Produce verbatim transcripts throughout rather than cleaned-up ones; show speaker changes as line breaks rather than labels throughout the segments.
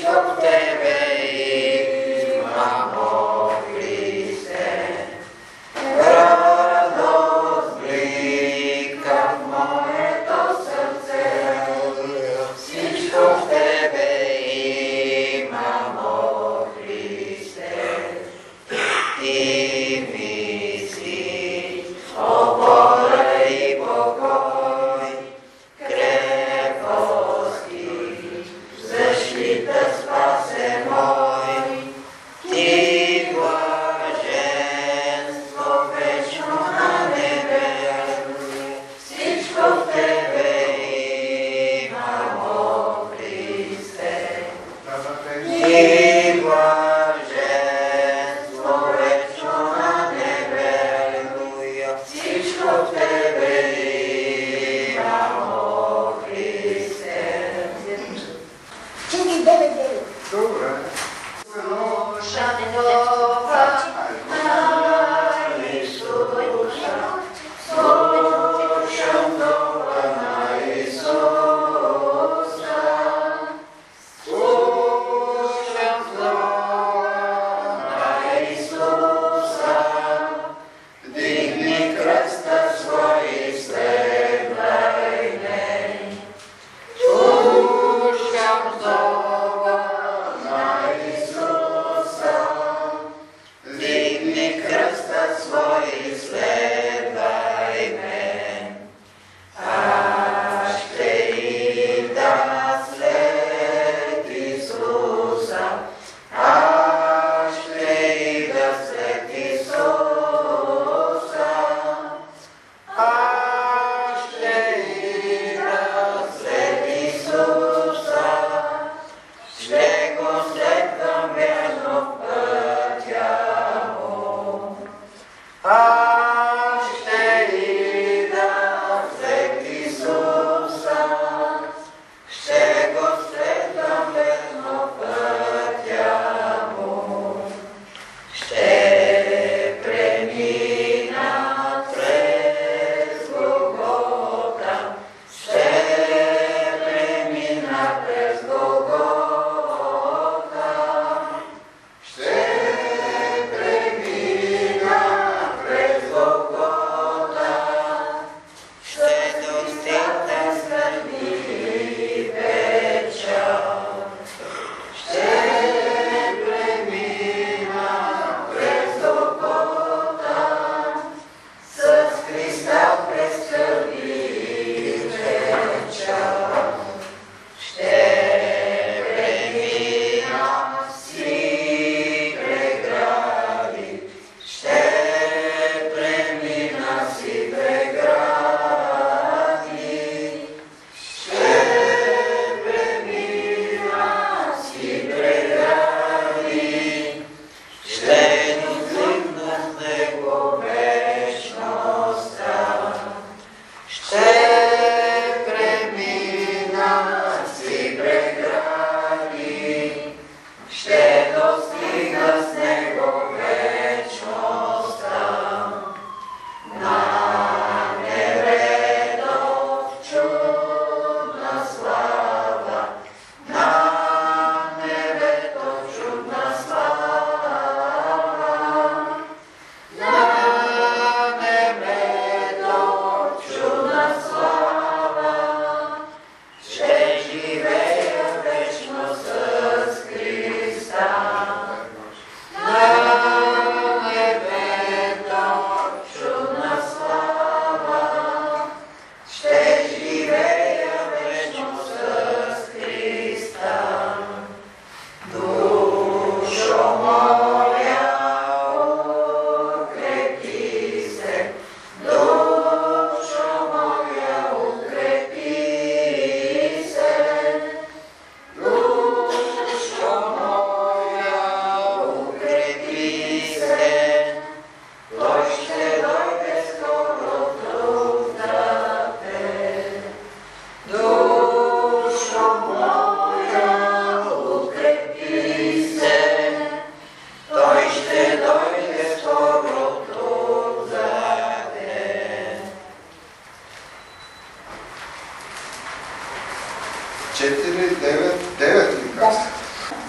четири, девет, девет ли каза?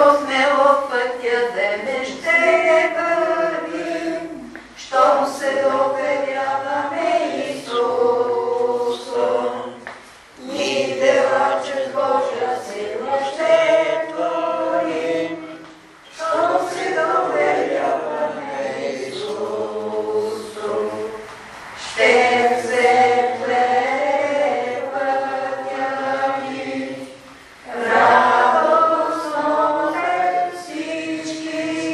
по-смело пътя земен ще вървим, щом се доверяваме Исусу. И дела чрез Божия сила ще творим, щом се доверяваме Исусу. Ще вземе пътя ни, радостно пред всички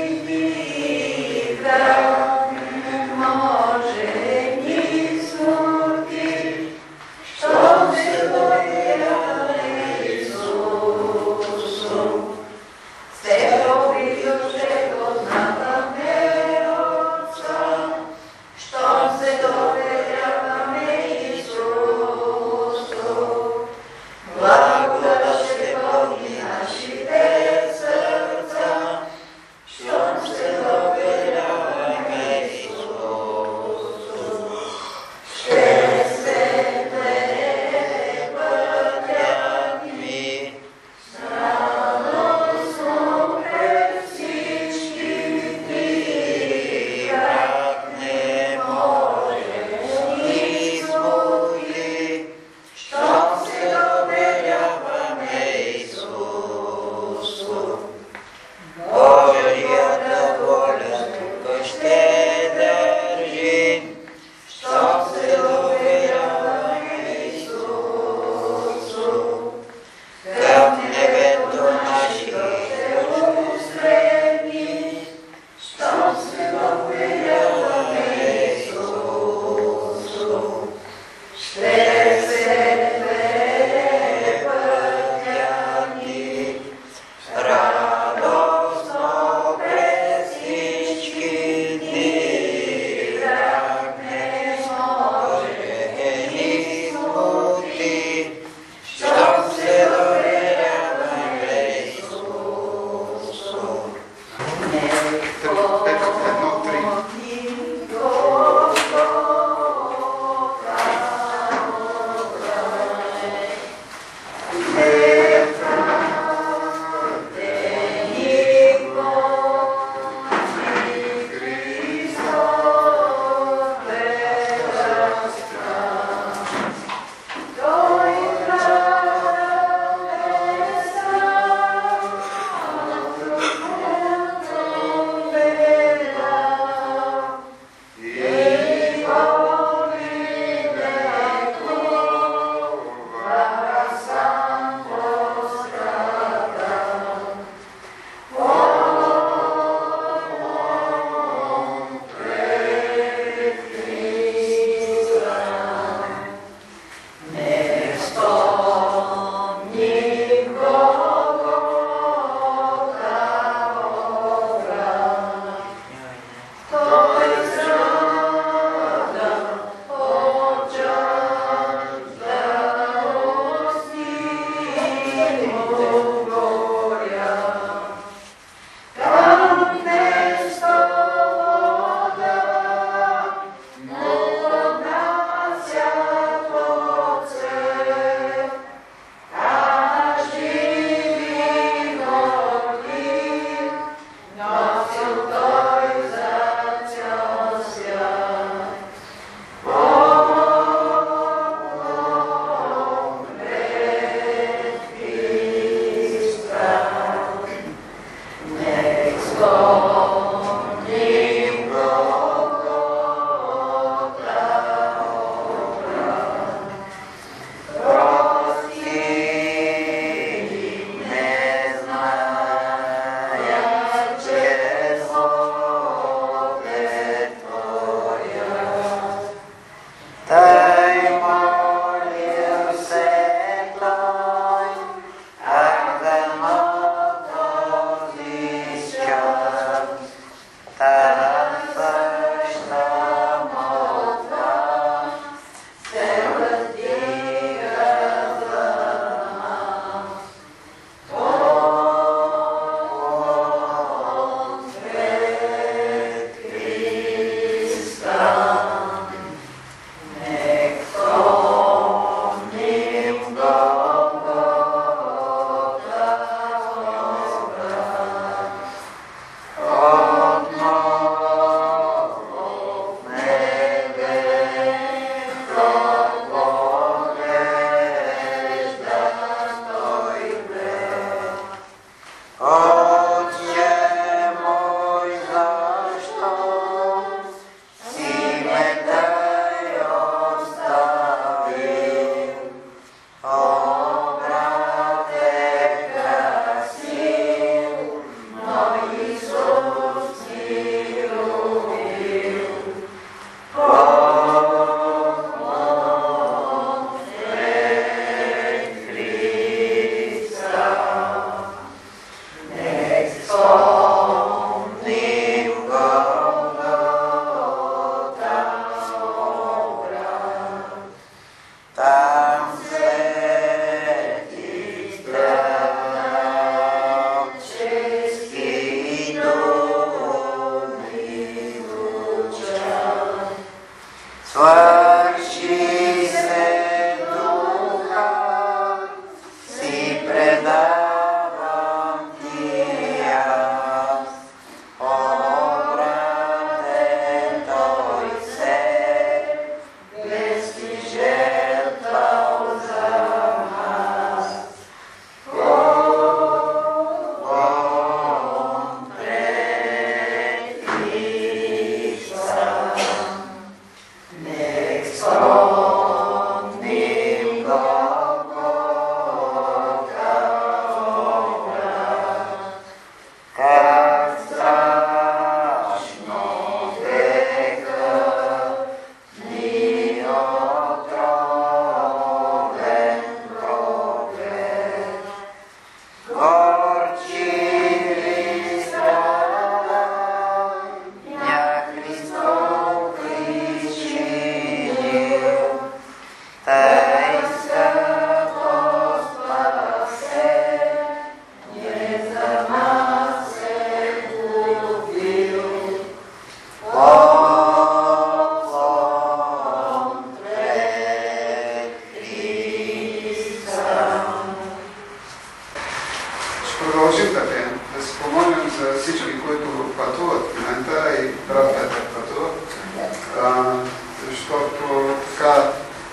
продължим да пеем, да се помолим за всички, които пътуват в момента и брат Петър пътува, а, защото така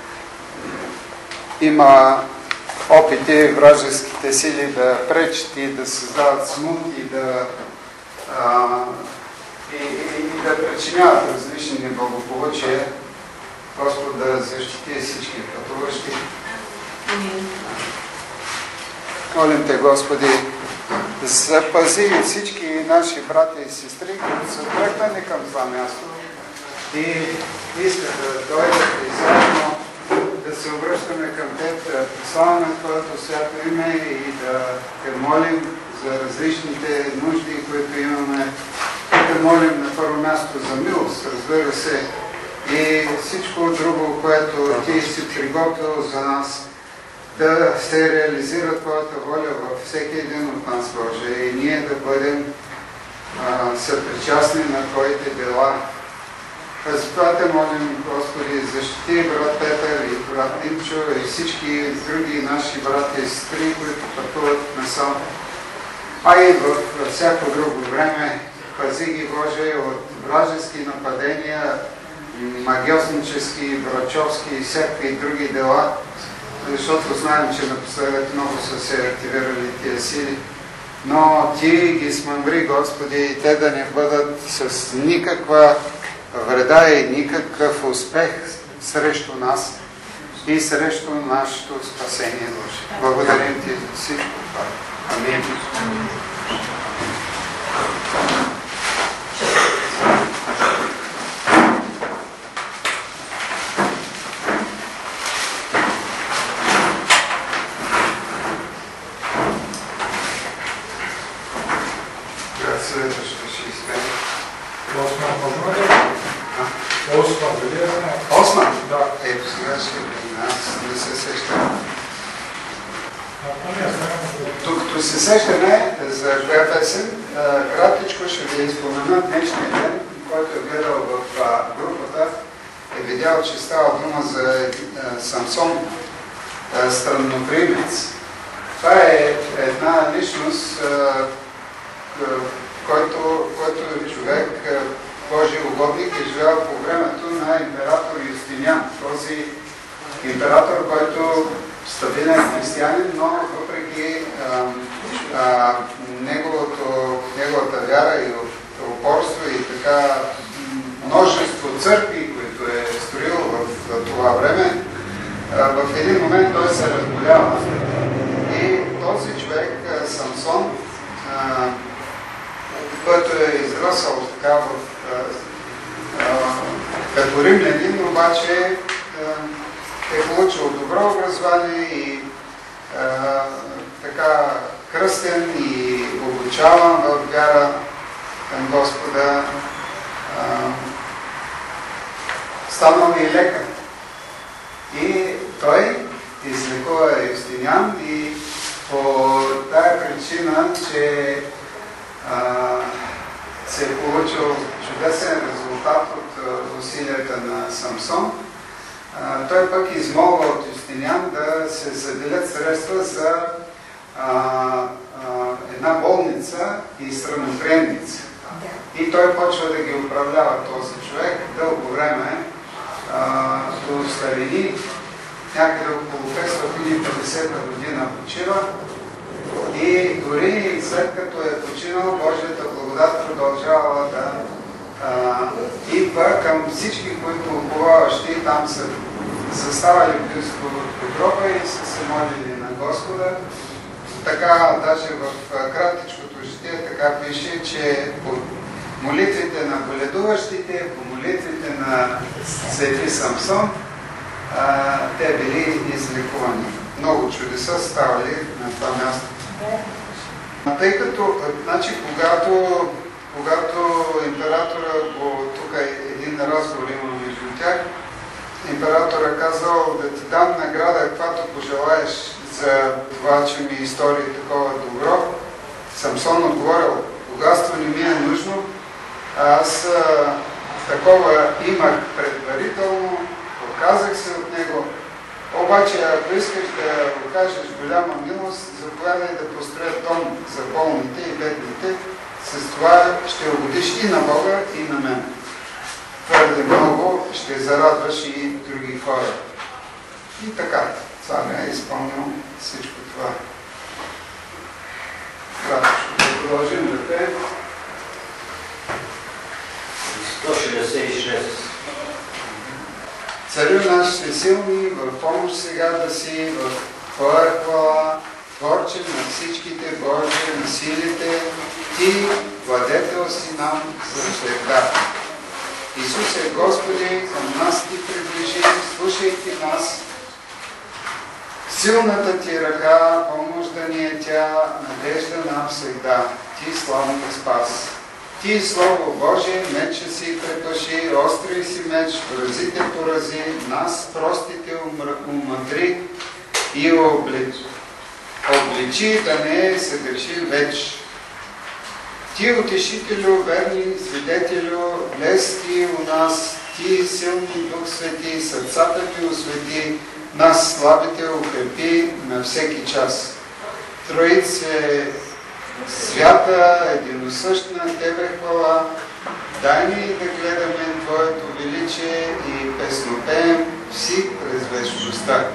има опити вражеските сили да пречат и да създават смут и да, а, и, и, и да причиняват различни неблагополучия. Господ да защити всички пътуващи. Молим Те, Господи, запази всички наши брати и сестри, които са тръгнали към това място и искат да дойдат и заедно да се обръщаме към Те, да прославяме Твоето свято име и да Те молим за различните нужди, които имаме. И да молим на първо място за милост, разбира се, и всичко друго, което Ти си приготвил за нас, да се реализира Твоята воля във всеки един от нас, Боже, и ние да бъдем а, съпричастни на Твоите дела. Затова Те молим, Господи, защити брат Петър и брат Нинчо и всички други наши брати и сестри, които пътуват насам. А и във всяко друго време пази ги, Боже, от вражески нападения, магиоснически, врачовски и всякакви други дела, защото знаем, че напоследък много са се активирали тия сили. Но Ти ги смъмри, Господи, и те да не бъдат с никаква вреда и никакъв успех срещу нас и срещу нашето спасение, Боже. Благодарим Ти за всичко това. Амин. Осма? Да. Ето сега ще аз не се сещам. Докато се сещаме за коя песен, кратичко ще ви спомена днешния ден, който е гледал в групата, е видял, че става дума за Самсон, странноприимец. Това е една личност, който, който човек, Божий угодник, е живял по времето на император Юстиниан. Този император, който стабилен християнин, но въпреки а, а, неговото, неговата вяра и упорство и така множество църкви, които е строил в, в това време, а, в един момент той се разболява. И този човек, Самсон, а, който е израсъл така в, а, а, като римлянин, обаче а, е получил добро образование и а, така кръстен и обучаван в вяра към Господа. А, станал и лекар. И той излекува Юстиниан и по тая причина, че Uh, се е получил чудесен резултат от uh, усилията на Самсон. Uh, той пък измолва от Юстиниан да се заделят средства за uh, uh, една болница и странноприемница. И той почва да ги управлява този човек дълго време, uh, до старини, някъде около петстотин и петдесета година почива. И дори след като е починал, Божията благодат продължава да а, идва към всички, които уповаващи там са заставали близко до гроба и са се молили на Господа. Така, даже в кратичкото житие така пише, че по молитвите на боледуващите, по молитвите на свети Самсон, а, те били излекувани. Много чудеса ставали на това място. Тъй като, значи, когато, когато императора, тук е един разговор има между тях, императора казал да ти дам награда, каквато пожелаеш за това, че ми истори такова добро. Самсон отговорил, богатство не ми е нужно, аз а, такова имах предварително, отказах се от него Обаче, ако искаш да окажеш голяма милост, заповядай да построят дом за болните и бедните. С това ще угодиш и на Бога, и на мен. Твърде много ще зарадваш и други хора. И така, царя е изпълнил всичко това. Кратко ще продължим да те.
сто шестдесет и шест.
Царю наш всесилни, в помощ сега да си, в Твоя хвала, Творче на всичките Божии, на силите, Ти, владетел си нам завсегда. Исусе Господи, към нас Ти приближи, слушайки нас. Силната Ти ръка, помощ да ни е тя, надежда нам всегда. Ти славният спас. Ти, Слово Божие, меча си преплаши, остри си меч, вразите порази, нас простите умъдри и обличи. Обличи да не се държи веч. Ти, утешителю, верни свидетелю, влез Ти у нас, Ти, силни Дух Свети, сърцата Ти освети, нас слабите укрепи на всеки час. Троице свята, единосъщна Тебе хвала, дай ни да гледаме Твоето величие и песнопеем си през вечността.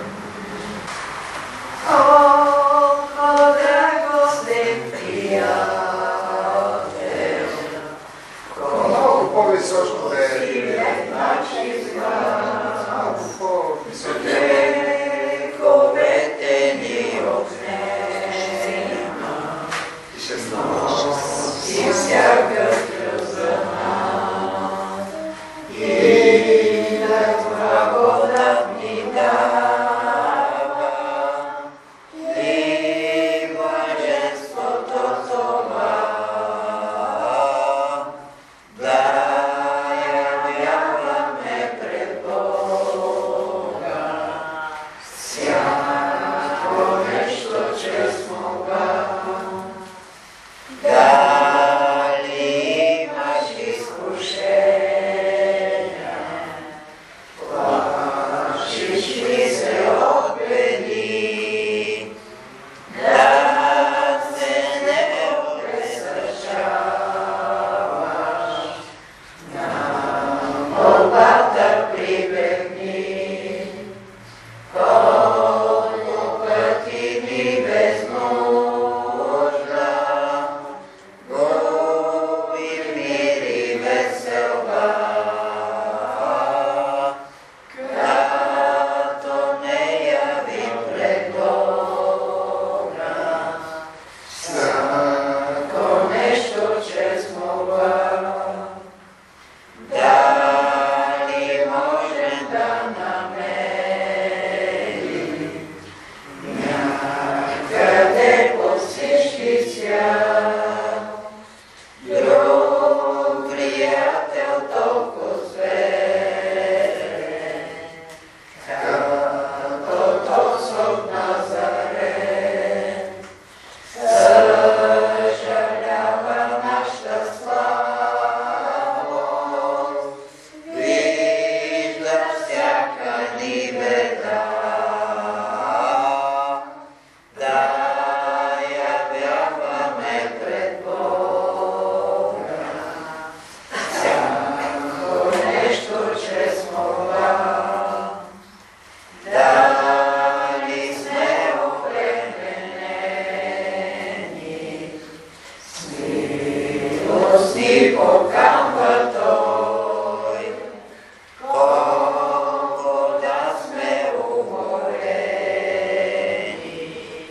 Колко драгостен приятел,
Много по-високо да е. Малко по-високо.
вековете ни отнема, и всяка слеза нас, и да благодат ни дава, и блаженството това, да явяваме пред Бога, всяко нещо чрез молба. Дали имаш изкушения, плашиш ли се от беди, да се не обезсърчаваш, на молбата прибегни, колко пъти ни без нужда губи мир и веселба, като не явим пред Бога, всяко нещо чрез молба. Дали можем да намерим някъде по всички свят друг приятел толкова зверен, като Тосов Назарен, съжалява нашата слабост, вижда всяка ни беда, да явяваме пред Бога, всяко нещо чрез молба. Дали сме обременени, с милост ни покамва Той, колко да сме уморени,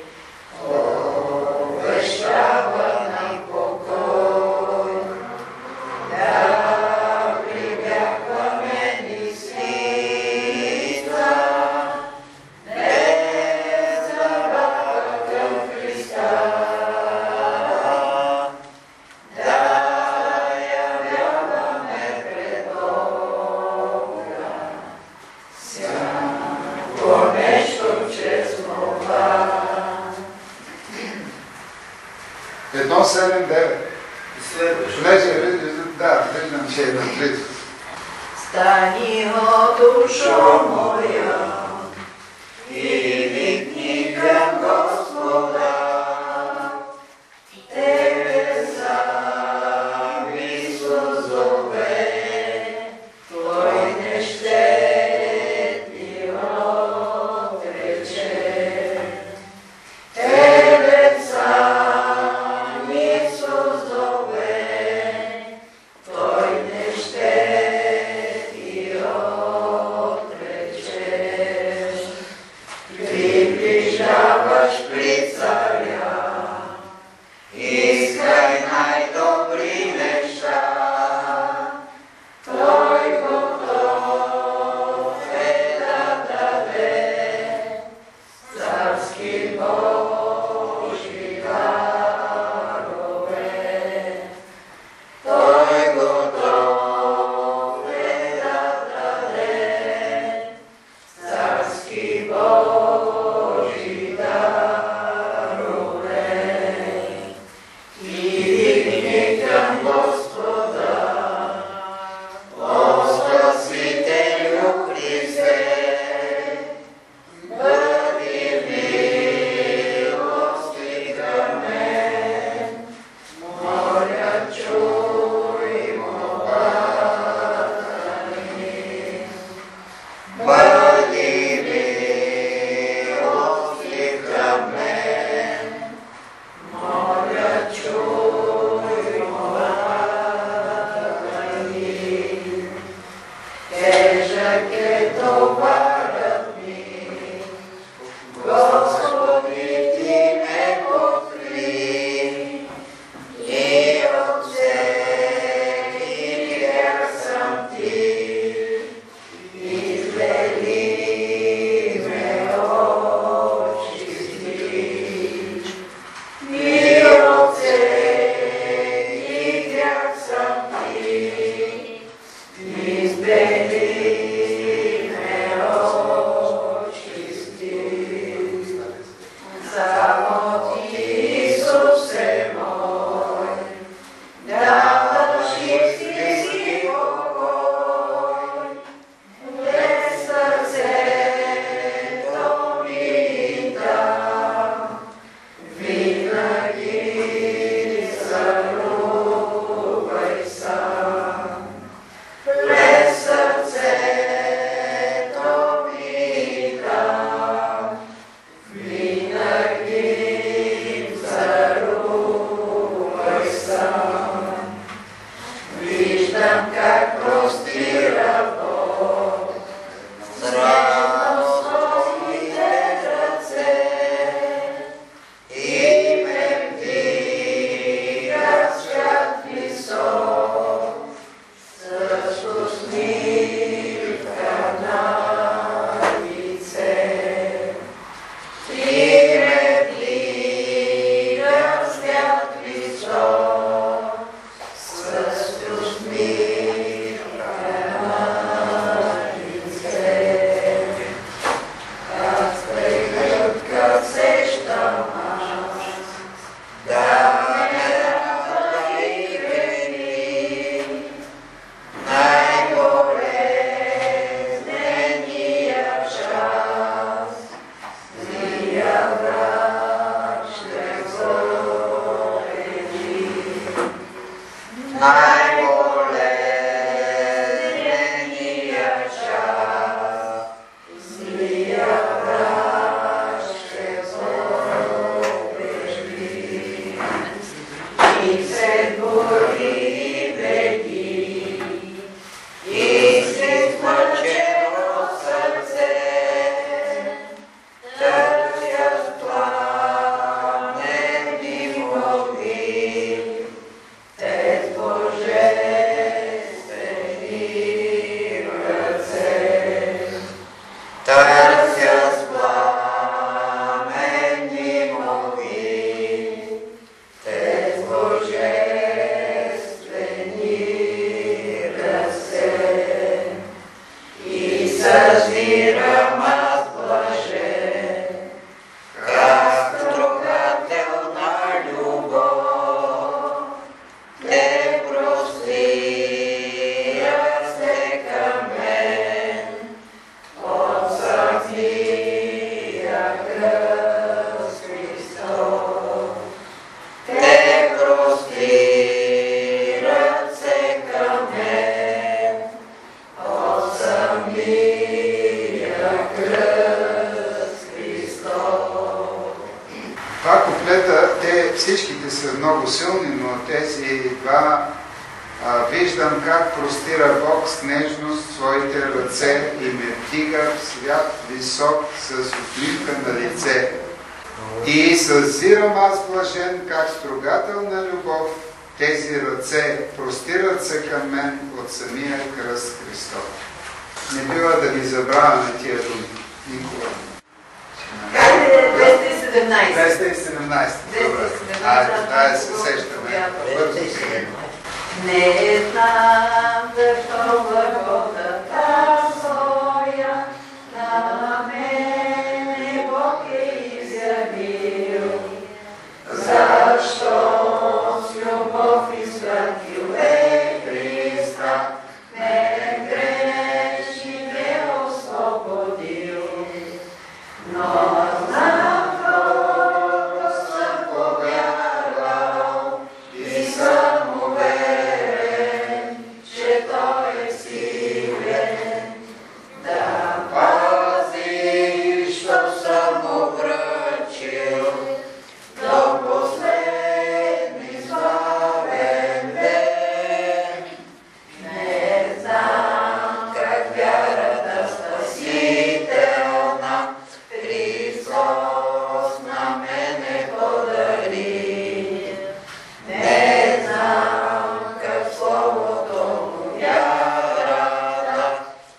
обещава ни покой, да прибягваме ни свита, без забава към Христа, да явяваме пред Бога, всяко нещо чрез молба.
Едно, седем, девет.
Следващо.
Влезе, да, виждам, че е на близо.
Стани, о душо моя,
всичките са много силни, но тези два а, виждам как простира Бог с нежност своите ръце и ме вдига в свят висок с усмивка на лице. И съзирам аз блажен, как строгателна любов тези ръце простират се към мен от самия кръст Христов. Не бива да ги забравяме тия думи. Никога.
двеста и седемнайсет.
двеста и седемнайсет. Айде, дай се сещаме. Бързо се.
Не знам защо върховата своя на мене Бог е изявил. Защо с любов изпратил е Христа, мен грешник е освободил. Но знам колко съм повярвал и съм уверен, че Той е силен да пази, що съм му връчил до последни славен ден. Не знам как вярата спасителна Христос на мене подари. Не знам как Словото му вярата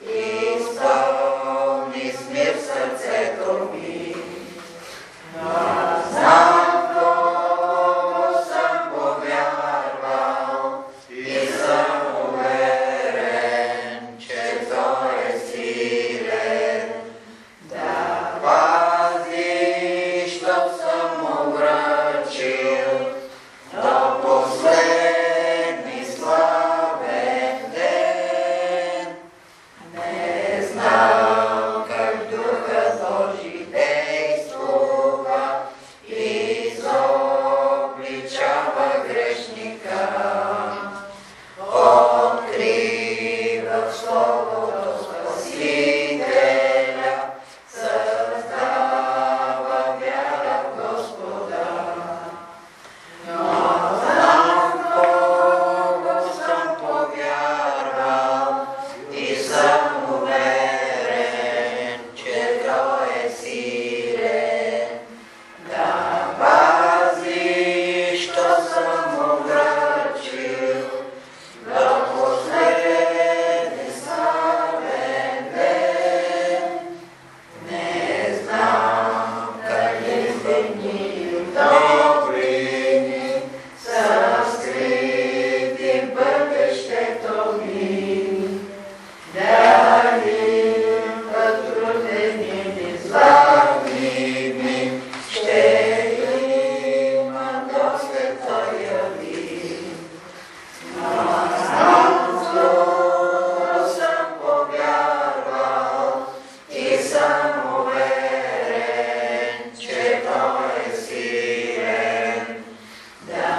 изпълни с мир сърцето ми. Но знам колко съм повярвал и съм уверен, че Той е силен да пази, що съм му връчил до последни славен ден. Не знам как Духът Божи действува и изобличава грешника. Открива в Словото Спасителя, създава вяра в Господа. Но знам колко съм повярвал и съм уверен, че Той е силен да пази, що съм му връчил до последни славен ден. Не знам какви дни добрини са скрити в бъдещето ми. Дали път трудени или славни ми ще има досед Той яви. Но знам колко съм повярвал и съм уверен, че Той е силен да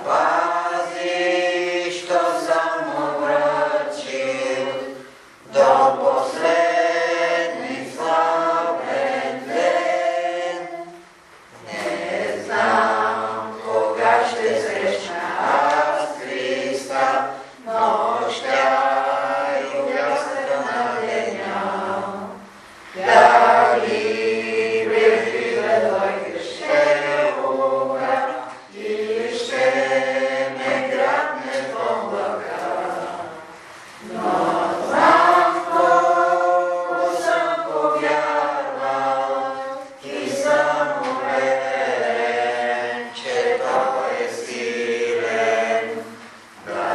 пази, що съм му връчил до последни славен ден. Не знам кога ще срещна аз Христа, нощта и бляска на деня. Дали преживе Той ще умра или ще ме грабне в облака. Но знам колко съм повярвал и съм уверен, че Той е силен да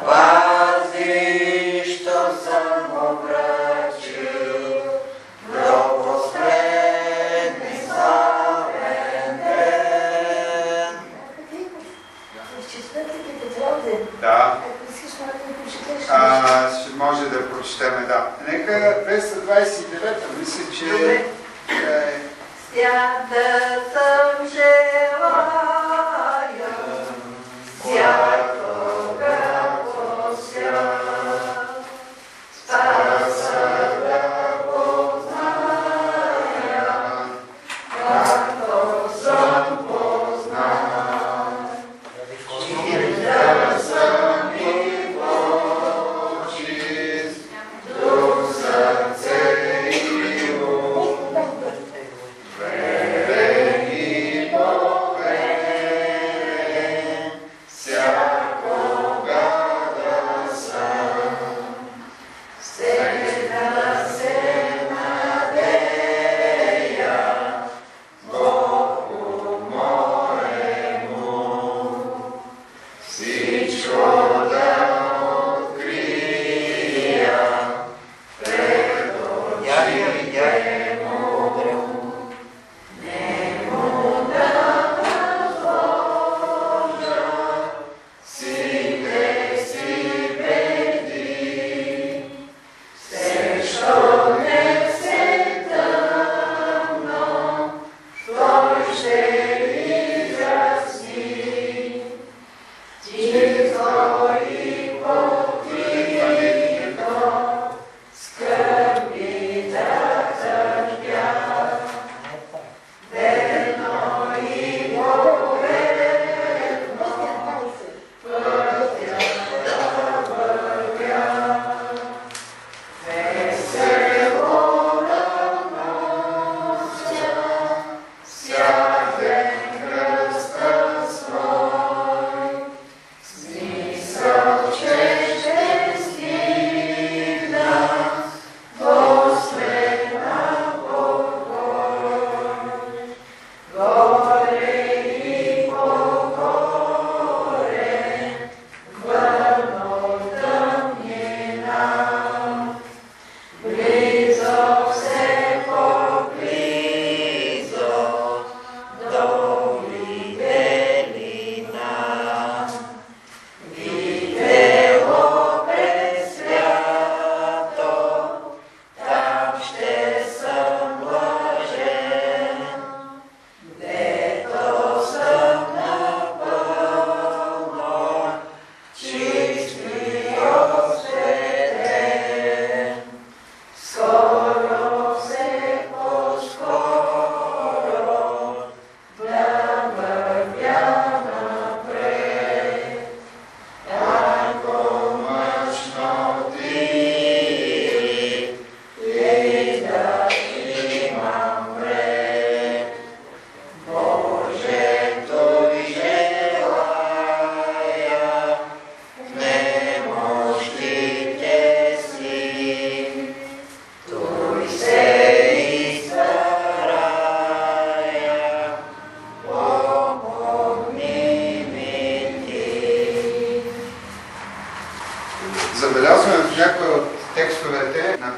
пази, що съм му връчил до последни славен ден.
В четвъртък е Петровден.
Да.
Ако искаш малко да прочетеш.
А, ще може да прочетеме, да. Нека двеста двадесет и девета, мисля, че
Добре.
е,
Свята съм желая, всякога по свят. Спаса да позная, както съм познал.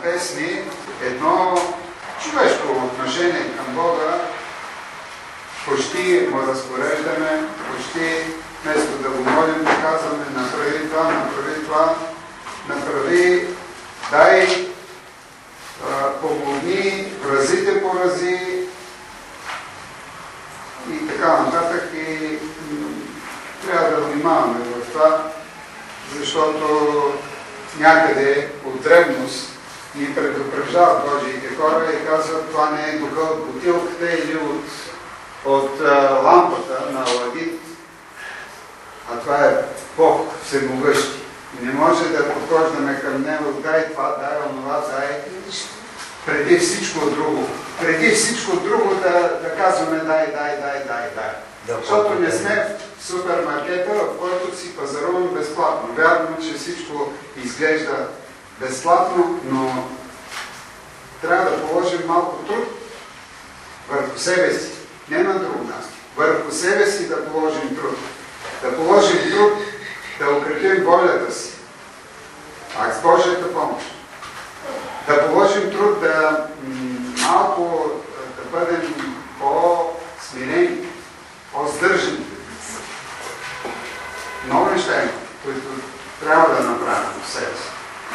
песни едно човешко отношение към Бога. Почти му разпореждаме, почти вместо да го молим, да казваме направи това, направи това, направи, дай, помогни, вразите порази и така нататък. И трябва да внимаваме в това, защото някъде от древност ни предупреждават Божиите хора и казват, това не е духа от бутилката или от, от а, лампата на Аладит, а това е Бог всемогъщи. Не може да подхождаме към него, дай това, дай онова, дай преди всичко друго. Преди всичко друго да, да казваме дай, дай, дай, дай, дай. Да, защото не сме в супермаркета, в който си пазаруваме безплатно. Вярно, че всичко изглежда безплатно, но трябва да положим малко труд върху себе си, не на друго място. Върху себе си да положим труд. Да положим труд, да укрепим волята си. А с Божията помощ. Да положим труд да малко да бъдем по-смирени, по-здържани. Много неща има, които трябва да направим в себе си.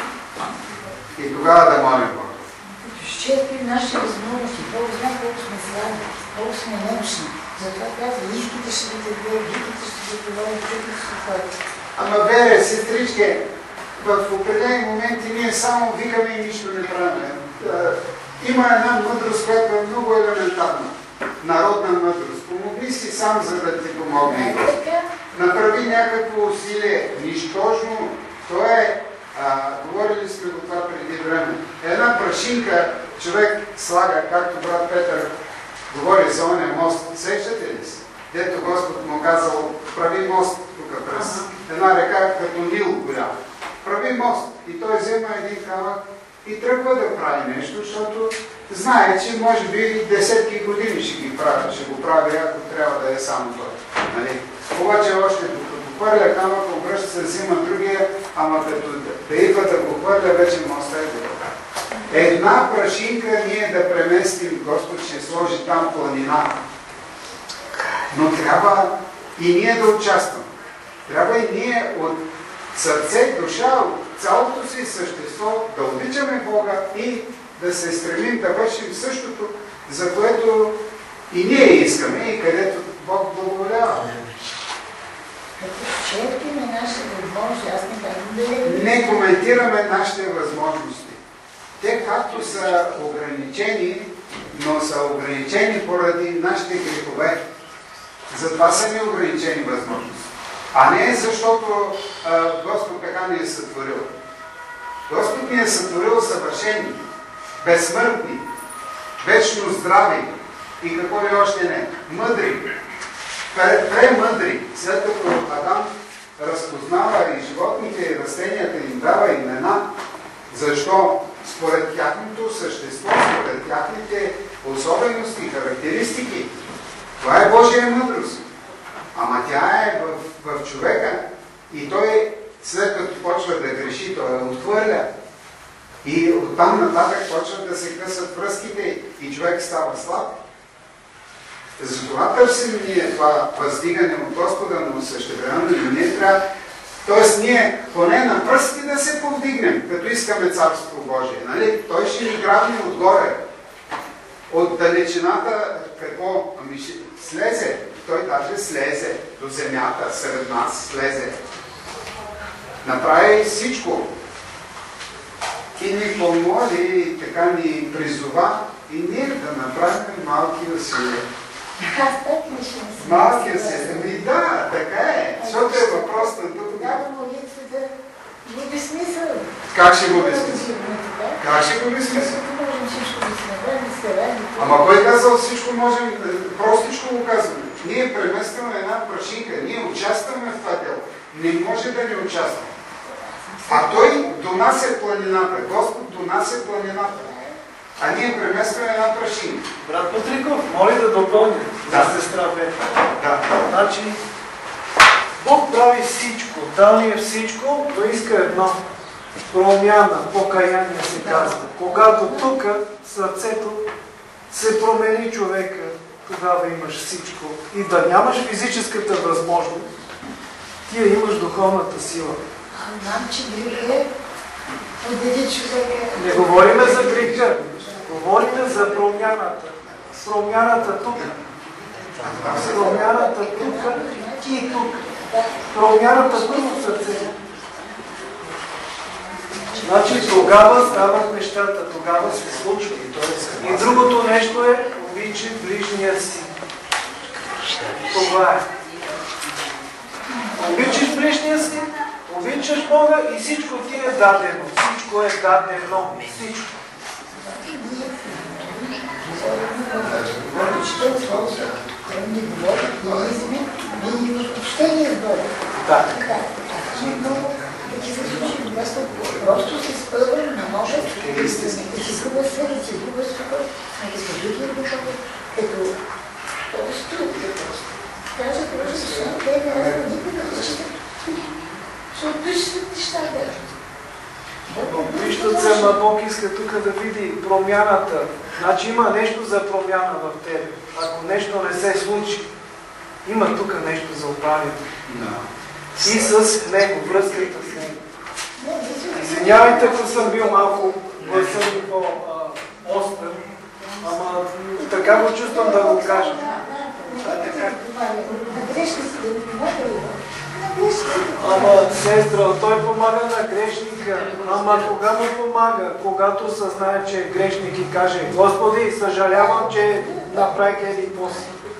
И тогава да молим Бога.
Изчерпи нашите възможности. Бог знае колко сме слаби, колко сме немощни. Затова казва, лихите ще ви дадат, лихите ще ви говорят, лихите ще ви ходят.
Ама бере, сестричке, в определени моменти ние само викаме и нищо не правим. Има една мъдрост, която е много елементарна. Народна мъдрост. Помогни си сам, за да ти помогне. Направи някакво усилие. Нищожно. То е, а, говорили сме го това преди време. Една прашинка човек слага, както брат Петър говори за ония мост. Сещате ли си? Дето Господ му казал, прави мост тук през една река, като Нил голям. Прави мост. И той взема един камък и тръгва да прави нещо, защото знае, че може би десетки години ще ги прави, ще го прави, ако трябва да е само той. Нали? Обаче още докато хвърля камък, обръща се, взима другия, ама като да идва да го хвърля, вече моста е готов. Една прашинка ние да преместим, Господ ще сложи там планина. Но трябва и ние да участваме. Трябва и ние от сърце, душа, от цялото си същество да обичаме Бога и да се стремим да вършим същото, за което и ние искаме и където Бог благоволява.
Като черпиме нашите възможности, аз не казвам да
не коментираме нашите възможности. Те както са ограничени, но са ограничени поради нашите грехове. Затова са ни ограничени възможности. А не защото а, Господ така ни е сътворил. Господ ни е сътворил съвършени, безсмъртни, вечно здрави и какво ли още не. Мъдри, премъдри. След като Адам разпознава и животните, и растенията им дава имена, защо? Според тяхното същество, според тяхните особености, характеристики. Това е Божия мъдрост. Ама тя е в, в човека и той след като почва да греши, той я отхвърля. И оттам нататък почват да се късат връзките и човек става слаб. Затова търсим ние това въздигане от Господа, но същевременно и ние трябва. Тоест ние поне на пръсти да се повдигнем, като искаме Царство Божие. Нали? Той ще ни грабне отгоре. От далечината какво? Ами ще слезе. Той даже слезе до земята, сред нас слезе. Направи всичко. И ни помоли, и така ни призова, и ние да направим малки усилия. Малки усилия. Ами да, така е. Защото е въпрос на тук.
Тогава молитвата губи смисъл.
Как ще губи смисъл? Как ще губи смисъл? Ама кой казал всичко можем, простичко го казваме. Ние преместваме една прашинка, ние участваме в това дело. Не може да не участваме. А той донася планината, Господ донася планината. А ние преместваме една прашинка.
Брат Патриков, моля да допълня
Да.
за сестра Петра.
Да.
Значи, Бог прави всичко, дал ни е всичко, но иска едно. Промяна, покаяние се казва. Когато тук сърцето се промени човека, тогава имаш всичко. И да нямаш физическата възможност, ти имаш духовната сила.
Знам, че грех подели човека.
Не говориме за греха, говориме за промяната. Промяната тук. Промяната тук и тук. Промяната тук в сърцето. Значи тогава стават нещата, тогава се случва. И другото нещо е обичай ближния си. Това е. Обичаш ближния си, обичаш Бога и всичко ти е дадено. Всичко е дадено. Всичко.
Той не говори, ние сме, ние имаме общение с Бога.
Да.
Така, много да ти се случи място, просто се спъвам, не може да си губа съдици, губа суха, да се други душове, като просто, просто. Даже просто, защото те не разно никой не зачитат. Ще отпишат нещата.
Виждат се, ама Бог иска тук да види промяната. Значи има нещо за промяна в тебе. Ако нещо не се случи, има тук нещо за оправяне. И с него, връзката с него. Извинявайте, ако съм бил малко гласен и по-остър, ама така го чувствам да го кажа. Ама, сестра, той помага на грешника. Ама кога му помага? Когато съзнае, че е грешник и каже: Господи, съжалявам, че направих еди пост.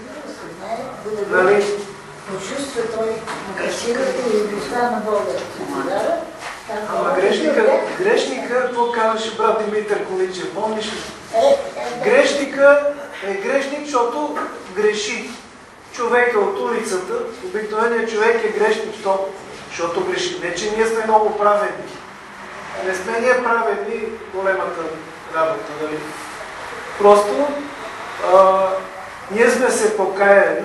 Нали?
Почувства той красивата и любовта на Бога.
Ама грешника, грешника, какво казваше брат Димитър Количев, помниш ли? Грешника е грешник, защото греши. Човека от улицата, обикновеният човек е грешник, защото греши. Не, че ние сме много праведни. Не сме ние праведни, големата работа, нали? Просто а, ние сме се покаяли,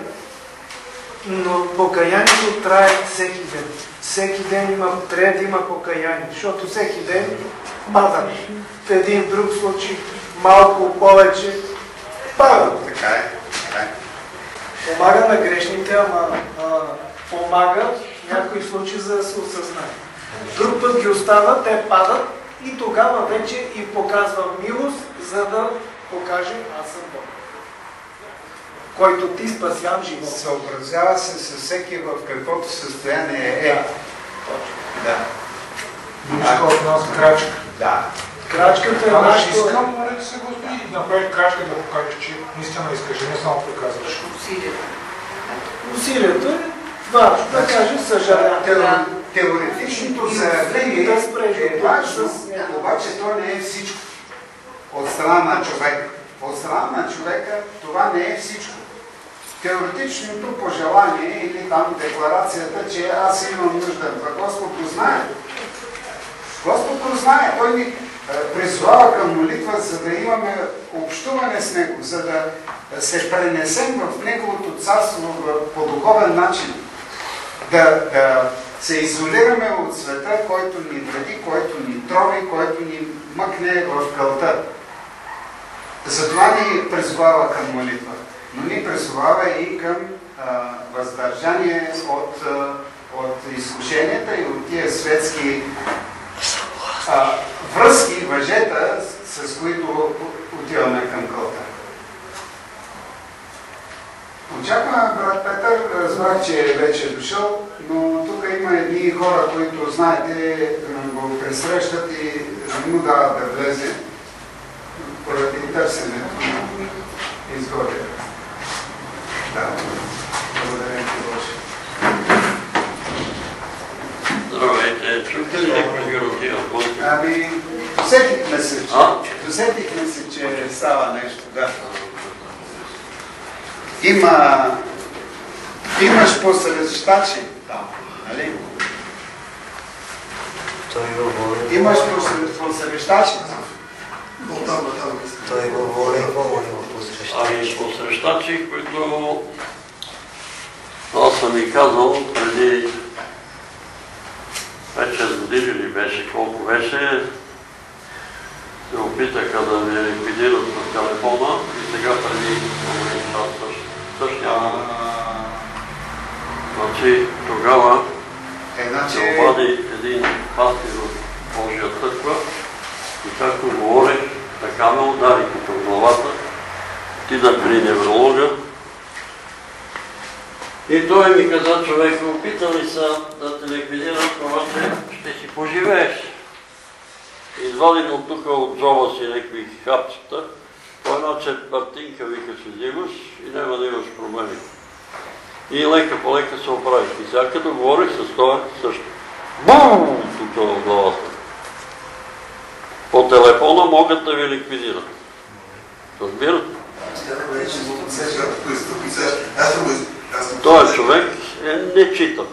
но покаянието трае всеки ден. Всеки ден има, трябва да има покаяние, защото всеки ден пада. В един друг случай, малко повече, пада.
Така е, така е.
Помага на грешните, ама а, помага в някои случаи, за да се осъзнае. Друг път ги остава, те падат и тогава вече и показва милост, за да покаже: аз съм Бог, който ти спасявам живота.
Съобразява се с всеки в каквото състояние е. Да.
Иска от нас крачка.
Да.
Крачката е
Аз
нашето...
искам, моля се, Господи, да направи крачка, да покажеш, че наистина искаш, не само приказваш.
Усилието е това, да каже съжалявам.
Теоретичното заявление е важно, обаче то не е всичко. От страна на човека. От страна на човека това не е всичко. Теоретичното пожелание или там декларацията, че аз имам нужда, а Господ го знае. Господ го знае. Той ни призовава към молитва, за да имаме общуване с Него, за да се пренесем в Неговото царство по духовен начин. Да, да се изолираме от света, който ни вреди, който ни трови, който ни мъкне в кълта. Затова ни призовава към молитва. Но ни призовава и към а, въздържание от, а, от изкушенията и от тия светски а, връзки, въжета, с, с които отиваме към кълта. Очакваме, брат Петър, разбрах, че вече е дошъл, но тук има едни хора, които, знаете, го пресрещат и не му дават да влезе поради търсенето на изгодия. Да, благодаря ти, Боже.
Здравейте, чухте ли преградия?
Ами, досетихме се, че,
А?
досетихме се, че става нещо, да. Има, имаш посрещачи там, нали?
Той говори.
Имаш посрещачи.
Той говори, говори в посрещачи.
Ами посрещачи, които аз съм ви казал преди пет-шест години. години ли беше, колко беше, се опитаха да ме ликвидират с телефона и сега преди половин час същия момент. Значи тогава се обади един пастир от Божия църква и както говорех, така ме удари като в главата, отидах при невролога и той ми каза, човек, опитали са да те ликвидират, обаче ще си поживееш. Извадим от тук от джоба си някакви хапчета, по една четвъртинка вика ще взимаш и няма да имаш проблеми. И лека по лека се оправих. И сега като говорих с това също. Бум! Тук в главата. По телефона могат да ви ликвидират. Разбирате? Той човек е нечитав.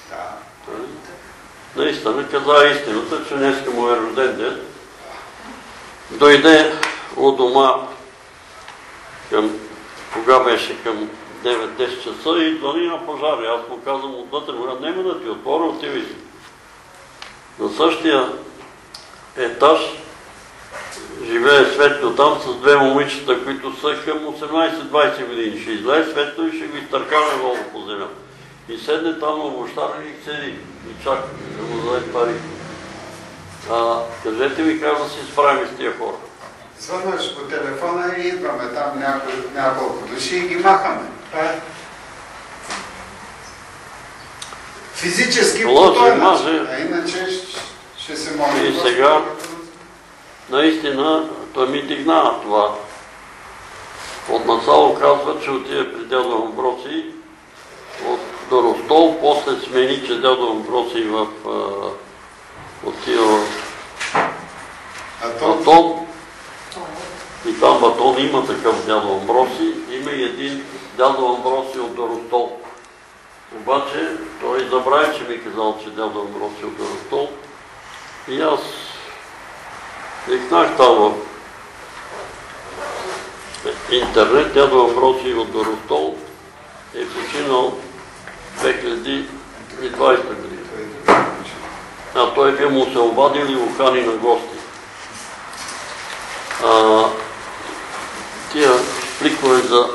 Наистина каза истината, че днеска му е рожден ден. Дойде от дома, към, кога беше към девет-десет часа и звъни на пожари. Аз му казвам отвътре, няма да ти отворя, отиви си. На същия етаж живее Светло там с две момичета, които са към осемнайсет-двайсет години. Ще излезе Светло и ще ги търкане долу по земя. И седне там на обощар и седи и чака да му даде пари. А, кажете ми как да се справим с тия хора.
Звънваш по телефона и идваме там няколко души и ги махаме. Физически по този начин, а иначе ще се молим.
И сега, наистина, той ми дигна това. Отначало казва, че отиде при дядо Амбросий, до Ростол, после смени, че дядо Амбросий в отива Атон. И там Атон има такъв дядо Амбросий, има и един дядо Амбросий от Доростол. Обаче той забрави, че ми казал, че дядо Амбросий от Доростол. И аз викнах там в интернет, дядо Амбросий от Доростол е починал две хиляди и двайсета година. А той би му се обадил и го кани на гости. А, тия пликове за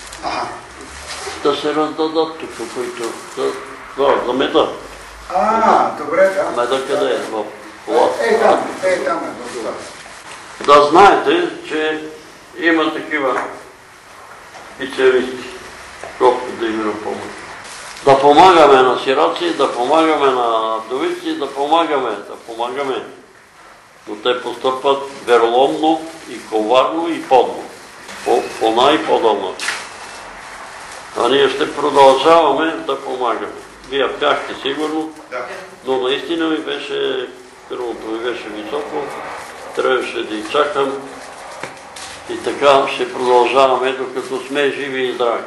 да се раздадат тук, които да, за меда.
А, добре, да.
Меда къде е? В колата.
Ей там, ей там е, добре.
Да знаете, че има такива специалисти, колкото да им на помощ. Да помагаме на сираци, да помагаме на вдовици, да помагаме, да помагаме. Но те постъпват вероломно и коварно и подло. По, по най-подобно. А ние ще продължаваме да помагаме. Вие бяхте сигурно, но наистина ми беше, кръвното ми беше високо, трябваше да изчакам и така ще продължаваме, докато сме живи и здрави.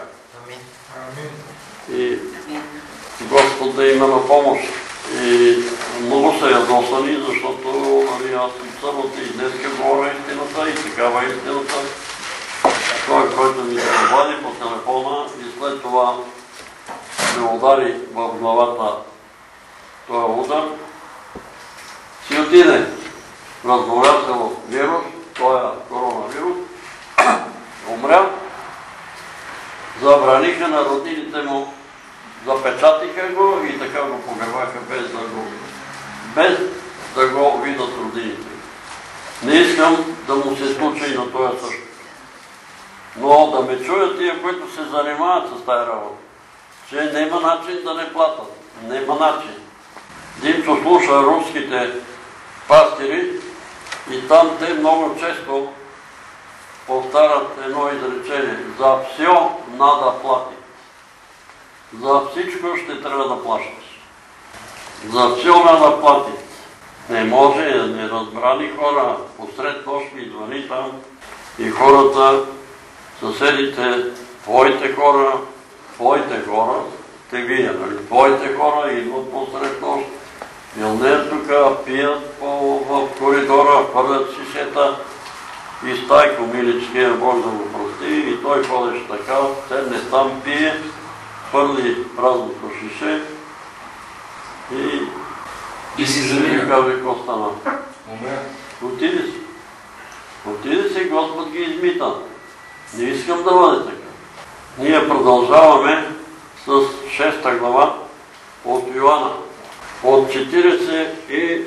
И Господ да има на помощ. И много са ядосани, защото нали, аз съм цървата и днеска говоря истината и такава истината. Той, който ми се обади по телефона и след това ме удари в главата този удар, си отиде. Разболя се в вирус, този коронавирус, умря. Забраниха на роднините му, запечатиха го и така го погребаха без да го, без да го видят родините. Не искам да му се случи и на този също. Но да ме чуят тия, които се занимават с тази работа, че няма начин да не платят. Няма начин. Димчо слуша руските пастири и там те много често повтарят едно изречение. За все надо платить. За всичко ще трябва да плащаш. За все надо платить. Не може, неразбрани хора, посред нощ ми звъни там и хората, съседите, твоите хора, твоите хора, те вие, нали? Твоите хора идват посред нощ, вилнеят тук, пият в коридора, хвърлят шишета и Стайко миличкия, Бог да го прости, и той ходеше така, седне там, пие, хвърли празното шише и
И си
И
замина.
казва, какво стана?
Умря.
Отиде си. Отиде си, Господ ги измита. Не искам да бъде така. Ние продължаваме с шеста глава от Йоанна. От четиридесет и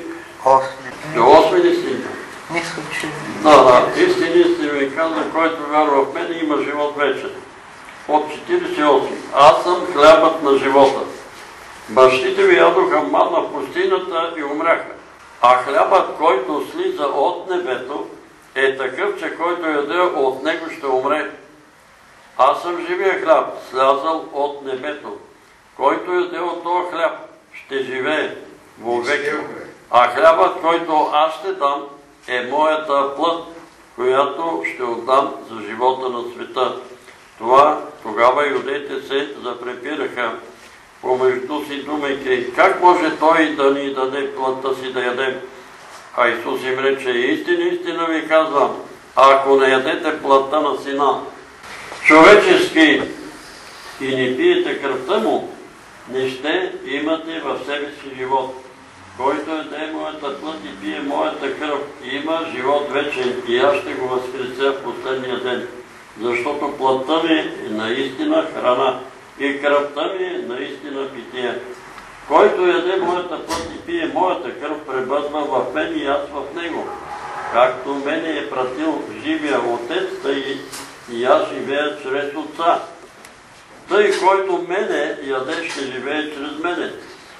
осми стих. Да, да, истини сте ми каза, който вярва в мен, има живот вечен. От четиридесет и осми. Аз съм хлябът на живота. Бащите ви ядоха манна в пустинята и умряха. А хлябът, който слиза от небето, е такъв, че който яде от него ще умре. Аз съм живия хляб, слязал от небето. Който яде от този хляб, ще живее вовеки. А хлябът, който аз ще дам, е моята плът, която ще отдам за живота на света. Това тогава юдеите се запрепираха помежду си, думайки, как може той да ни даде плътта си да ядем? А Исус им рече, истина, истина ви казвам, ако не ядете плътта на Сина човечески и не пиете кръвта му, не ще имате в себе си живот. Който яде моята плът и пие моята кръв, има живот вечен и аз ще го възкреся в последния ден. Защото плътта ми е наистина храна и кръвта ми е наистина питие. Който яде моята плът и пие моята кръв, пребъдва в мен и аз в него. Както мене е пратил живия Отец, тъй и аз живея чрез Отца. Тъй, който мене яде, ще живее чрез мене.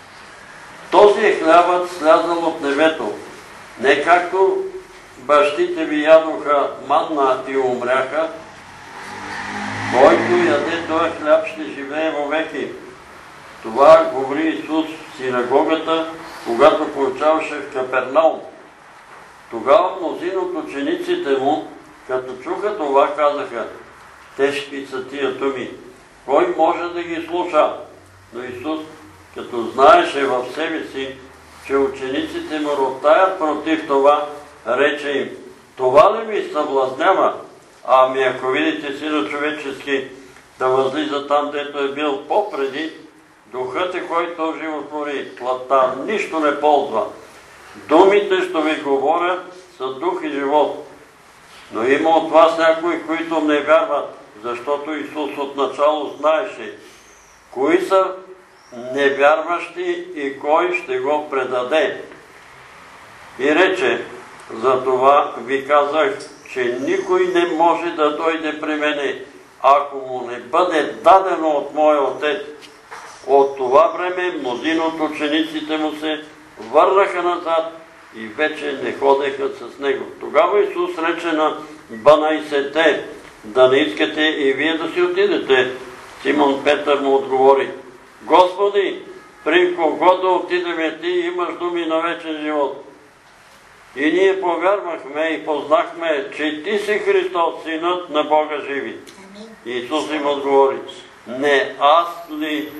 Този е хлябът, слязал от небето. Не както бащите ви ядоха манна и умряха, който яде този хляб, ще живее вовеки. Това говори Исус в синагогата, когато получаваше в Капернаум. Тогава мнозина от учениците му, като чуха това, казаха, тежки са тия думи. Кой може да ги слуша? Но Исус, като знаеше в себе си, че учениците му ротаят против това, рече им, това ли ви съблазнява? Ами ако видите Сина човечески да възлиза там, дето е бил попреди, духът е, който животвори, плътта нищо не ползва. Думите, що ви говоря, са дух и живот. Но има от вас някои, които не вярват, защото Исус отначало знаеше кои са невярващи и кой ще го предаде. И рече, за това ви казах, че никой не може да дойде при мене, ако му не бъде дадено от моя Отец. От това време мнозина от учениците му се върнаха назад и вече не ходеха с него. Тогава Исус рече на дванайсетте, да не искате и вие да си отидете. Симон Петър му отговори, Господи, при кого да отидеме, ти имаш думи на вечен живот. И ние повярвахме и познахме, че ти си Христос, Синът на Бога живи. Исус им отговори, не аз ли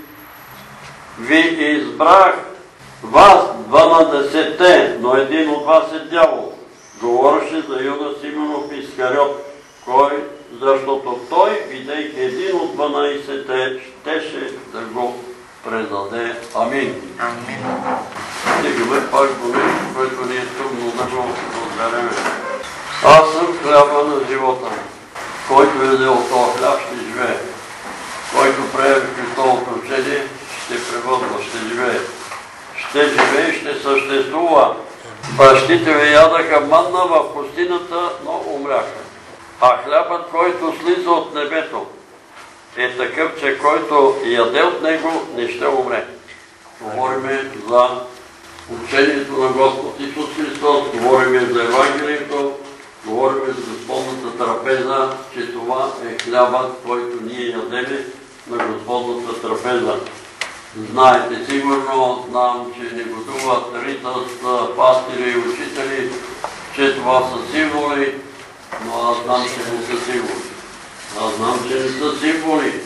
ви избрах вас, дванадесетте, но един от вас е дявол. Говореше за Юда Симонов Искариот, кой, защото той, видейки един от дванайсетте, щеше да го предаде. Амин.
Амин.
Стигаме пак до нещо, което ни е трудно да го разбереме. Аз съм хляба на живота. Който яде от този хляб, ще живее. Който приеме Христовото учение, ще пребъдва, ще живее. Ще живее, ще съществува. Бащите ви ядаха манна в пустинята, но умряха. А хлябът, който слиза от небето, е такъв, че който яде от него, не ще умре. Говориме за учението на Господ Исус Христос, говориме за Евангелието, говориме за Господната трапеза, че това е хлябът, който ние ядеме на Господната трапеза. Знаете сигурно, знам, че не готуват ритас, пастири и учители, че това са символи, но аз знам, че не са символи. Аз знам, че не са символи.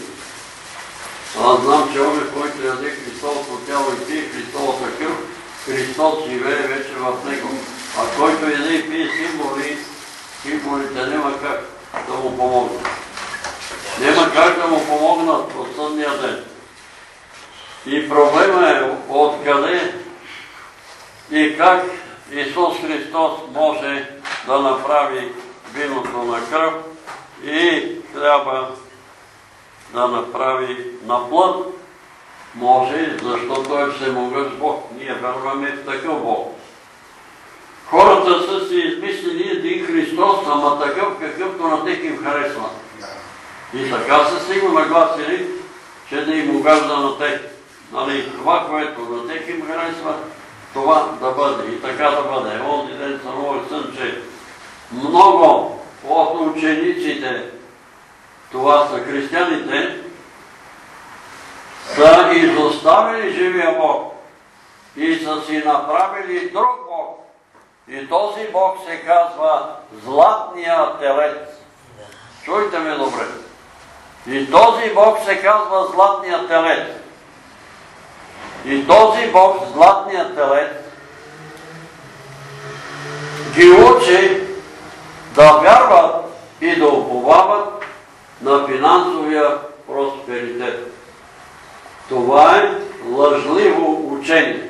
Аз знам, че оне, който яде Христовото тяло и пие Христовата кръв, Христос живее вече в него. А който яде и пие символи, символите няма как да му помогнат. Няма как да му помогнат от съдния ден. И проблема е откъде и как Исус Христос може да направи виното на кръв и хляба да направи на плът. Може, защото той е всемогъщ Бог. Ние вярваме в такъв Бог. Хората са си измислили един Христос, ама такъв, какъвто на тех им харесва. И така са си го нагласили, че да им угажда на тех. Нали, това, което на тех им харесва, това да бъде. И така да бъде. Онзи ден сънових сън, че много от учениците, това са християните, са изоставили живия Бог и са си направили друг Бог. И този Бог се казва Златния телец. Чуйте ме добре. И този Бог се казва Златния телец. И този Бог, Златния телец, ги учи да вярват и да уповават на финансовия просперитет. Това е лъжливо учение.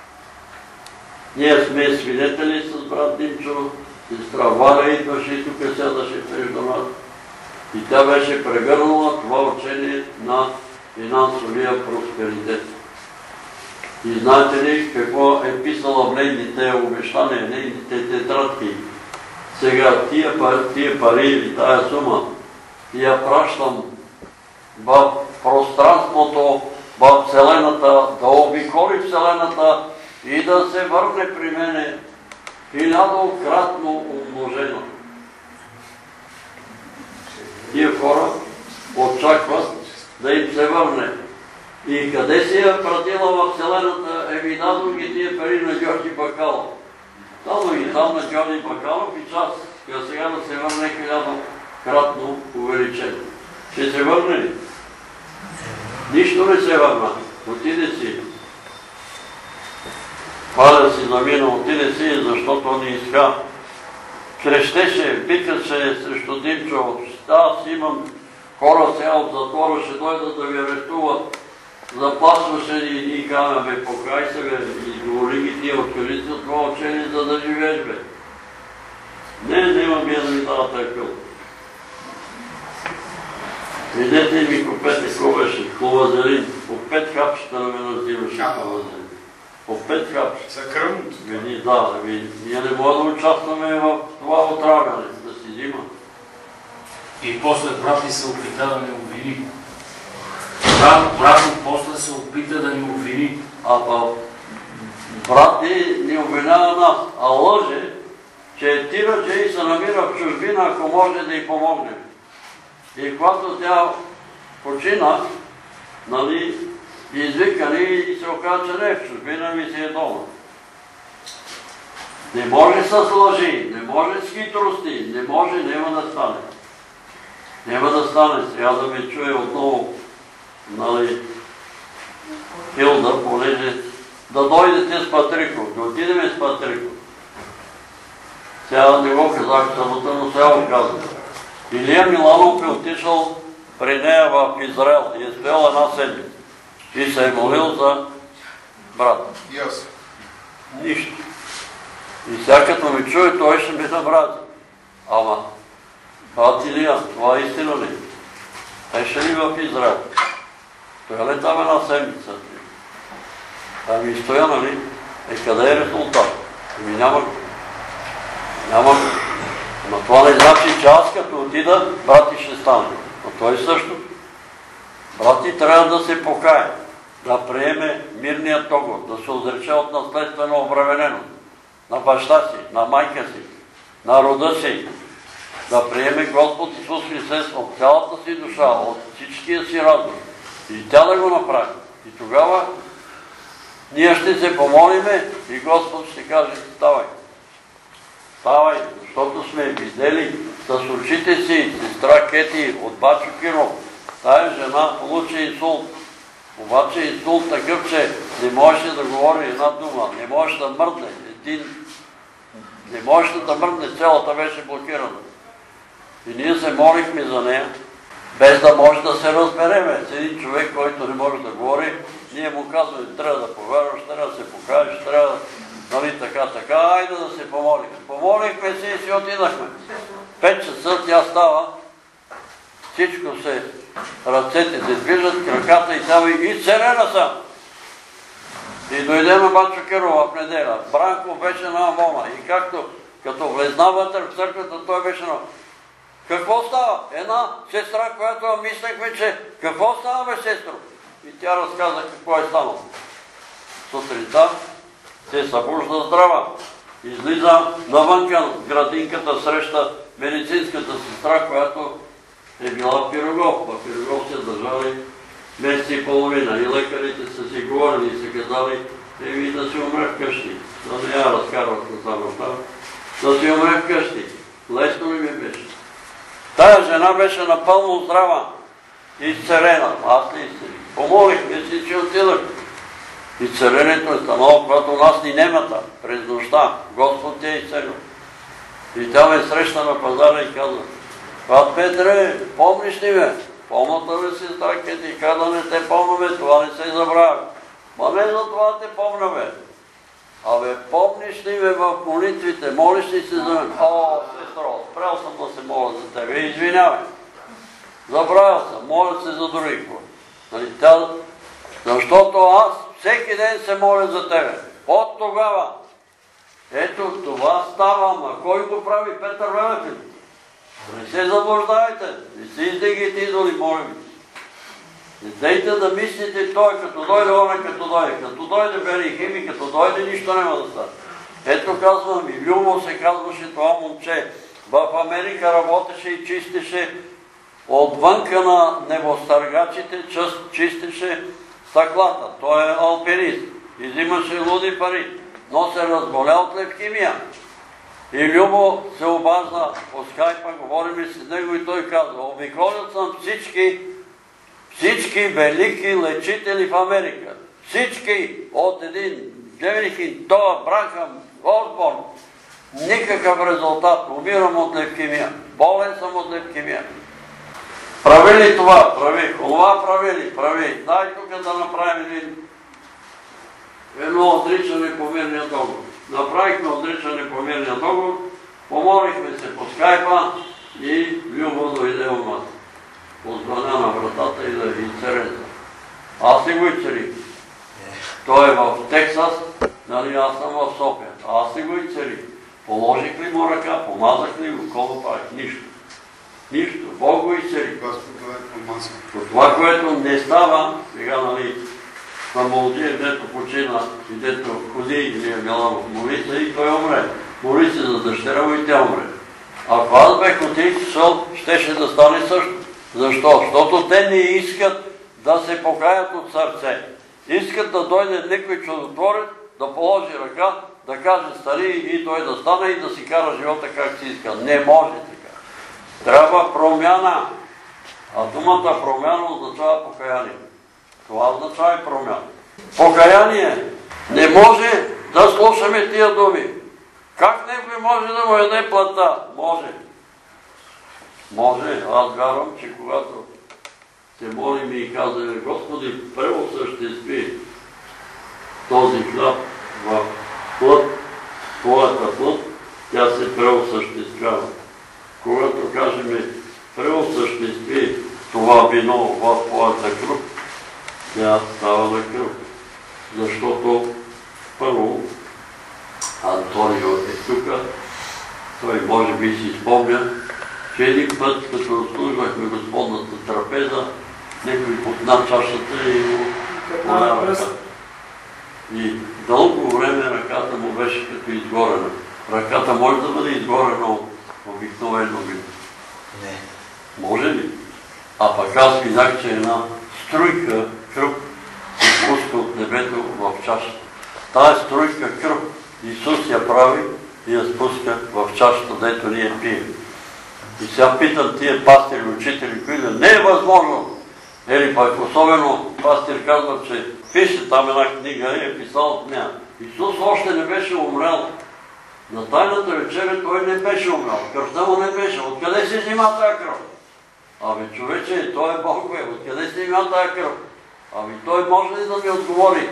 Ние сме свидетели с брат Димчо, сестра Валя идваше и тук седаше между нас. И тя беше прегърнала това учение на финансовия просперитет. И знаете ли какво е писала в нейните обещания, нейните тетрадки? Сега тия пари или тая сума я пращам в пространството, в Вселената, да обиколи Вселената и да се върне при мене хилядократно умножено. Тия хора очакват да им се върне. И къде си я пратила в Вселената, еми дадо ги тия пари на Георги Бакалов. Дадо ги там на Георги Бакалов и час, а сега да се върне хилядократно увеличено. Ще се върне ли? Нищо не се върна. Отиде си. Пада си замина, отиде си, защото не иска. Крещеше, викаше срещу Димчо. Аз имам хора сега от затвора, ще дойдат да ви арестуват. Заплашваше ни и казва, бе, покай се, бе, изговори ги тия, откажи се от това учение, за да живееш, бе. Не, няма ми да ми дава такъв. Видете ми купете, какво беше? Хловазелин. По пет хапчета да ме називаше хловазелин. По пет хапчета.
За кръвното?
Да, ние не можем да участваме в това отравяне, да си взима.
И после брат ни се опита да ни обвини. Брат ни после се опита да ни обвини.
А брат ни ни обвинява нас, а лъже, че Тира Джей се намира в чужбина, ако може да й помогне. И когато тя почина, нали, извикани и се оказа, че не е в чужбина, ми си е дома. Не може с лъжи, не може с хитрости, не може, няма да стане. Няма да стане. Сега да ме чуе отново, нали, Хилда, понеже да дойдете с Патрико, да отидеме с Патрико. Сега не го казах самото, но сега го казвам. Илия Миланов е отишъл при нея в Израел и е стоял една седмица. И се е молил за брат.
Йосиф.
Нищо. И сега като ме чуе, той ще ми набрази. Ама, брат Илия, това е истина ли? Беше ли в Израел? Стоя ли там една седмица? Ами стоя, нали? Е, къде е резултат? Ами няма. Няма. Но това не значи, че аз като отида, брати ще стане. Но той също. Брати трябва да се покае, да приеме мирния договор, да се отрече от наследствено обремененост на баща си, на майка си, на рода си, да приеме Господ Исус Христос от цялата си душа, от всичкия си разум. И тя да го направи. И тогава ние ще се помолиме и Господ ще каже, ставай. Ставай, защото сме видели с очите си сестра Кети от Бачо Киров. Тая жена получи инсулт. Обаче инсулт такъв, че не можеше да говори една дума, не можеше да мърдне. Един... Не можеше да мърдне, цялата беше блокирана. И ние се молихме за нея, без да може да се разбереме. С един човек, който не може да говори, ние му казваме, трябва да повярваш, трябва да се покажеш, трябва нали така, така, айде да се помолим. Помолихме се и си отидахме. Пет часа тя става, всичко се, ръцете се движат, краката и тя и царена съм. И дойде на Батчо Кирова в неделя. Бранко беше на Амона и както като влезна вътре в църквата, той беше на... Какво става? Една сестра, която мислехме, че какво става, бе, сестро? И тя разказа какво е станало. Сутринта се събужда здрава. Излиза навънка в градинката, среща медицинската сестра, която е била в Пирогов. В Пирогов се държали месец и половина и лекарите са си говорили и са казали, еми да си умре вкъщи. Да не я разкарват само там. Да си умре вкъщи. Лесно ли ми беше? Тая жена беше напълно здрава, изцерена. Аз не изцерих. Помолихме си, че отидах. Изцерението е станало, когато нас ни немата през нощта. Господ те е изцерил. И тя ме среща на пазара и каза, Пат Петре, помниш ли ме? Помната ли сестра, ке ти каза, не те помнаме, това не се забравя. Ма не за това те помняме. Абе, помниш ли ме в молитвите, молиш ли се за мен? О, сестро, спрял съм да се моля за тебе, извинявай. Забравя съм, моля се за други хора. Нали, тя... Защото аз всеки ден се моля за тебе. От тогава. Ето това става, ама кой го прави? Петър Велев. Не се заблуждайте, не се издигайте идоли, моля ви. Не дейте да мислите той, като дойде, он като дойде. Като дойде Берихим и като дойде, нищо няма да стане. Ето казвам, и Любо се казваше това момче. В Америка работеше и чистеше отвънка на небостъргачите, чистеше стъклата. Той е алпинист и взимаше луди пари, но се разболя от левкемия. И Любо се обажда по скайпа, говорим с него и той казва, обиколил съм всички, всички велики лечители в Америка. Всички от един Джерихин, това, Брахам, Осборн. Никакъв резултат. Умирам от левкемия. Болен съм от левкемия. Прави ли това? Прави. Това прави ли? Прави. Дай тук да направим един едно отричане по мирния договор. Направихме отричане по мирния договор, помолихме се по скайпа и Любо дойде у нас. Позвъня на вратата и да ви изцерете. Аз си го изцерих. Той е в Тексас, нали аз съм в София. Аз си го изцерих. Положих ли му ръка, помазах ли го, какво правих? Нищо. Нищо. Бог го изцери. Това, което не става, сега, нали, на Молдия, дето почина и дето ходи или е била в молица и той умре. Моли се за дъщеря му и тя умре. Ако аз бех отишъл, щеше да стане също. Защо? Защото те не искат да се покаят от сърце. Искат да дойде някой чудотворец, да положи ръка, да каже стари и той да стане и да си кара живота как си иска. Не може така. Трябва промяна. А думата промяна означава покаяние. Това означава и промяна. Покаяние. Не може да слушаме тия думи. Как някой може да му яде плата? Може. Може. Аз вярвам, че когато се молим и казваме, Господи, преосъществи този хляб в плът, твоята плът, тя се преосъществява. Когато кажем, преосъществи това вино в твоята кръв, тя става на кръв. Защото първо Антонио е тук, той може би си спомня, че един път, като служвахме Господната трапеза, някой подна чашата и го поля ръка. И дълго време ръката му беше като изгорена. Ръката може да бъде изгорена от обикновено вино.
Не.
Може ли? А пък аз видях, че една струйка кръв се спуска от небето в чашата. Тая струйка кръв Исус я прави и я спуска в чашата, дето ние пием. И сега питам тия пастири, учители, които не е възможно. Или пък особено пастир казва, че пише там една книга и е писал от нея. Исус още не беше умрял. На тайната вечеря той не беше умрял. Кръвта му не беше. Откъде се взима тая кръв? Ами човече, той е Бог, бе. Откъде се взима тая кръв? Ами той може ли да ми отговори?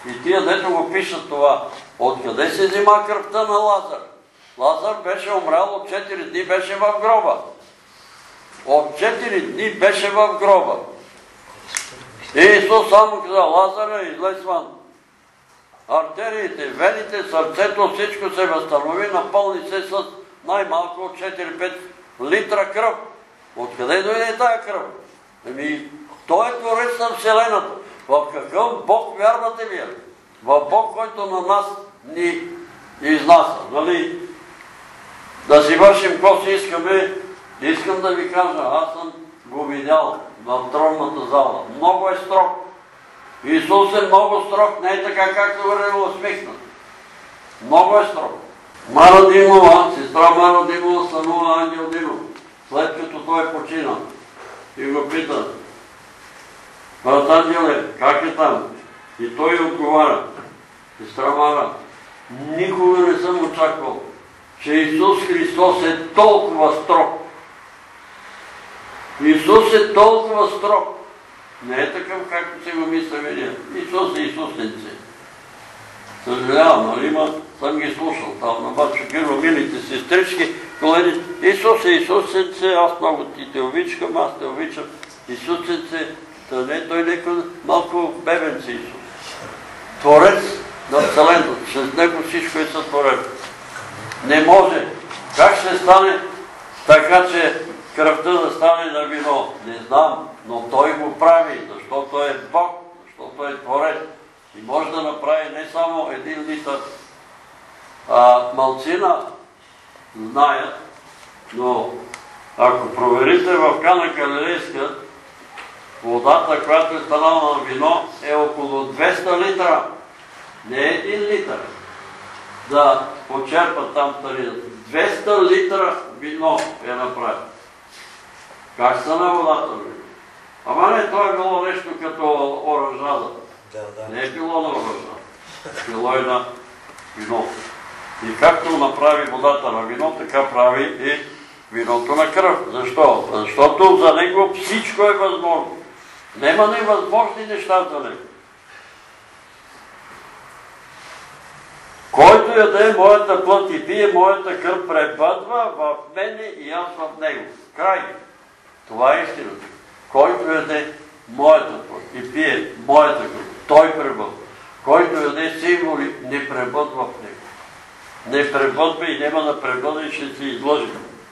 И тия, дето го пишат това, откъде се взима кръвта на Лазар? Лазар беше умрял, от четири дни беше в гроба. От четири дни беше в гроба. И Исус само каза, Лазаре, излез вън. Артериите, вените, сърцето, всичко се възстанови, напълни се с най-малко от четири-пет литра кръв. Откъде дойде тая кръв? Еми, той е творец на Вселената. В какъв Бог вярвате вие? В Бог, който на нас ни изнася. Нали? Да си вършим какво си искаме. Искам да ви кажа, аз съм го видял в тронната зала. Много е строг. Исус е много строг, не е така както върви усмихнат. Много е строг. Мара Димова, сестра Мара Димова, сънува Ангел Димов, след като той почина. И го пита, брат Ангеле, как е там? И той отговаря, сестра Мара, никога не съм очаквал, че Исус Христос е толкова строг. Исус е толкова строг. Не е такъв, както си го мисля ние. Исус е Исусенце. Съжалявам, нали има, съм ги слушал там на Батшо Гиро, милите сестрички, колеги. Исус е Исусенце, аз много ти те обичам, аз те обичам. Исусенце, не, той нека малко бебенце Исус. Творец на Вселената, с него всичко е сътворено. Не може. Как ще стане така, че кръвта да стане на вино? Не знам, но той го прави, защото е Бог, защото е Творец. И може да направи не само един литър. А, малцина знаят, но ако проверите в Кана Галилейска, водата, която е станала на вино, е около двеста литра. Не е един литър. Да почерпат там тарината. двеста литра вино е направено. Как стана водата? Ама не, то е било нещо като оранжада. Не е било на оранжада. Било е на вино. И както направи водата на вино, така прави и виното на кръв. Защо? Защото за него всичко е възможно. Нема невъзможни неща за него. Който яде моята плът и пие моята кръв, пребъдва в мене и аз в него. Край. Това е истината. Който яде моята плът и пие моята кръв, той пребъдва. Който яде символи, не пребъдва в него. Не пребъдва и няма да пребъдва и ще се изложи.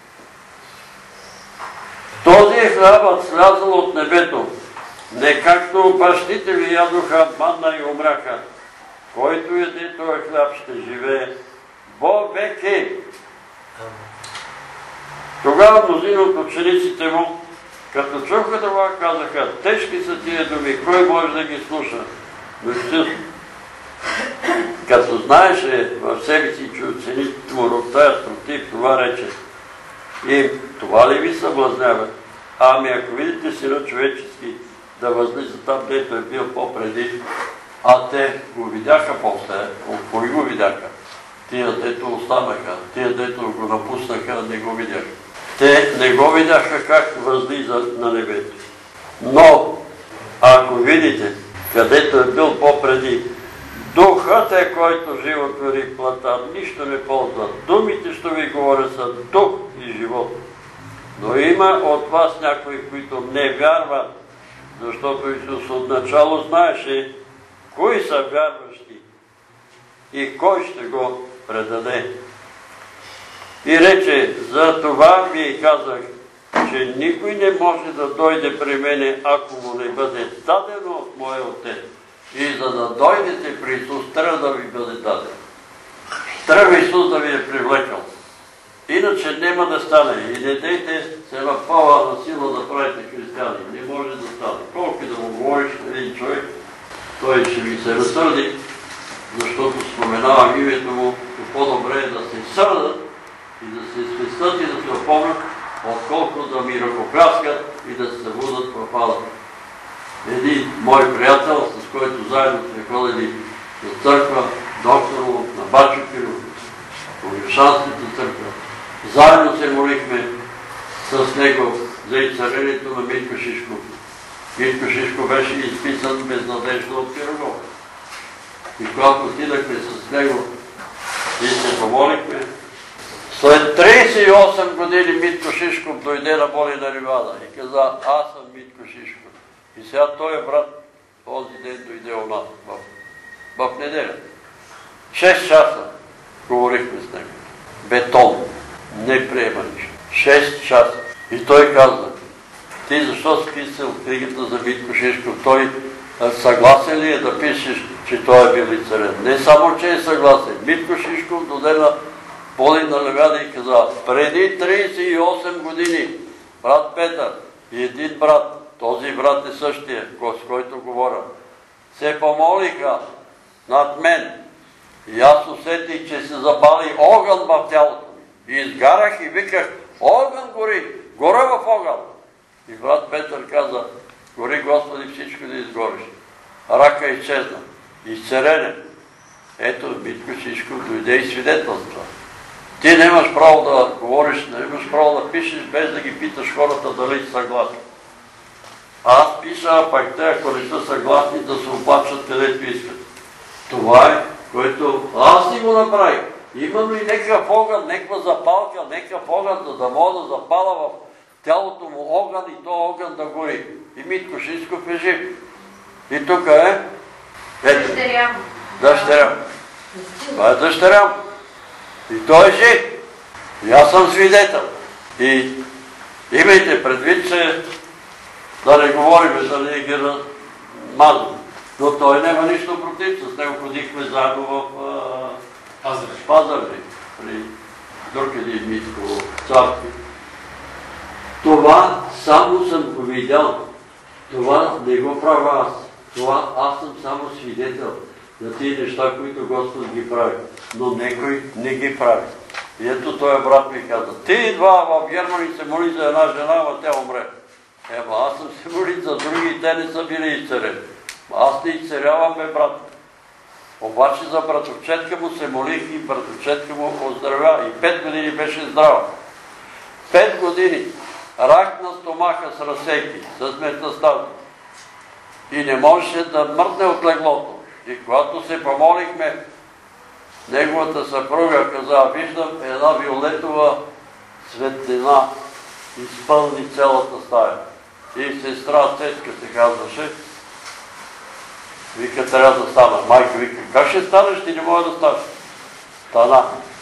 Този е хлябът слязал от небето. Не както бащите ви ядоха манна и умряха. Който яде този хляб, ще живее вовеки. Тогава мнозина от учениците му, като чуха това, казаха, тежки са тия думи, кой може да ги слуша? Но Исус, като знаеше в себе си, че учениците му роптаят против, това рече. И това ли ви съблазнява? Ами ако видите Сина човечески да възлиза там, дето е бил по-преди, а те го видяха после, кои го видяха? Тия, дето останаха, тия, дето го напуснаха, не го видяха. Те не го видяха как възлиза на небето. Но, ако видите, където е бил по-преди, духът е, който животвори плътта, нищо не ползва. Думите, що ви говоря, са дух и живот. Но има от вас някои, които не вярват, защото Исус отначало знаеше кои са вярващи и кой ще го предаде. И рече, за това ви казах, че никой не може да дойде при мене, ако му не бъде дадено от моя Отец. И за да дойдете при Исус, трябва да ви бъде дадено. Трябва Исус да ви е привлекал. Иначе няма да стане. И не дейте се напава на сила да правите християни. Не може да стане. Колко да му говориш на един човек, той ще ви се разсърди, защото споменавам името му, по-добре е да се сърдат и да се свистат и да се опомнят, отколко да ми ръкопляскат и да се събудат в адата. Един мой приятел, с който заедно сме ходили до църква, доктор на Батшо Гиро, в Угрешанската църква, заедно се молихме с него за изцелението на Митко Шишков. Митко Шишков беше изписан безнадежно от Пирогов. И когато отидахме с него и се помолихме, след тридесет и осем години Митко Шишков дойде на Болина Ривада и каза: аз съм Митко Шишков. И сега той е брат, този ден дойде у нас в, в неделя. Шест часа говорихме с него. Бетон. Не приема нищо. Шест часа. И той каза: ти защо си писал книгата за Митко Шишков? Той съгласен ли е да пишеш, че той е бил и царен? Не само, че е съгласен. Митко Шишков дойде на Болина Ривада и каза: преди тридесет и осем години брат Петър и един брат, този брат е същия, с който говоря, се помолиха над мен и аз усетих, че се запали огън в тялото ми. И изгарах и виках: огън гори, гора в огън. И брат Петър каза: гори, Господи, всичко да изгориш. Рака изчезна. Изцерене. Ето, Митко Шишков дойде и свидетелства. Ти нямаш право да говориш, нямаш право да пишеш, без да ги питаш хората дали са съгласни. Аз пиша, а пак те, ако не са съгласни, да се оплачат където искат. Това е, което аз си го направих. Имам ли някакъв огън, някаква запалка, някакъв огън, за да мога да запала в тялото му огън и то огън да гори. И Митко Шишков е жив. И тук е...
Дъщеря му.
Дъщеря му. Това е дъщеря му. И той е жив. И аз съм свидетел. И имайте предвид, че да не говорим, да не ги размазваме. Но той няма нищо против. С него ходихме заедно в Пазарджик. При друг един Митко царски. Това само съм го видял. Това не го правя аз. Това аз съм само свидетел за тези неща, които Господ ги прави. Но некой не ги прави. И ето този брат ми каза: ти идва в Германия се моли за една жена, ама тя умре. Ема аз съм се молил за други и те не са били изцерени. Аз не изцерявам, бе, брат. Обаче за братовчетка му се молих и братовчетка му оздравя. И пет години беше здрава. Пет години. Рак на стомаха с разсеки, с метастази. И не можеше да мъртне от леглото. И когато се помолихме, неговата съпруга каза: виждам една виолетова светлина, изпълни цялата стая. И сестра Цецка се казваше, вика: трябва да стана. Майка вика: как ще станеш, ти не може да станеш. Стана.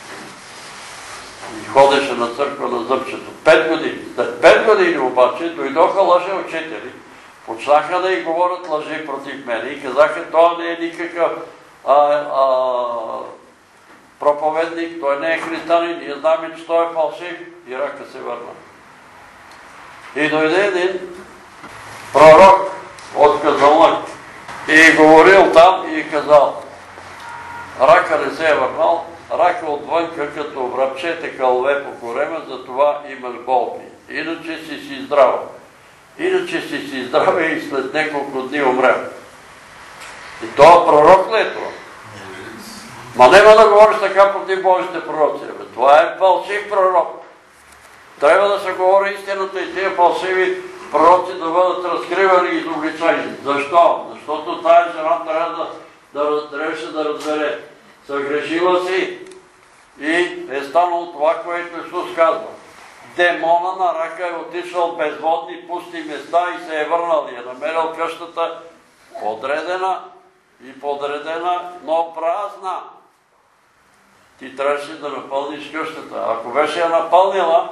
И ходеше на църква на зъбчето. Пет години. След пет години обаче дойдоха лъже учители, почнаха да й говорят лъжи против мене и казаха: това не е никакъв а, а, проповедник, той не е християнин, ние знаем, че той е фалшив, и рака се върна. И дойде един пророк от Казанлък и говорил там и казал: рака не се е върнал, рака отвънка като връбчете кълве по корема, затова имаш болки. Иначе си си здрава. Иначе си си здраве и след няколко дни умря. И това пророк ли е това? Ма нема да говориш така против Божите пророци. Това е фалшив пророк. Трябва да се говори истината и тия фалшиви пророци да бъдат разкривани и изобличени. Защо? Защото тая жена трябва да, да, трябваше да разбере. Съгрешила си и е станало това, което Исус казва. Демона на рака е отишъл в безводни пусти места и се е върнал и е намерил къщата подредена и подредена, но празна. Ти трябваше да напълниш къщата. Ако беше я напълнила,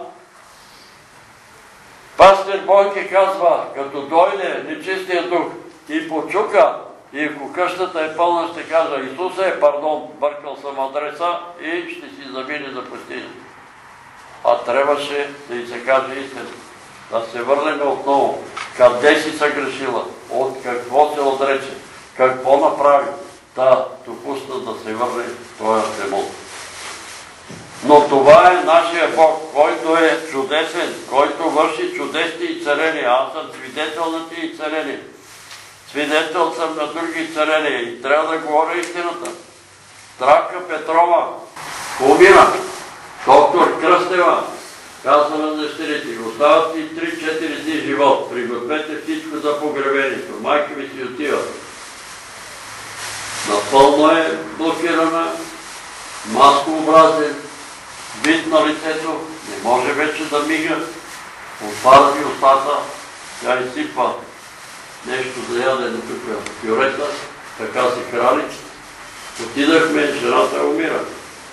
пастир Бойке казва, като дойде нечистия дух и почука, и ако къщата е пълна, ще кажа: Исусе, пардон, бъркал съм адреса, и ще си замине за пустиня. А трябваше да й се каже истина. Да се върнем отново. Къде си съгрешила? От какво се отрече? Какво направи? Да допусна да се върне този демон. Но това е нашия Бог, който е чудесен, който върши чудесни и царения. Аз съм свидетел на тия царения. Свидетел съм на други царения и трябва да говоря истината. Трака Петрова умира. Доктор Кръстева казва на дъщерите: остават си три-четири дни живот, пригответе всичко за погребението. Майка ми си отива. напълно е блокирана, маскообразен, вид на лицето, не може вече да мига, отваря ти устата, тя изсипва нещо за ядене тук, пюрета, така се храни. Отидахме, жената умира.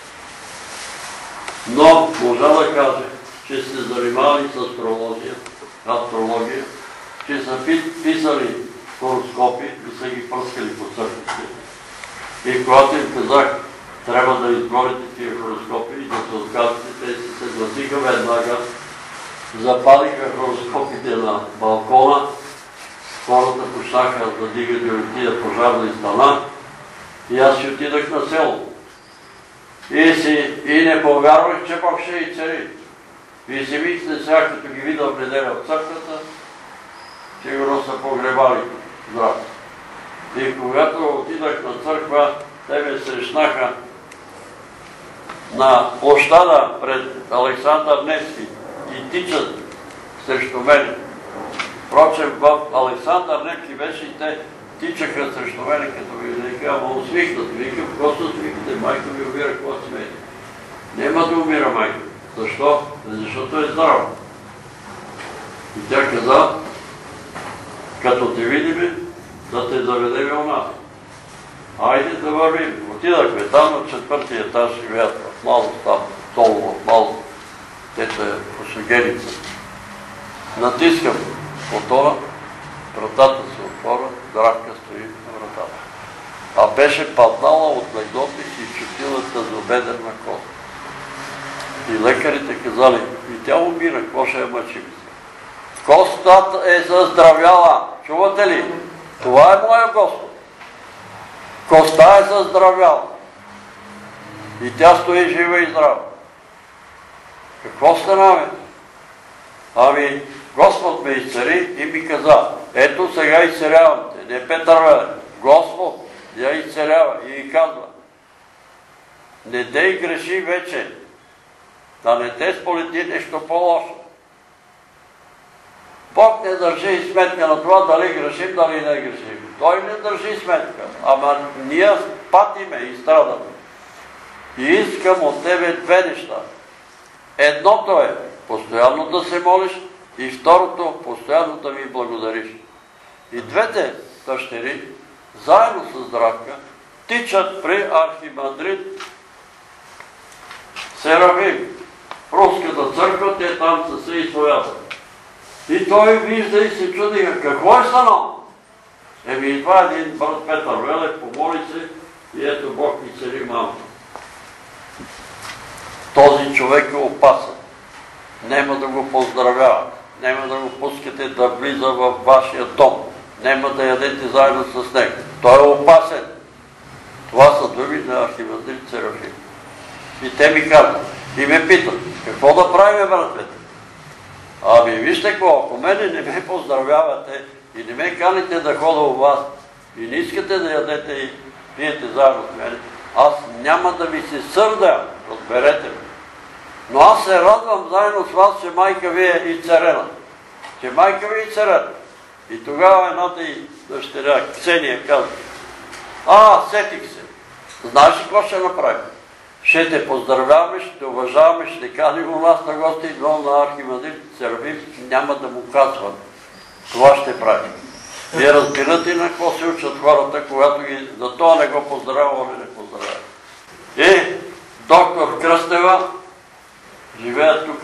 Но можа да каже, че се занимавали с астрология, астрология, че са писали хороскопи и са ги пръскали по църквите. И когато им казах, трябва да изгорите тия хороскопи и да се откажете, те се съгласиха веднага, запалиха хороскопите на балкона, хората почнаха да дигат и отидат пожарни стана и аз си отидах на село. И, си, и не повярвах, че Бог ще и цари. И си мисля сега, като ги видя в неделя в църквата, сигурно са погребали здраве. И когато отидах на църква, те ме срещнаха на площада пред Александър Невски и тичат срещу мен. Впрочем, в Александър Невски беше и те тичаха срещу мен, като ми вика, ама усвихнат. Викам, какво се усвихнате? Майка ми умира, какво смеете? Нема да умира майка. Защо? Защото е здрава. И тя каза, като те видим, да те заведем у нас. Айде да вървим. Отидахме там на четвъртия етаж, живеят в мало там, долу в мало. Те са по Шегеница. Натискам мотора, вратата се отворя, Здравка стои на вратата. А беше паднала от леглото и чутилата за бедерна кост. И лекарите казали, и тя умира, какво ще я мъчим? Костата е заздравяла. Чувате ли? Това е моя Господ. Коста е заздравяла. И тя стои жива и здрава. Какво стана, бе? Ами, Господ ме изцари и ми каза, ето сега изцелявам те. Не Петър, бе. Господ я изцелява и казва, не дей греши вече, да не те сполети нещо по-лошо. Бог не държи сметка на това дали грешим, дали не грешим. Той не държи сметка, ама ние патиме и страдаме. И искам от тебе две неща. Едното е постоянно да се молиш и второто постоянно да ми благодариш. И двете дъщери, заедно с Здравка, тичат при архимандрит Серафим. В Руската църква, те там са се изповядат. И той вижда и се чудиха, какво е станало? Еми, идва един брат Петър Велев, помоли се и ето Бог ми цари мамата. Този човек е опасен. Нема да го поздравявате, нема да го пускате да влиза във вашия дом, нема да ядете заедно с него. Той е опасен. Това са думи на архимандрит Серафим. И те ми казват, и ме питат, какво да правим, брат Петър? Ами вижте какво, ако мене не ме поздравявате и не ме каните да хода у вас и не искате да ядете и пиете заедно с мене, аз няма да ви се сърда, разберете ме. Но аз се радвам заедно с вас, че майка ви е и царена. Че майка ви е и царена. И тогава едната и дъщеря, Ксения, казва, а, сетих се. Знаеш ли какво ще направим? Ще те поздравяваме, ще те уважаваме, ще те каним у нас на гости, но на архимандрит Серафим няма да му казвам. Това ще правим. Вие разбирате на какво се учат хората, когато ги за това не го поздравява, не не поздравява. И доктор Кръстева живеят тук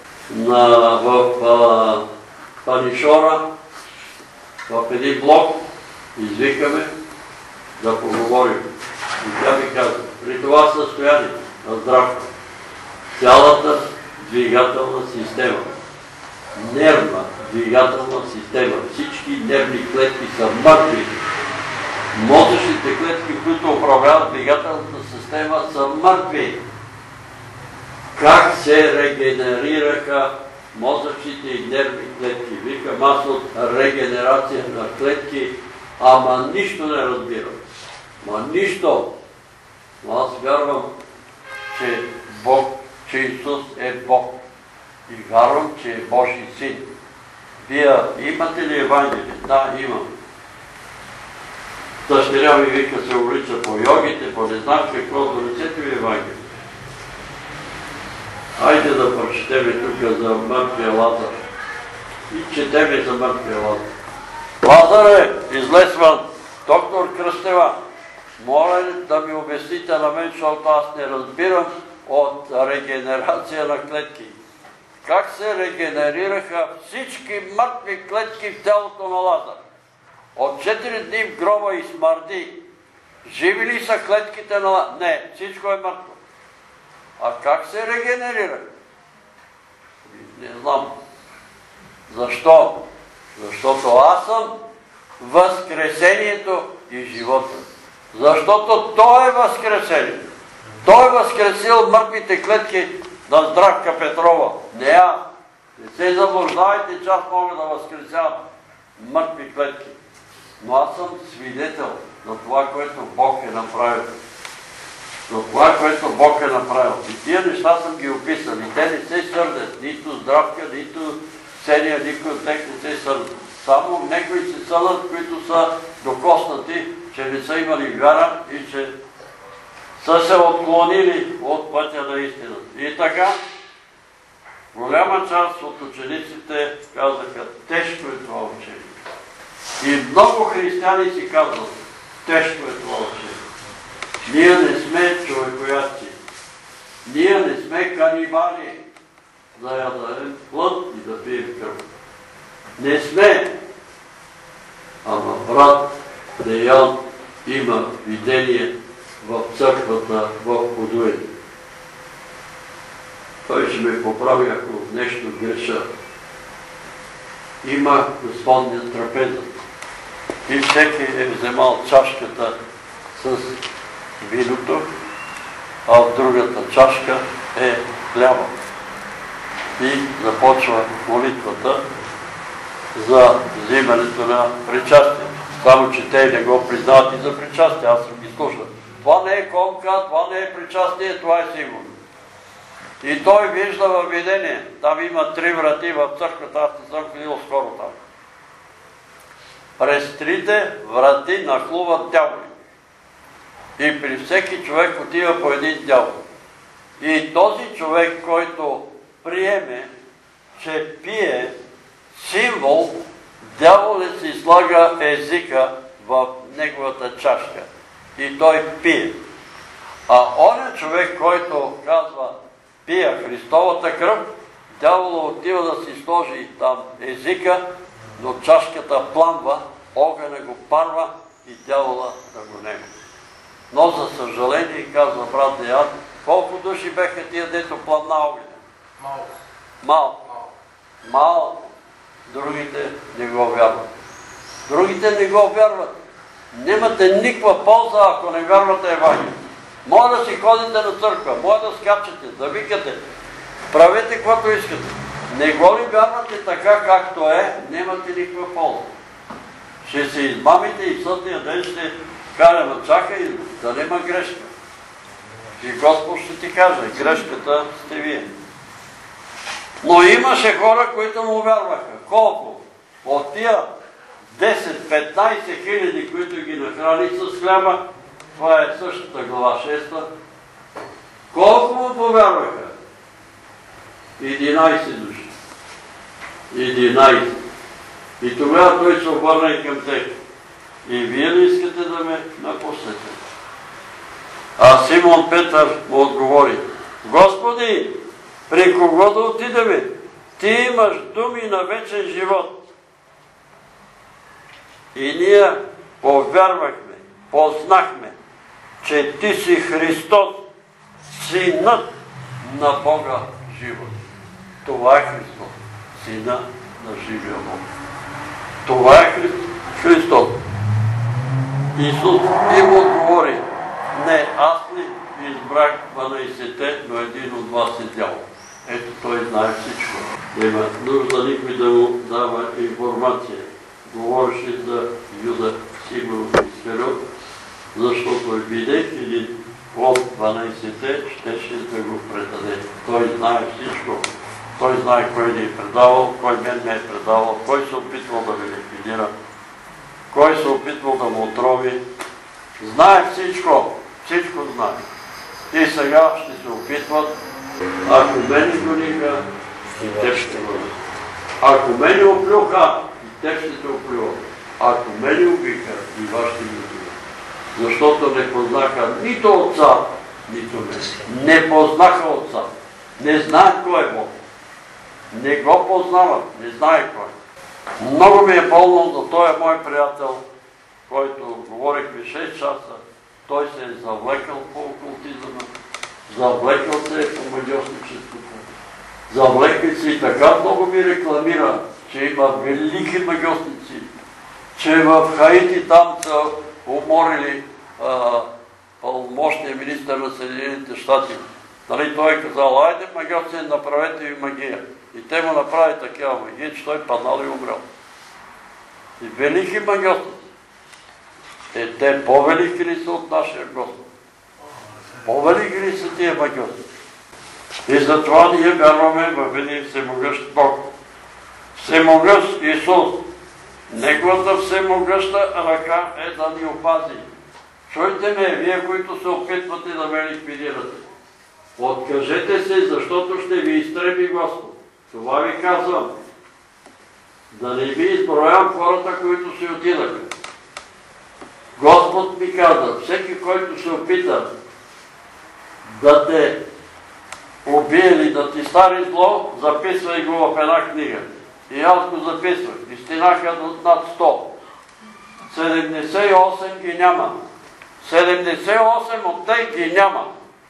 в Панишора, в един блок, извикаме да поговорим. И тя ми казва, при това състояние на Здравка, цялата двигателна система, нервна двигателна система, всички нервни клетки са мъртви. Мозъчните клетки, които управляват двигателната система, са мъртви. Как се регенерираха мозъчните и нервни клетки? Викам аз от регенерация на клетки, ама нищо не разбирам. Ма нищо. Но аз вярвам, че Бог, че Исус е Бог. И вярвам, че е Божий син. Вие имате ли Евангелие? Да, имам. Дъщеря ми вика се увлича по йогите, по не знам какво, донесете ми Евангелие. Хайде да прочетеме тук за мъртвия Лазар. И четеме за мъртвия Лазар. Лазаре, излезва доктор Кръстева. Моля да ми обясните на мен, защото аз не разбирам от регенерация на клетки. Как се регенерираха всички мъртви клетки в тялото на Лазар? От четири дни в гроба и смърди. Живи ли са клетките на Лазар? Не, всичко е мъртво. А как се регенерира? Не знам. Защо? Защото аз съм възкресението и живота. Защото Той е възкресение. Той е възкресил мъртвите клетки на Здравка Петрова. Не аз. Не се заблуждавайте, че аз мога да възкресявам мъртви клетки. Но аз съм свидетел на това, което Бог е направил. На това, което Бог е направил. И тия неща съм ги описал. И те не се сърдят. Нито Здравка, нито Сения, никой от тях не се сърдят. Само някои се съдят, които са докоснати, че не са имали вяра и че са се отклонили от пътя на истината. И така, голяма част от учениците казаха, тежко е това учение. И много християни си казват, тежко е това учение. Ние не сме човекоядци. Ние не сме канибали, да ядем плът и да пием кръв. Не сме. Ама брат Деян има видение в църквата в Подуен. Той ще ме поправи, ако нещо греша. Има Господния трапеза. И всеки е вземал чашката с виното, а в другата чашка е хляба. И започва молитвата за взимането на причастие. Само, че те не го признават и за причастие. Аз съм ги слушал. Това не е комка, това не е причастие, това е сигурно. И той вижда във видение. Там има три врати в църквата, аз не съм ходил скоро там. През трите врати нахлуват дяволи. И при всеки човек отива по един дявол. И този човек, който приеме, че пие символ, дяволът си слага езика в неговата чашка. И той пие. А оня човек, който казва, пия Христовата кръв, дяволът отива да си сложи там езика, но чашката пламва, огъня го парва и дявола да го нема. Но за съжаление, казва брат Деян, колко души беха тия, дето пламна огъня?
Малко.
Малко. Малко. Другите не го вярват. Другите не го вярват. Нямате никаква полза, ако не вярвате Евангелие. Може да си ходите на църква, може да скачате, да викате, правете каквото искате. Не го ли вярвате така, както е, нямате никаква полза. Ще се измамите и в съдния ден ще кажа, чакай да нема грешка. И Господ ще ти каже, грешката сте вие. Но имаше хора, които му вярваха. Колко? От тия десет-петнайсет хиляди, които ги нахрани с хляба, това е същата глава шеста. Колко му повярваха? единайсет души. единайсет. И тогава той се обърна и към тях. И вие ли искате да ме напуснете? А Симон Петър му отговори, Господи, при кого да отидеме? Ти имаш думи на вечен живот. И ние повярвахме, познахме, че Ти си Христос, Синът на Бога живот. Това е Христос, Сина на живия Бог. Това е Христос. Исус им отговори, не, аз ли избрах дванайсетте, но един от вас е дявол. Ето той знае всичко. Няма нужда никой да му дава информация. Говореше за Юда Симеон Искариот, защото видейки един от дванайсетте, щеше да го предаде. Той знае всичко. Той знае кой ни е предавал, кой мен ме е предавал, кой се опитвал да ме ликвидира, кой се опитвал да му отрови. Знае всичко, всичко знае. И сега ще се опитват, ако мене гониха, и те ще бъдат. Ако мене оплюха, и те ще те оплюват. Ако мене убиха, и вас ще ги убият. Защото не познаха нито отца, нито мене. Не познаха отца. Не знаят кой е Бог. Не го познават, не знае кой. Много ми е болно за този мой приятел, който говорихме шест часа. Той се е завлекал по окултизъма, завлекал се е по магиосничеството. Завлекал се и така много ми рекламира, че има велики магиосници, че в Хаити там са уморили пълномощния министър на Съединените щати. Нали, той е казал, айде магиосни, направете ви магия. И те му направи такива магия, че той паднал и умрял. И велики магиосници. Е, те по-велики ли са от нашия Господ? По-велики ли са тия магиосници? И затова ние вярваме в един всемогъщ Бог. Всемогъщ Исус. Неговата всемогъща ръка е да ни опази. Чуйте ме, вие, които се опитвате да ме ликвидирате. Откажете се, защото ще ви изтреби Господ. Това ви казвам. Да не ви изброявам хората, които си отидаха. Господ ми каза, всеки, който се опита да те убие или да ти стари зло, записвай го в една книга. И аз го записвах. И стинаха над сто. седемдесет и осем ги няма. седемдесет и осем от тях ги няма.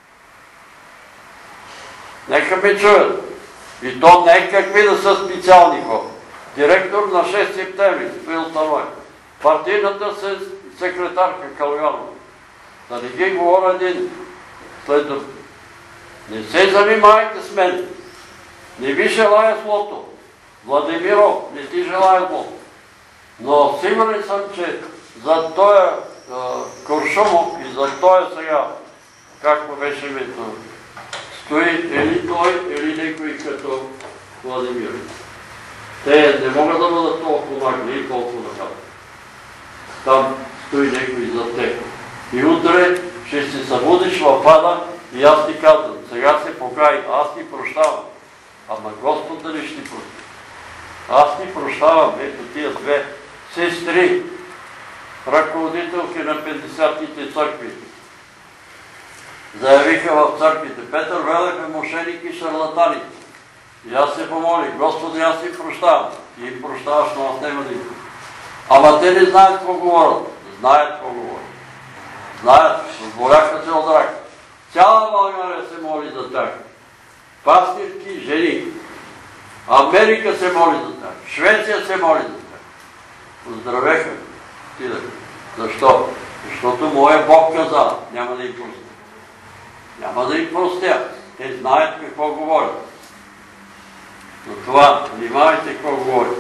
Нека ме чуят. И то не е какви да са специални хора. Директор на шести септември, Стоил Станой. Партийната секретарка Калганова. Да не ги говоря един след друг. Не се занимавайте с мен. Не ви желая злото. Владимиро, не ти желая злото. Но сигурен съм, че за този Куршумов и за този сега, както беше името, стои или той, или някой като Владимир. Те не могат да бъдат толкова нагли и толкова нагадни. Там стои някой за теб. И утре ще се събудиш в ада и аз ти казвам, сега се покай, аз ти прощавам. Ама Господ дали ще ти прости? Аз ти прощавам, ето тия две сестри, ръководителки на петдесетните църкви. Заявиха в църквите, Петър Велев е мошеник и шарлатаник. И аз се помолих, Господи, аз ти прощавам. И им прощаваш, но аз няма да им. Ама те не знаят какво говорят. Знаят какво говорят. Знаят, разболяха се от рак. Цяла България се моли за тях. Пастирки, жени. Америка се моли за тях. Швеция се моли за тях. Поздравеха. Отидаха. Защо? Защото моя Бог каза, няма да им простя. Няма да им простя. Те знаят какво говорят. Но това, внимавайте какво говорят.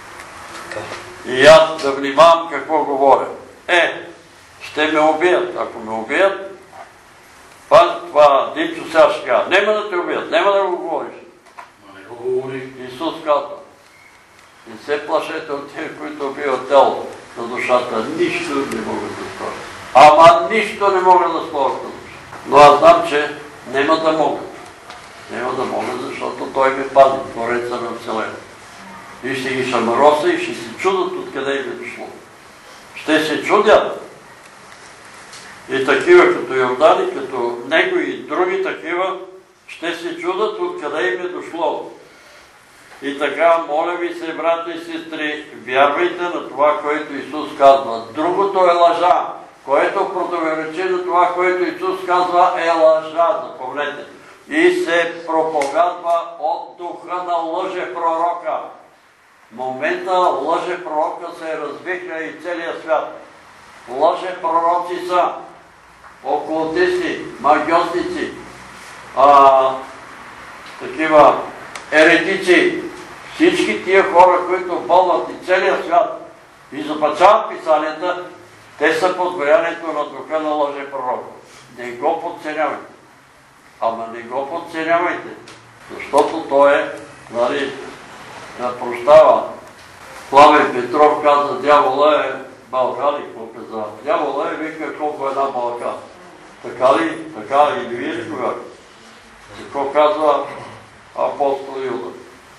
И аз да внимавам какво говоря. Е, ще ме убият. Ако ме убият, това Димчо сега ще казва, нема да те убият, нема да го говориш.
Но не го говори.
Исус казва, не се плашете от тия, които убиват телото на душата. Нищо не могат да сторят. Ама нищо не могат да сторят на душата. Но аз знам, че нема да могат. Нема да могат, защото Той ме пази, Твореца на Вселената. И ще ги шамароса и ще се чудат откъде им е дошло. Ще се чудят. И такива като Йордани, като него и други такива, ще се чудат откъде им е дошло. И така, моля ви се, брата и сестри, вярвайте на това, което Исус казва. Другото е лъжа, което противоречи на това, което Исус казва, е лъжа, запомнете. И се проповядва от духа на лъже пророка. В момента лъже пророка се развихля и целия свят. Лъже пророци са окултисти, магиосници, а, такива еретици. Всички тия хора, които бълват и целия свят и запачават писанията, те са под влиянието на духа на лъже пророка. Не го подценявайте. Ама не го подценявайте, защото той е, нали, да прощава. Пламен Петров каза, дявола е Балка ли, какво каза? Дявола е вика колко една балка. Така ли? Така ли? И вие ли кога? Какво казва апостол Юда?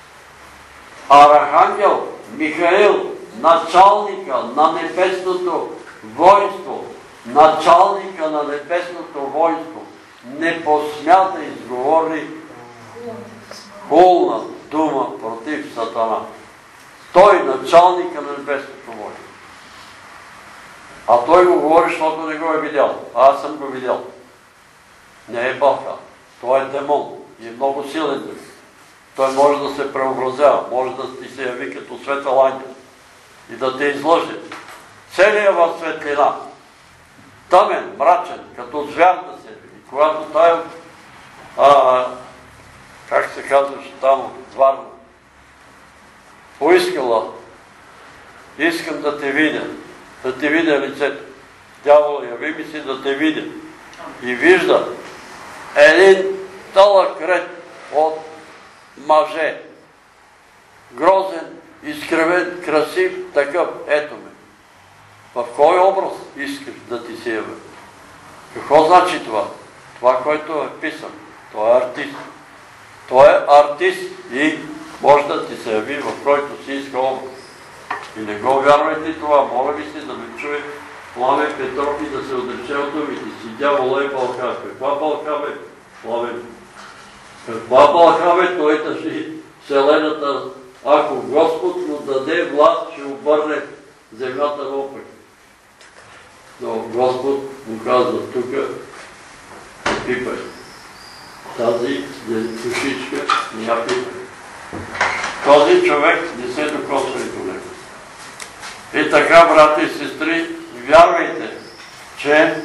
Архангел Михаил, началника на небесното воинство, началника на небесното воинство, не посмя да изговори хулна дума против Сатана. Той началника на небесното воинство. А той го говори, защото не го е видял. Аз съм го видял. Не е Балка. Той е демон и е много силен демон. Той може да се преобразява, може да ти се яви като светъл ангел и да те излъже. Целият в светлина, тъмен, мрачен, като звяр да се яви. И когато тая, а, как се казваше там, Варна, поискала, искам да те видя, да те видя лицето. Дявол, яви ми се да те видя. И вижда един дълъг ред от мъже. Грозен, изкривен, красив, такъв. Ето ме. В кой образ искаш да ти се яви? Какво значи това? Това, което е писан. Той е артист. Той е артист и може да ти се яви в който си иска образ. И не го вярвайте това. Моля ви се да ме чуе Пламен Петров и да се отрече от думите си. Дявола е Балка. Каква Балка бе? Пламен. Каква Балка бе? Той тъжи вселената. Ако Господ му даде власт, ще обърне земята наопак. Но Господ му казва, тук пипай. Тази душичка не я пипай. Този човек не се докосва и до него. И така, брати и сестри, вярвайте, че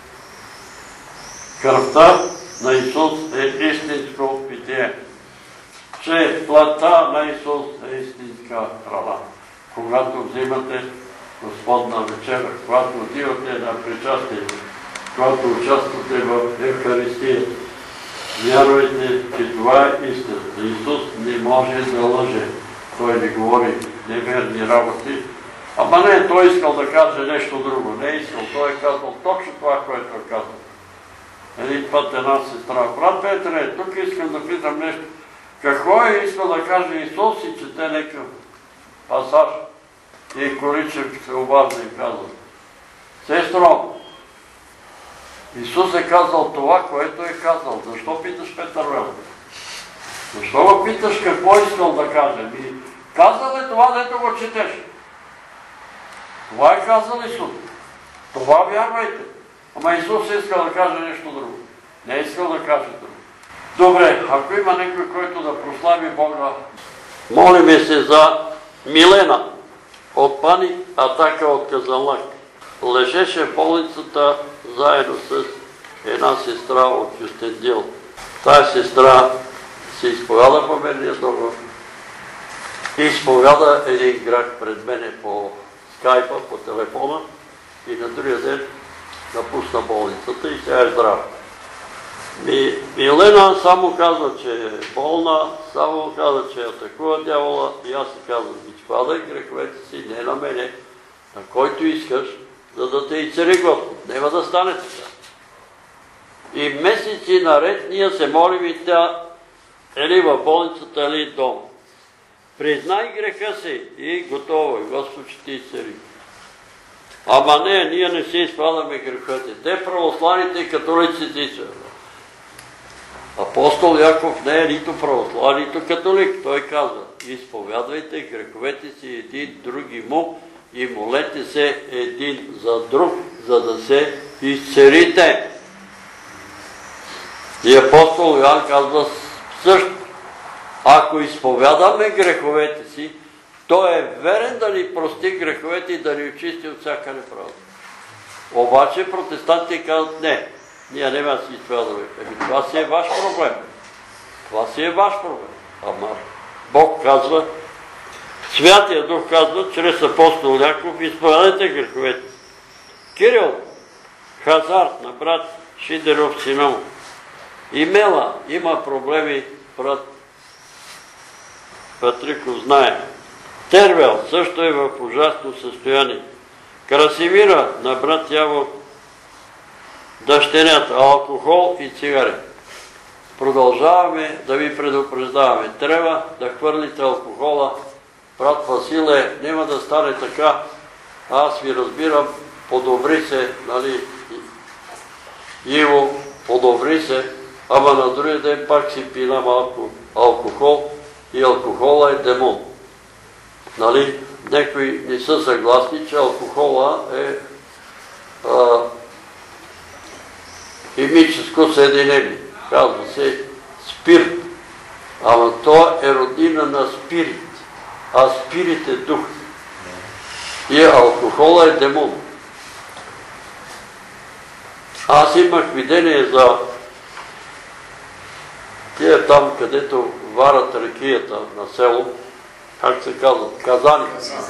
кръвта на Исус е истинско питие. Че плътта на Исус е истинска храна. Когато взимате Господна вечера, когато отивате на причастие, когато участвате в Евхаристия, вярвайте, че това е истина. Исус не може да лъже. Той не говори неверни работи. Ама не, той искал да каже нещо друго. Не е искал. Той е казал точно това, което е казал. Един път една сестра. Брат Петре, тук искам да питам нещо. Какво е искал да каже Исус и чете някакъв пасаж? И Коричев се обажда и казва: сестро, Исус е казал това, което е казал. Защо питаш Петър Велов? Защо го питаш какво искал да каже? Ми казал е това, дето го четеш. Това е казал Исус. Това вярвайте. Ама Исус е искал да каже нещо друго. Не е искал да каже друго. Добре, ако има някой, който да прослави Бога, молиме се за Милена от Паник, Атака от Казанлък. Лежеше в болницата заедно с една сестра от Кюстендил. Тая сестра се изповяда по мерния договор и изповяда един грях пред мене по скайпа, по телефона и на другия ден напусна болницата и тя е здрава. Милена само казва, че е болна, само казва, че атакува дявола и аз си казвам: изпадай греховете си, не на мене, на който искаш, за да те изцели Господ. Нема да стане така. И месеци наред ние се молим и тя или в болницата, или дома. Признай греха си и готово, Господ ще ти изцели. Ама не, ние не си изпадаме греховете. Те православните и католиците са. Апостол Яков не е нито православен, нито католик. Той казва: изповядвайте греховете си един други му и молете се един за друг, за да се изцелите. И апостол Йоан казва също: ако изповядаме греховете си, той е верен да ни прости греховете и да ни очисти от всяка неправда. Обаче протестантите казват: не, ние не ме си изповядаме. Еми, това си е ваш проблем. Това си е ваш проблем. Ама Бог казва, Святия Дух казва, чрез апостол Яков: изповядайте греховете. Кирил Хазарт на брат Шидеров Симеон. Имела има проблеми, брат Патриков знае. Тервел също е в ужасно състояние. Красимира на брат Яво дъщерята, алкохол и цигари. Продължаваме да ви предупреждаваме. Трябва да хвърлите алкохола. Брат Василе, няма да стане така. Аз ви разбирам, подобри се, нали, Иво, подобри се, ама на другия ден пак си пина малко алкохол и алкохола е демон. Нали, някои не са съгласни, че алкохола е а, химическо съединение. Казва се спирт. Ама то е роднина на спирит. А спирит е дух. И алкохола е демон. Аз имах видение за тия там, където варят рекията на село, как се казват, казани.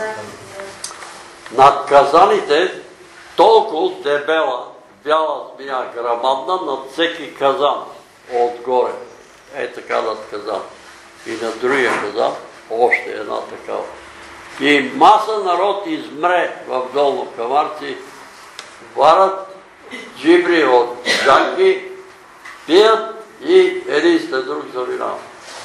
Над казаните толкова дебела, бяла змия, грамадна над всеки казан отгоре. Е така над казан. И на другия казан още една такава. И маса народ измре в Долно Камарци, варат джибри от джанки, пият и един след друг завинават.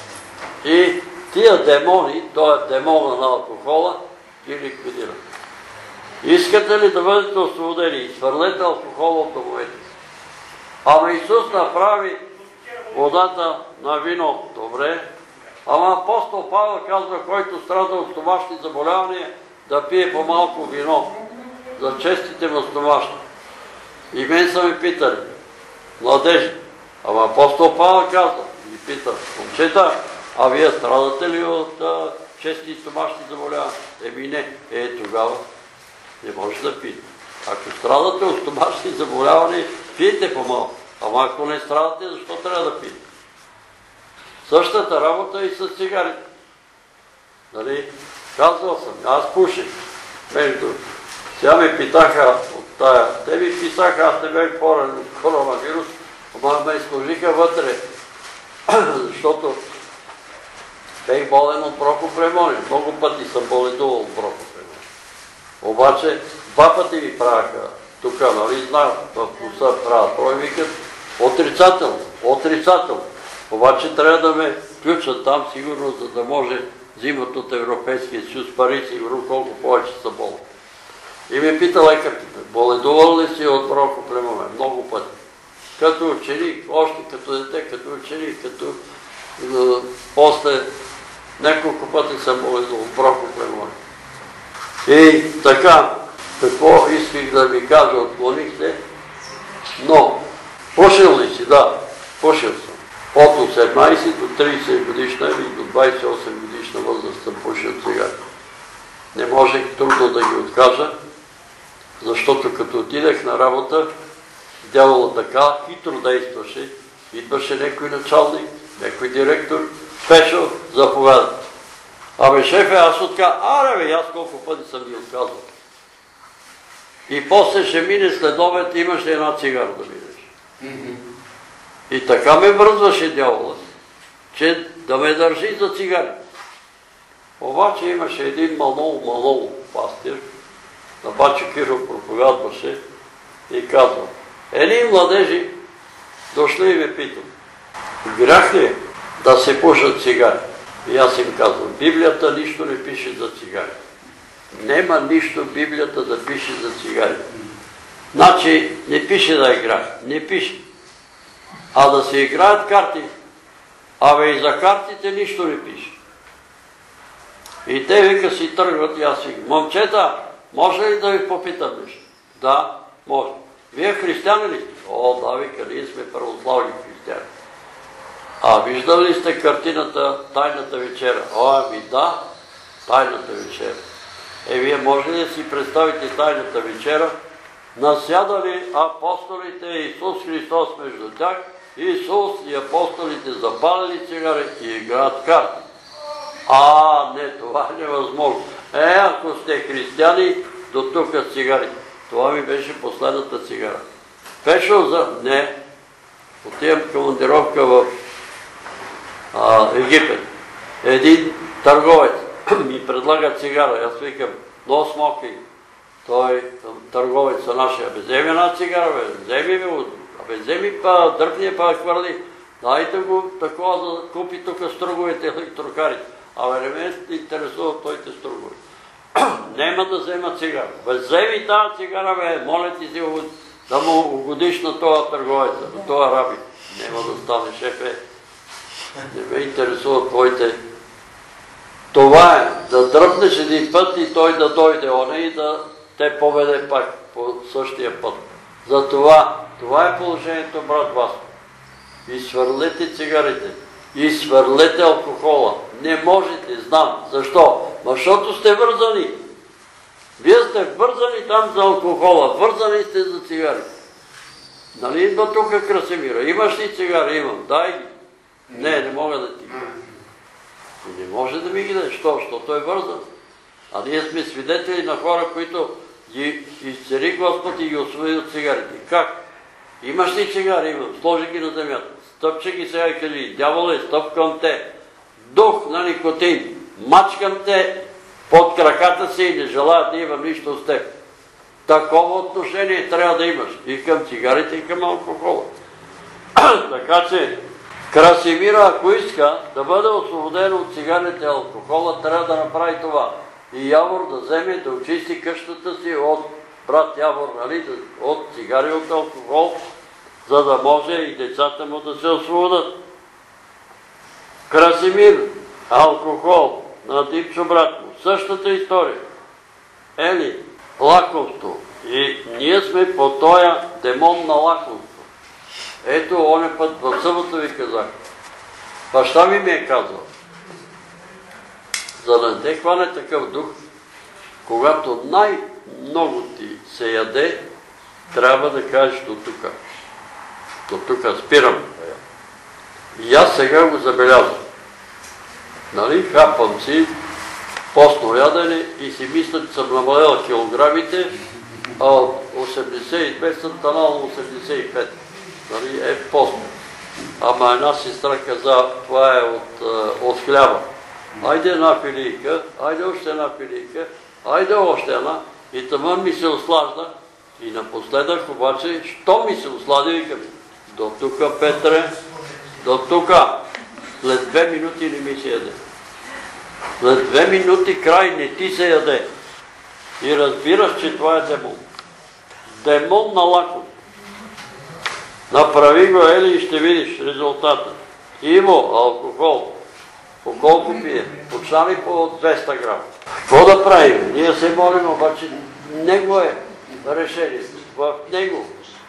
И тия демони, т.е. демона на алкохола, ги ликвидират. Искате ли да бъдете освободени? Изхвърлете алкохола от домовете си. Ама Исус направи водата на вино добре, ама апостол Павел казва, който страда от стомашни заболявания, да пие по-малко вино, за честите му стомашни. И мен са ми питали, младежи, ама апостол Павел казва, и пита, момчета, а вие страдате ли от а, чести стомашни заболявания? Еми не, е тогава не може да пиете. Ако страдате от стомашни заболявания, пиете по-малко. Ама ако не страдате, защо трябва да пиете? Същата работа и с цигарите. Нали? Казвал съм, аз пуших. Между. Сега ме питаха от тая. Те ми писаха, аз не бях порен от коронавирус, ама ме изложиха вътре. Защото бех болен от брокопневмония. Много пъти съм боледувал от брокопневмония. Обаче два пъти ми правяха тук, нали, знаят, в носа правят. Той викат отрицателно, отрицателно. Обаче трябва да ме включат там сигурно, за да може взимат от Европейския съюз пари, сигурно колко повече са болни. И ме пита лекарката, боледувал ли си от брокопневмония? Много пъти. Като ученик, още като дете, като ученик, като е, после няколко пъти съм боледувал от брокопневмония. И така, какво исках да ви кажа, отклоних се, но пушил ли си? Да, пушил съм. От осемнайсет до трийсет годишна или до двайсет и осем годишна възраст съм пушил цигари. Не можех трудно да ги откажа, защото като отидех на работа, дявола така хитро действаше, идваше някой началник, някой директор, Пешо, заповяда. Абе, шефе, аз отказвам. Аре, бе, аз колко пъти съм ги отказвал. И после ще мине след обед, имаш ли една цигара да минеш. И така ме връзваше дявола, че да ме държи за цигари. Обаче имаше един манол, манол пастир, на Бачо Киро проповядваше и казва, едни младежи дошли и ме питат, грях ли да се пушат цигари? И аз им казвам, Библията нищо не пише за цигари. Нема нищо Библията да пише за цигари. Значи не пише да играе, не пише. А да се играят карти, абе и за картите нищо не пише. И те вика си тръгват и аз викам, момчета, може ли да ви попитам нещо? Да, може. Вие християни ли сте? О, да, вика, ние сме православни християни. А виждали ли сте картината Тайната вечера? О, ами да, Тайната вечера. Е, вие може ли да си представите Тайната вечера? Насядали апостолите Исус Христос между тях, Исус и апостолите запалили цигари и играят карти. А, не, това е невъзможно. Е, ако сте християни, до тук цигари. Това ми беше последната цигара. Пешо за... Не. Отивам командировка в а, Египет. Един търговец ми предлага цигара. Аз викам, no smoking. той търговеца нашия, бе, вземи една цигара, бе, вземи ми, бе, вземи па, дърпния па, хвърли, дайте го такова да купи тук струговете електрокарите. Абе, не ме интересува твоите стругове. Нема да взема цигара. Бе, вземи тази цигара, бе, моля ти си да му угодиш на този търговец, на този раби. Нема да стане шефе. Не ме интересува твоите. Това е, да дръпнеш един път и той да дойде оне и да те поведе пак по същия път. Затова, това е положението, брат Васко. И свърлете цигарите, и свърлете алкохола. Не можете, знам. Защо? Защото сте вързани. Вие сте вързани там за алкохола, вързани сте за цигарите. Нали идва тук Красимира? Имаш ли цигари? Имам. Дай ги. Не, не мога да ти ги. Не може да ми ги даде. Що? Защото е вързан. А ние сме свидетели на хора, които ги изцери Господ и ги освои от цигарите. Как? Имаш ли цигари? Имам. Сложи ги на земята. Стъпче ги сега и кажи, дяволе, стъпкам те. Дух на никотин. Мачкам те под краката си и не желая да имам нищо с теб. Такова отношение трябва да имаш и към цигарите, и към алкохола. Така че Красимира, ако иска да бъде освободен от цигарите и алкохола, трябва да направи това. И Явор да вземе, да очисти къщата си от брат Явор, нали, от цигари и от алкохол, за да може и децата му да се освободят. Красимир, алкохол, на Дипчо брат му, същата история. Ели, лакомство. И ние сме по тоя демон на лакомство. Ето, оня път в събота ви казах. Баща ми ми е казал. За да не те хване такъв дух, когато най-много ти се яде, трябва да кажеш до тука. До тука спирам. И аз сега го забелязвам. Нали, хапвам си постно ядене и си мисля, че съм намалял килограмите, а от осемдесет и две съм станал на осемдесет и пет. Нали, е постно. Ама една сестра каза, това е от, от хляба. Айде една филийка, айде още една филийка, айде още една. И тъмън ми се ослажда. И напоследък обаче, що ми се ослади, викам, до тука, Петре, до тука. След две минути не ми се яде. След две минути край не ти се яде. И разбираш, че това е демон. Демон на лаком. Направи го, ели, и ще видиш резултата. Иво, алкохол. По колко пие? Почнали по двеста грама. Какво да правим? Ние се молим, обаче него е решението. В него.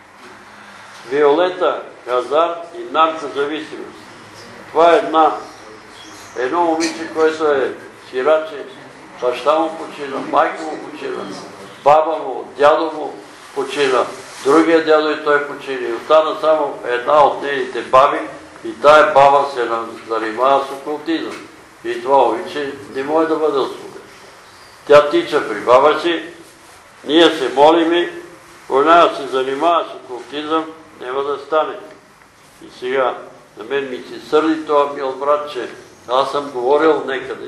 Виолета, хазарт и наркозависимост. Това е една. Едно момиче, което е сираче, баща му почина, майка му почина, баба му, дядо му почина, другия дядо и той почина. И остана само една от нейните баби и тая баба се занимава с окултизъм. И това момиче не може да бъде освободен. Тя тича при баба си, ние се молиме, она се занимава с окултизъм, няма да стане. И сега на мен ми се сърди това мил брат, че аз съм говорил некъде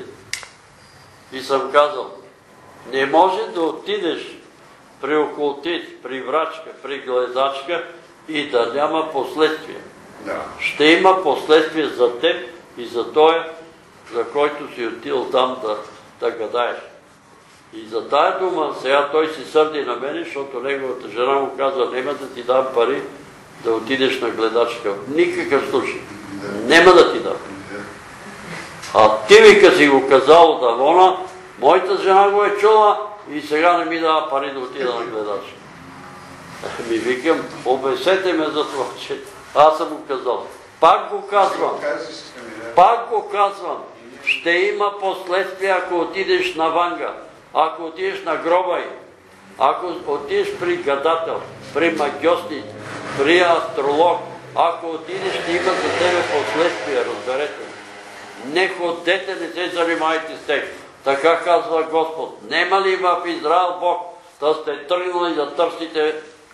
и съм казал, не може да отидеш при окултист, при врачка, при гледачка и да няма последствия. Да. Ще има последствия за теб и за той, за който си отил там да, да гадаеш. И за тая дума сега той си сърди на мене, защото неговата жена му казва, няма да ти дам пари да отидеш на гледачка. В никакъв случай. Нема да ти дам. А ти вика си го казал от Авона, моята жена го е чула и сега не ми дава пари да отида на гледачка. Ми викам, обесете ме за това, че аз съм го казал. Пак го казвам. Пак го казвам. Ще има последствия, ако отидеш на Ванга, ако отидеш на гроба й, ако отидеш при гадател, при магьосник, при астролог, ако отидеш, ще има за тебе последствия, разберете. Не ходете, не се занимайте с тях. Така казва Господ. Нема ли в Израел Бог да сте тръгнали да търсите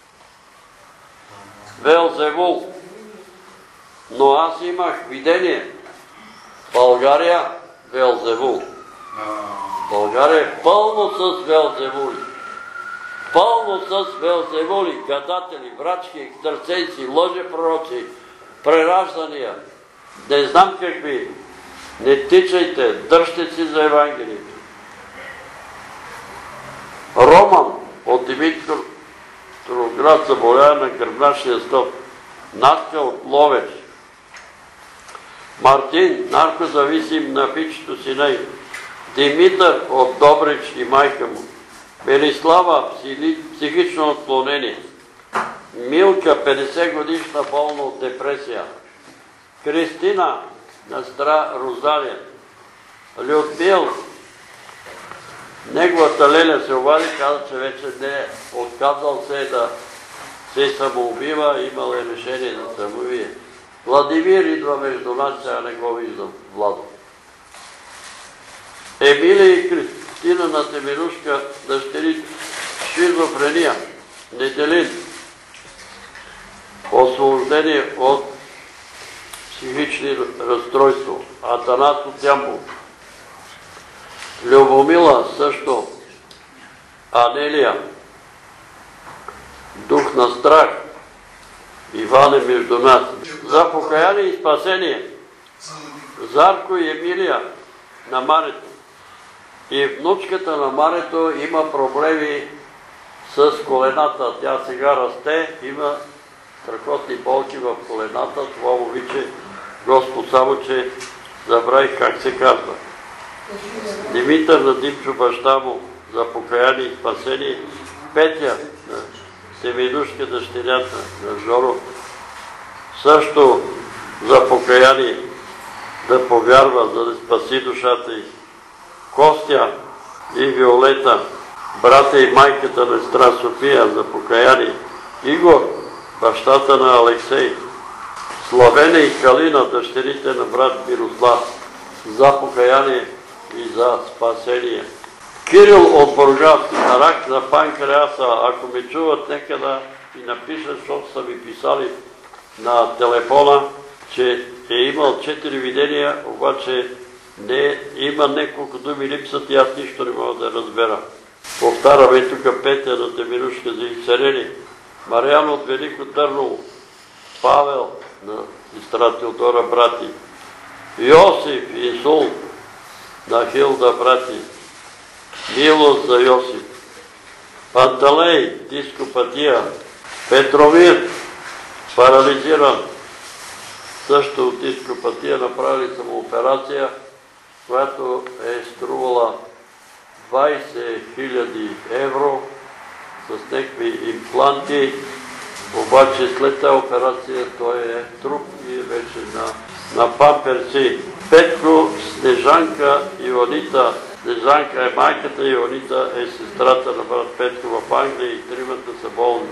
Велзевул? Но аз имах видение. България Велзевул. България е пълно с Велзевули. пълно с велзевули, гадатели, врачки, екстрасенси, лъжепророци, прераждания, не знам какви. Не тичайте, дръжте си за Евангелието. Роман от Димитроград заболява на гръбначния стълб. Натка от Ловеч. Мартин, наркозависим на пичето си ней. Димитър от Добрич и майка му. Велислава, психично отклонение. Милка, петдесет годишна, болна от депресия. Кристина, Настра Розалия. Людмил, неговата леля се обади, каза, че вече не е отказал се да се самоубива, имал е решение да самоубие. Владимир идва между нас, сега не го виждам, Владо. Емилия и Кристина на Темирушка, дъщери шизофрения. Неделин, освобождение от психични разстройства. Атанас от Ямбол. Любомила също. Анелия. Дух на страх. Иван е между нас. За покаяние и спасение. Зарко и Емилия на Марето. И внучката на Марето има проблеми с колената. Тя сега расте, има страхотни болки в колената. Това момиче, Господ, само че забравих как се казва. Димитър на Димчо, баща му, за покаяние и спасение. Петя на семейнушка, дъщерята на Жоро, също за покаяние, да повярва, за да спаси душата й. Костя и Виолета, брата и майката на сестра София, за покаяние. Игор, бащата на Алексей. Славена и Калина, дъщерите на брат Мирослав, за покаяние и за спасение. Кирил от Бургас, рак на панкреаса, ако ме чуват, нека да ми напишат, защото са ми писали на телефона, че е имал четири видения, обаче не, има няколко думи липсат и аз нищо не мога да разбера. Повтаряме тук Петя на Темирушка за изцеление. Мариан от Велико Търново. Павел на сестра Теодора, брати. Йосиф Исул на Хилда, брати. Милост за Йосиф. Панталей, дископатия. Петромир, парализиран. Също от дископатия направили съм операция, която е струвала двайсет хиляди евро с някакви импланти. Обаче след тази операция той е труп и е вече на, на памперси. Петко, Снежанка, Ионита. Снежанка е майката, Ионита е сестрата на брат Петко в Англия и тримата са болни.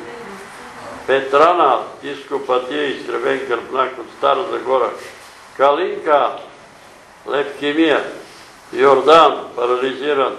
Петрана, дископатия и изкривен гръбнак от Стара Загора. Калинка, левкемия. Йордан, парализиран.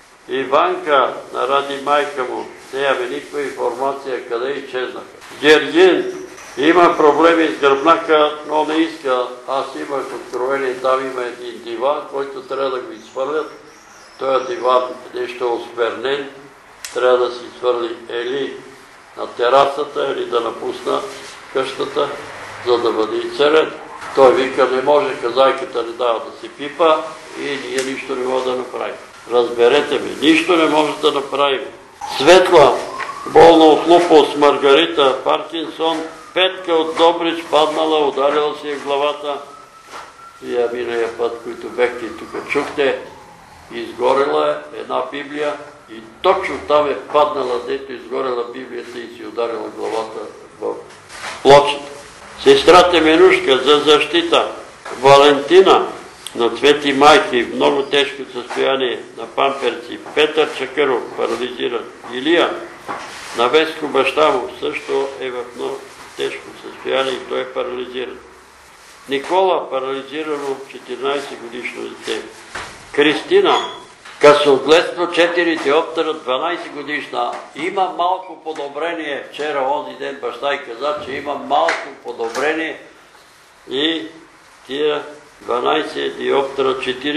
Иванка, наради майка му. Нямаме никаква информация къде изчезнаха. Гергин има проблеми с гръбнака, но не иска. Аз имах откровение, там има един диван, който трябва да го изхвърлят. Той диван нещо е осквернен, трябва да си свърли или на терасата, или да напусна къщата, за да бъде изцелен. Той вика, не може, казайката не дава да се пипа и ние нищо не може да направим. Разберете ме, нищо не може да направим. Светла, болна от лупус, Маргарита, Паркинсон, Петка от Добрич, паднала, ударила си в главата. Тия миналия път, които бехте и тук чухте, изгорела е една Библия и точно там е паднала, дето изгорела Библията и си ударила главата в плочата. Сестра Теменушка за защита. Валентина на Цвети майки, в много тежко състояние на памперци. Петър Чакъров, парализиран. Илия на Веско, баща му, също е в много тежко състояние и той е парализиран. Никола, парализирано четиринайсет годишно дете. Кристина, късогледство четири диоптера, дванайсет годишна. Има малко подобрение. Вчера, онзи ден, баща и каза, че има малко подобрение и тия дванайсет диоптера,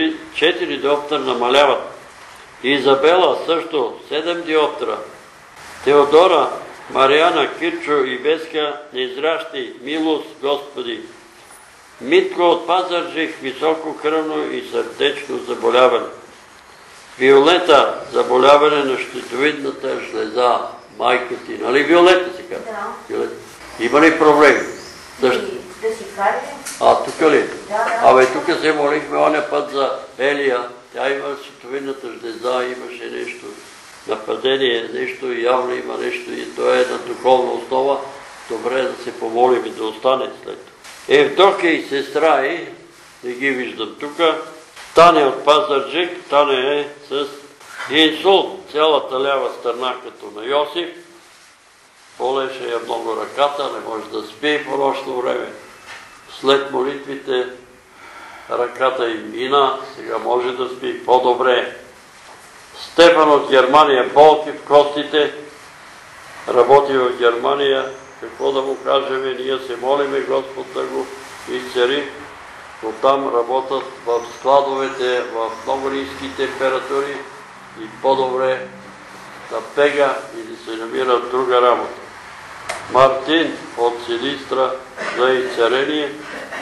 четири диоптера намаляват. Изабела също, седем диоптера. Теодора, Мариана, Кирчо и Веска, незрящи, милост, Господи. Митко от Пазарджик, високо кръвно и сърдечно заболяване. Виолета, заболяване на щитовидната жлеза, майка ти. Нали Виолета си казва?
Да.
Има ли проблеми?
Да си кари?
А, тук ли?
Да, да.
Абе, тук се молихме оня път за Елия. Тя има щитовидната жлеза, имаше нещо, нападение, нещо и явно има нещо и то е на духовна основа. Добре е да се помолим и да остане след това. Евдокия и сестра и, не ги виждам тук. Таня от Пазарджик, Таня е с инсулт, цялата лява страна като на Йосиф. Болеше я много ръката, не може да спи по нощно време. След молитвите ръката им мина, сега може да спи по-добре. Стефан от Германия, болки в костите, работи в Германия. Какво да му кажем, ние се молиме Господ да го изцери, но там работят в складовете в много ниски температури и по-добре да пега или се намира друга работа. Мартин от Силистра за изцерение,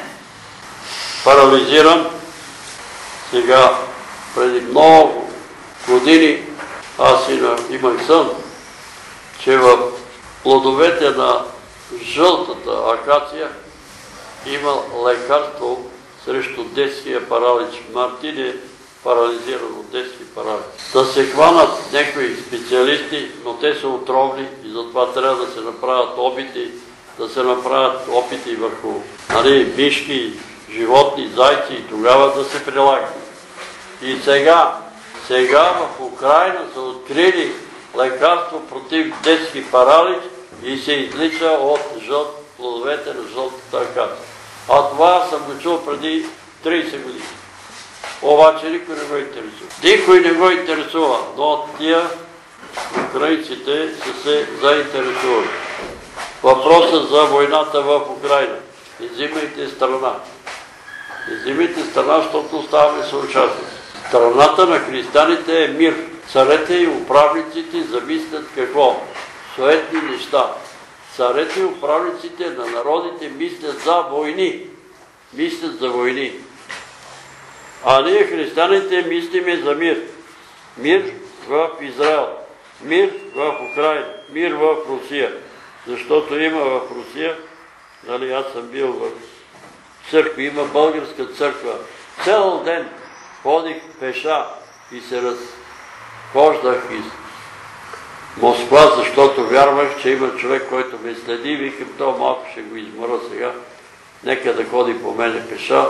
парализиран. Сега, преди много години, аз имах сън, че в плодовете на жълтата акация има лекарство срещу детския паралич. Мартин е парализиран от детски паралич. Да се хванат някои специалисти, но те са отровни и затова трябва да се направят опити, да се направят опити върху нали, мишки, животни, зайци и тогава да се прилагат. И сега, сега в Украина са открили лекарство против детски паралич и се излича от жълт, плодовете на жълтата акация. А това съм го чул преди трийсет години. Обаче никой не го интересува. Никой не го интересува, но тия украинците са се заинтересували. Въпросът за войната в Украина. Изимайте страна. Изимайте страна, защото ставаме съучастници. Страната на християните е мир. Царете и управниците замислят какво? Суетни неща. Царете и управниците на народите мислят за войни. Мислят за войни. А ние християните мислиме за мир. Мир в Израел. Мир в Украина. Мир в Русия. Защото има в Русия, нали аз съм бил в църква, има българска църква. Цял ден ходих пеша и се разхождах из Москва, защото вярвах, че има човек, който ме следи. Викам, то малко ще го измора сега. Нека да ходи по мене пеша.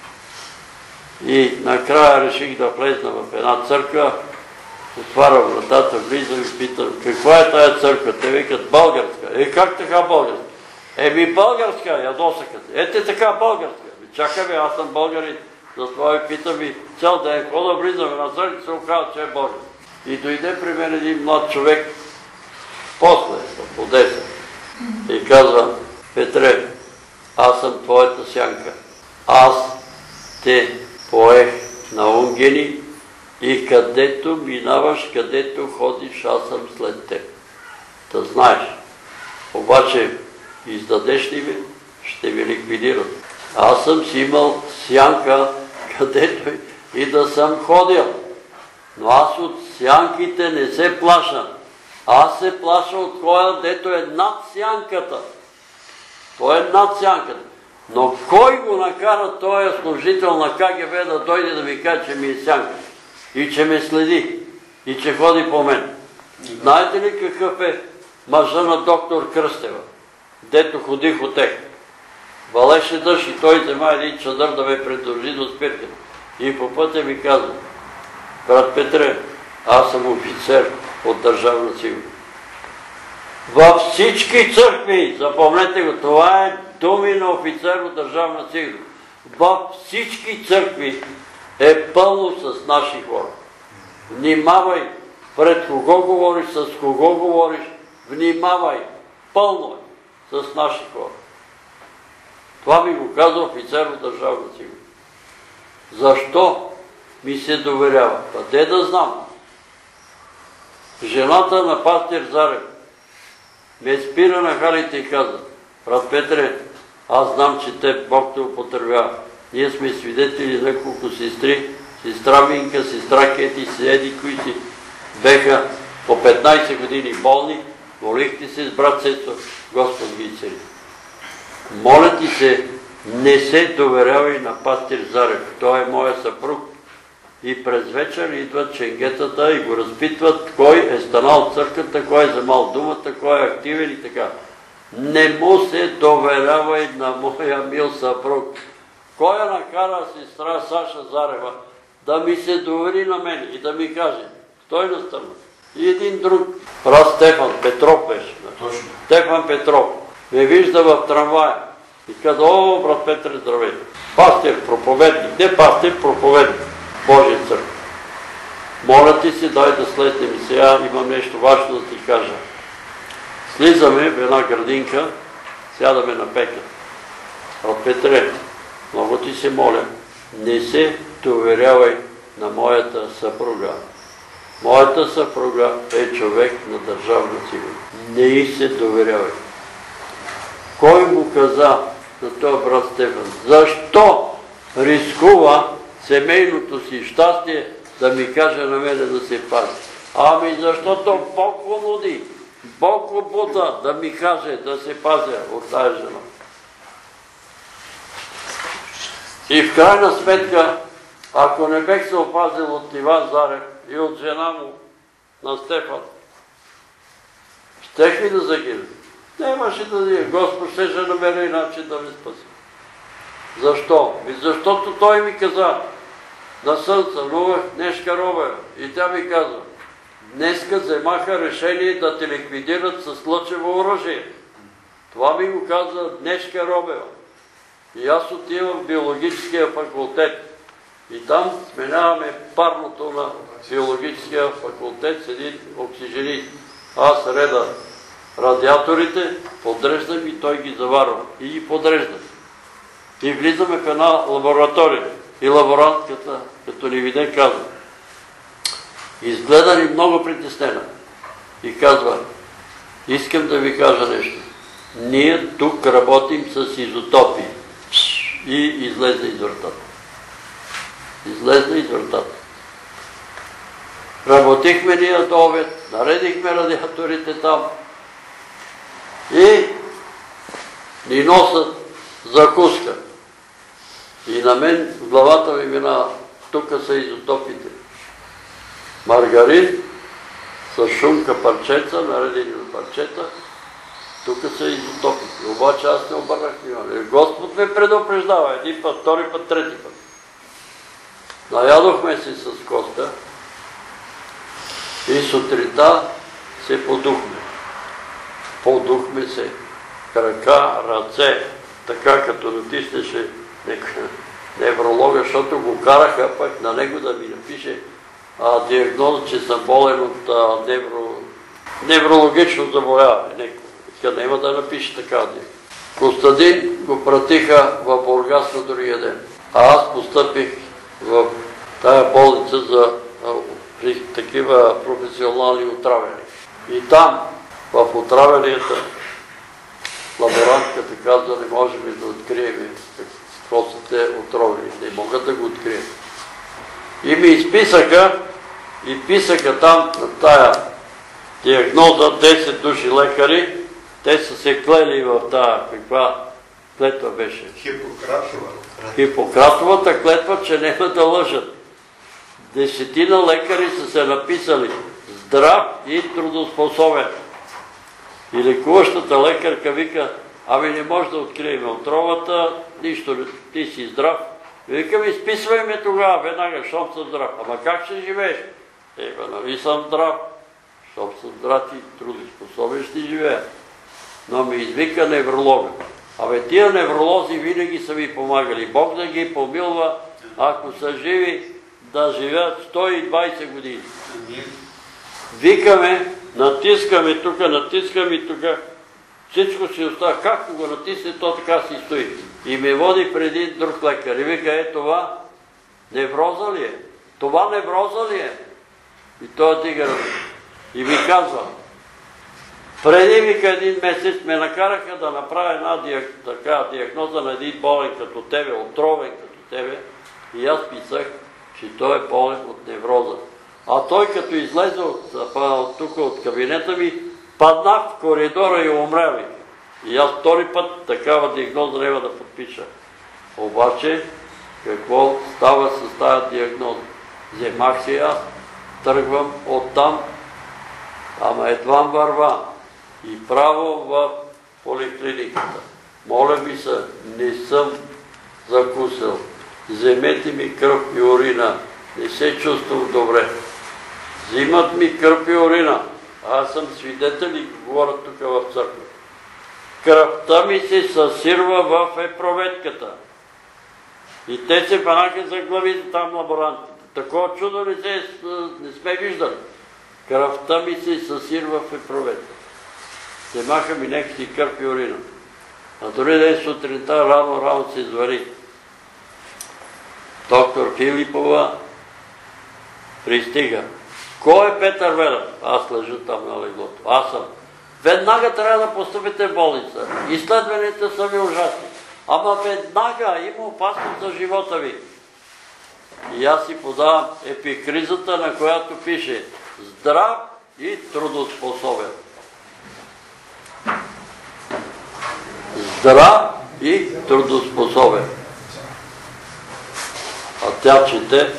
И накрая реших да влезна в една църква. Отварям вратата, влизам и питам, каква е тая църква? Те викат българска. Е, как така българска? Еми българска, ядосъкът. Ете така българска. Чакай бе, аз съм българин. Затова ви питам и цял ден хода влизам на църква, се оказва, че е българин. И дойде при мен един млад човек, после, в Одеса, и казва, Петре, аз съм твоята сянка. Аз те поех на унгени и където минаваш, където ходиш, аз съм след теб. Да знаеш. Обаче, издадеш ли ми, ще ви ликвидират. Аз съм си имал сянка, където и да съм ходил. Но аз от сянките не се плашам. Аз се плаша от коя, дето е над сянката. Той е над сянката. Но кой го накара този служител на Ка Ге Бе да дойде да ми каже, че ми е сянка? И че ме следи. И че ходи по мен. Знаете ли какъв е мъжа на доктор Кръстева? Дето ходих от тех. Валеше дъжд и той взема един чадър да ме придружи до спирка. И по пътя ми казва, брат Петре, аз съм офицер от Държавна сигурност. Във всички църкви, запомнете го, това е думи на офицер от Държавна сигурност. Във всички църкви е пълно с наши хора. Внимавай пред кого говориш, с кого говориш, внимавай, пълно е с наши хора. Това ми го каза офицер от Държавна сигурност. Защо ми се доверява? Къде да знам? Жената на пастир Зарев ме спира на халите и каза: брат Петре, аз знам, че те Бог те употребява. Ние сме свидетели на няколко сестри, сестра Минка, сестра Кети, седи, кои си беха по петнайсет години болни, молихте се с брат Цецо, Господ ги изцели. Моля ти се, не се доверявай на пастир Зарев, той е моя съпруг. И през вечер идват ченгетата и го разпитват кой е станал в църквата, кой е вземал думата, кой е активен и така. Не му се доверявай на моя мил съпруг. Кой я накара сестра Саша Зарева да ми се довери на мен и да ми каже: стой на страна. И един друг, брат Стефан Петров беше.
Точно.
Стефан Петров ме вижда в трамвая и каза: о, брат Петре, здравей. Пастир, проповедник. Не пастир, проповедник. Божия църква. Моля ти се, дай да слезнем и сега, имам нещо важно да ти кажа. Слизаме в една градинка, сядаме на пека. Брат Петре, много ти се моля, не се доверявай на моята съпруга. Моята съпруга е човек на държавна сигурност. Не й се доверявай. Кой му каза на този брат Стефан? Защо рискува семейното си щастие да ми каже на мене да се пази? Ами защото Бог го нуди, Бог го бута да ми каже да се пазя от тази жена. И в крайна сметка, ако не бех се опазил от Иван Зарев и от жена му на Стефан, щех ли да загина? Нямаше да дия. Господ ще ще намери начин да ме спаси. Защо? И защото той ми каза на сънца: Лувах, днешка Робе. И тя ми каза: днеска вземаха решение да те ликвидират с лъчево оръжие. Това ми го каза днешка Робе. И аз отивам в биологическия факултет. И там сменяваме парното на биологическия факултет с един оксиженист. Аз реда радиаторите, подреждам и той ги заварва. И ги подреждам. И влизаме в една лаборатория. И лаборантката, като ни виде, казва: изгледа ни много притеснена. И казва: искам да ви кажа нещо. Ние тук работим с изотопи. И излезе из вратата. Излезе из вратата. Работихме ние до обед, наредихме радиаторите там и ни носят закуска. И на мен в главата ми мина: тук са изотопите. Маргарин с шумка парчеца, наредени на парчета, тук са изотопите. Обаче аз не обърнах внимание. Господ ме предупреждава един път, втори път, трети път. Наядохме се с Коста и сутринта се подухме. Подухме се. Крака, ръце, така като натиснеше невролога, защото го караха пък на него да ми напише а, диагноза, че съм болен от а, невро... неврологично заболяване. Нека няма да напише така диагноза. Костадин го пратиха в Бургас на другия ден. А аз постъпих в тая болница за а, при такива професионални отравени. И там, в отравенията, лаборантката каза: не можем да открием какво са те отровени. Не могат да го открием. И ми изписаха и писаха там на тая диагноза десет души лекари. Те са се клели в тая, каква клетва беше?
Хипократова.
Хипократовата клетва, че няма да лъжат. Десетина лекари са се написали: здрав и трудоспособен. И лекуващата лекарка вика: ами не може да открием отровата, нищо, ти си здрав. И викам: изписвай ме тогава, веднага, щом съм здрав. Ама как ще живееш? Ева, нали съм здрав? Щом съм здрав и трудоспособен, ще живея. Но ми извика невролога. Абе, тия невролози винаги са ми помагали. Бог да ги помилва, ако са живи, да живеят сто и двайсет години. Викаме, натискаме тук, натискаме и тук. Всичко си остава. Както го натисне, то така си стои. И ме води преди друг лекар. И вика: е, това невроза ли е? Това невроза ли е? И той дига ръка. И ми казва: Преди вика един месец ме накараха да направя една диаг... така, диагноза на един болен като тебе, отровен като тебе, и аз писах, че той е болен от невроза. А той като излезе от, от тук от кабинета ми, падна в коридора и умря. И аз втори път такава диагноза трябва да подпиша. Обаче, какво става с тази диагноза? Вземах се аз, тръгвам оттам, ама едва върва и право в поликлиниката. Моля ви се, не съм закусил. Вземете ми кръв и урина. Не се чувствам добре. Взимат ми кръв и урина. Аз съм свидетел и говоря тук в църква. Кръвта ми се съсирва в епроветката. И те се фанаха за главите там лаборантите. Такова чудо не, се, не сме виждали. Кръвта ми се съсирва в епроветката. Вземаха ми някакви кръв и урина. А дори ден сутринта рано-рано се извари. Доктор Филипова пристига. Кой е Петър Велев? Аз лежа там на леглото. Аз съм. Веднага трябва да постъпите в болница. Изследванията са ви ужасни. Ама веднага има опасност за живота ви. И аз си подавам епикризата, на която пише здрав и трудоспособен. Здрав и трудоспособен. А тя чете,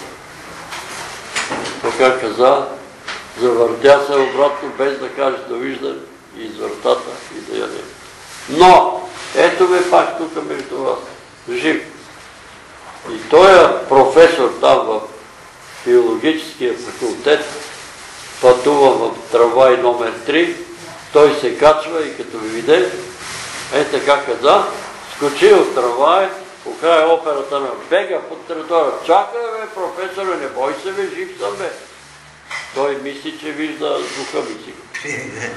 така каза, завъртя се обратно, без да каже довиждане и из вратата и да яде. Но, ето ме пак тук между вас, жив. И той е професор там в биологическия факултет, пътува в трамвай номер три, той се качва и като ви виде, е така каза, скочи от трамвай, по края операта на бега под територия. Чакай, бе, професоре, не бой се, бе, жив съм, бе. Той мисли, че вижда духа ми си.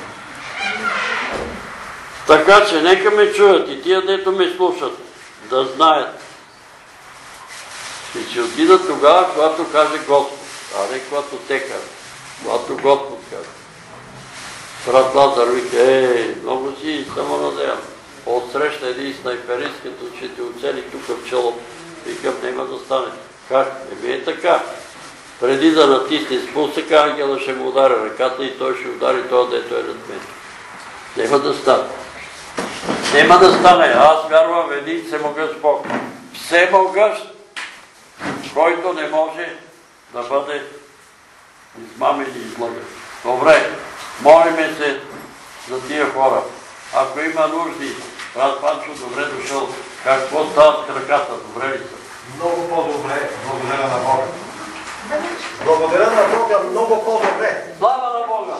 Така че, нека ме чуят и тия, дето ме слушат, да знаят. И че отидат тогава, когато каже Господ, а не когато те кажат. Когато Господ каже. Брат Лазар вика, е, много си самонадеян. Отсреща един снайперист, като че те оцели тук в челото. Викам, няма да стане. Как? Не ми е така. Преди да натисне спусъка, ангела ще му удари ръката и той ще удари това, дето е над мен. Няма да стане. Няма да стане. Аз вярвам в един всемогъщ Бог. Всемогъщ, който не може да бъде измамен и излъган. Добре, молиме се за тия хора. Ако има нужди, брат Панчо, добре дошъл. Какво стават краката? Добре ли са?
Много по-добре, благодаря на Бога. Благодаря на Бога, много по-добре.
Слава на Бога!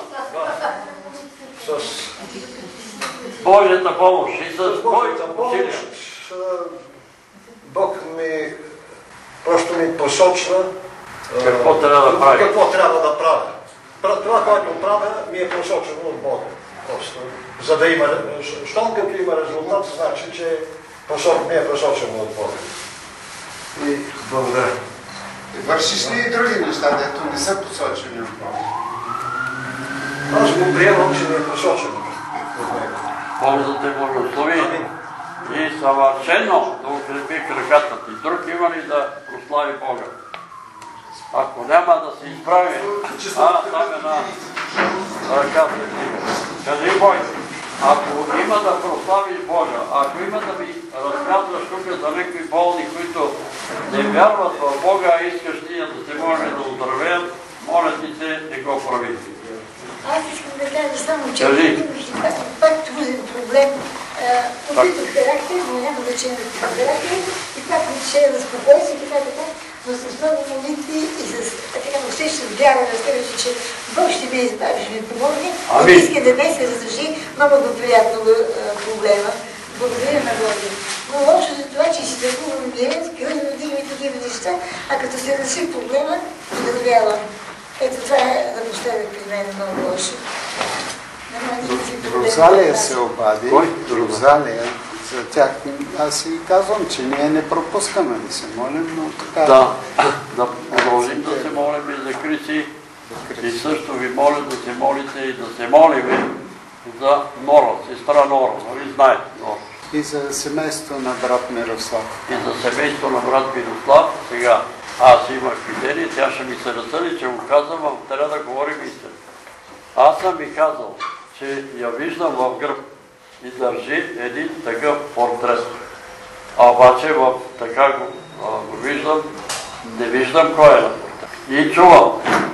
С
Божията помощ и с
Божията помощ Бог ми просто ми посочва
какво трябва да прави.
Какво трябва да правя. Това, което правя, ми е посочено от Бога. Просто, за да има, щом като има резултат, значи, че ми е посочено от Бога. И благодаря.
Вършиш ли и други неща, дето не са посочени от Бога?
Аз го приемам, че ми е посочено.
Бог да те благослови и съвършено да укрепи краката ти. Друг има ли да прослави Бога? Ако няма да се изправи, а, там една ръка се дига. Кажи, Бой, ако има да прославиш Бога, ако има да ми разказваш тук за някои болни, които не вярват в Бога, а искаш ние да се можем да оздравеят, моля ти се, не го прави.
Аз искам да кажа само, че
Кажи.
пак труден проблем. Опитах характер, но няма значение на характер и пак ми ще да спокойся и така така, но с много молитви и с така усещам вяра на себе си, че Бог ще ме избави, ще ми помогне. И иска да не се разреши много приятно проблема. Благодаря на Бога. Но лошо за това, че си търгувам днес, кръвно и такива неща, а като се реши проблема, вдървявам. Ето това е да поставя при мен много лошо.
Розалия се обади. Кой? Розалия. За тях аз си казвам, че ние не пропускаме да се молим, но така...
Да, да продължим да се молим и за Криси. И също ви моля да се молите и да се молиме за Нора, сестра Нора, нали знаете Нора.
И за семейството на брат Мирослав.
И за семейството на брат Мирослав, сега аз имах видение, тя ще ми се разсъди, че го казвам, а трябва да говорим истина. Аз съм ви казал, че я виждам в гръб и държи един такъв портрет. А обаче в така го, го виждам, не виждам кой е на портрет. И чувам,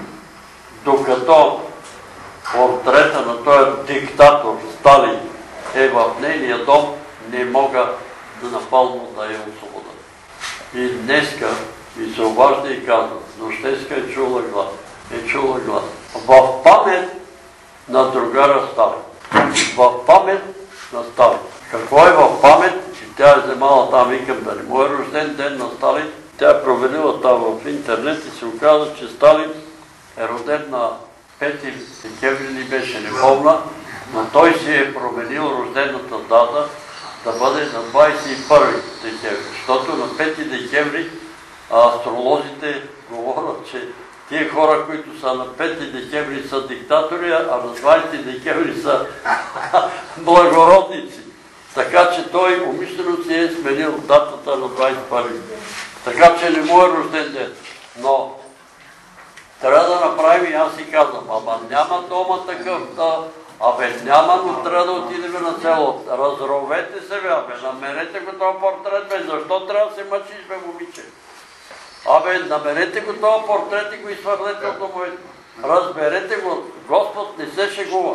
докато портрета на този диктатор Сталин е в нейния дом, не мога да напълно да я освобода. И днеска ми се обажда и казва, нощеска е чула глас. Е чула глас. В памет на другара Сталин. В памет на Сталин. Какво е в памет? Тя е вземала там, викам да не му е рожден ден на Сталин. Тя е проверила там в интернет и се оказа, че Сталин е роден на пети декември, ли беше, не помня, но той си е променил рождената дата да бъде на двадесет и първи декември, защото на пети декември астролозите говорят, че тия хора, които са на пети декември са диктатори, а на двадесети декември са благородници. Така че той умишлено си е сменил датата на двадесет и първи. Така че не му е рожден ден. Но трябва да направим и аз си казвам, ама няма дома такъв, да, абе няма, но трябва да отидем на село. Разровете се, бе, абе, намерете го този портрет, бе, защо трябва да се мъчиш, бе, момиче? Абе, намерете го този портрет и го изхвърлете от домовете. Разберете го, Господ не се шегува.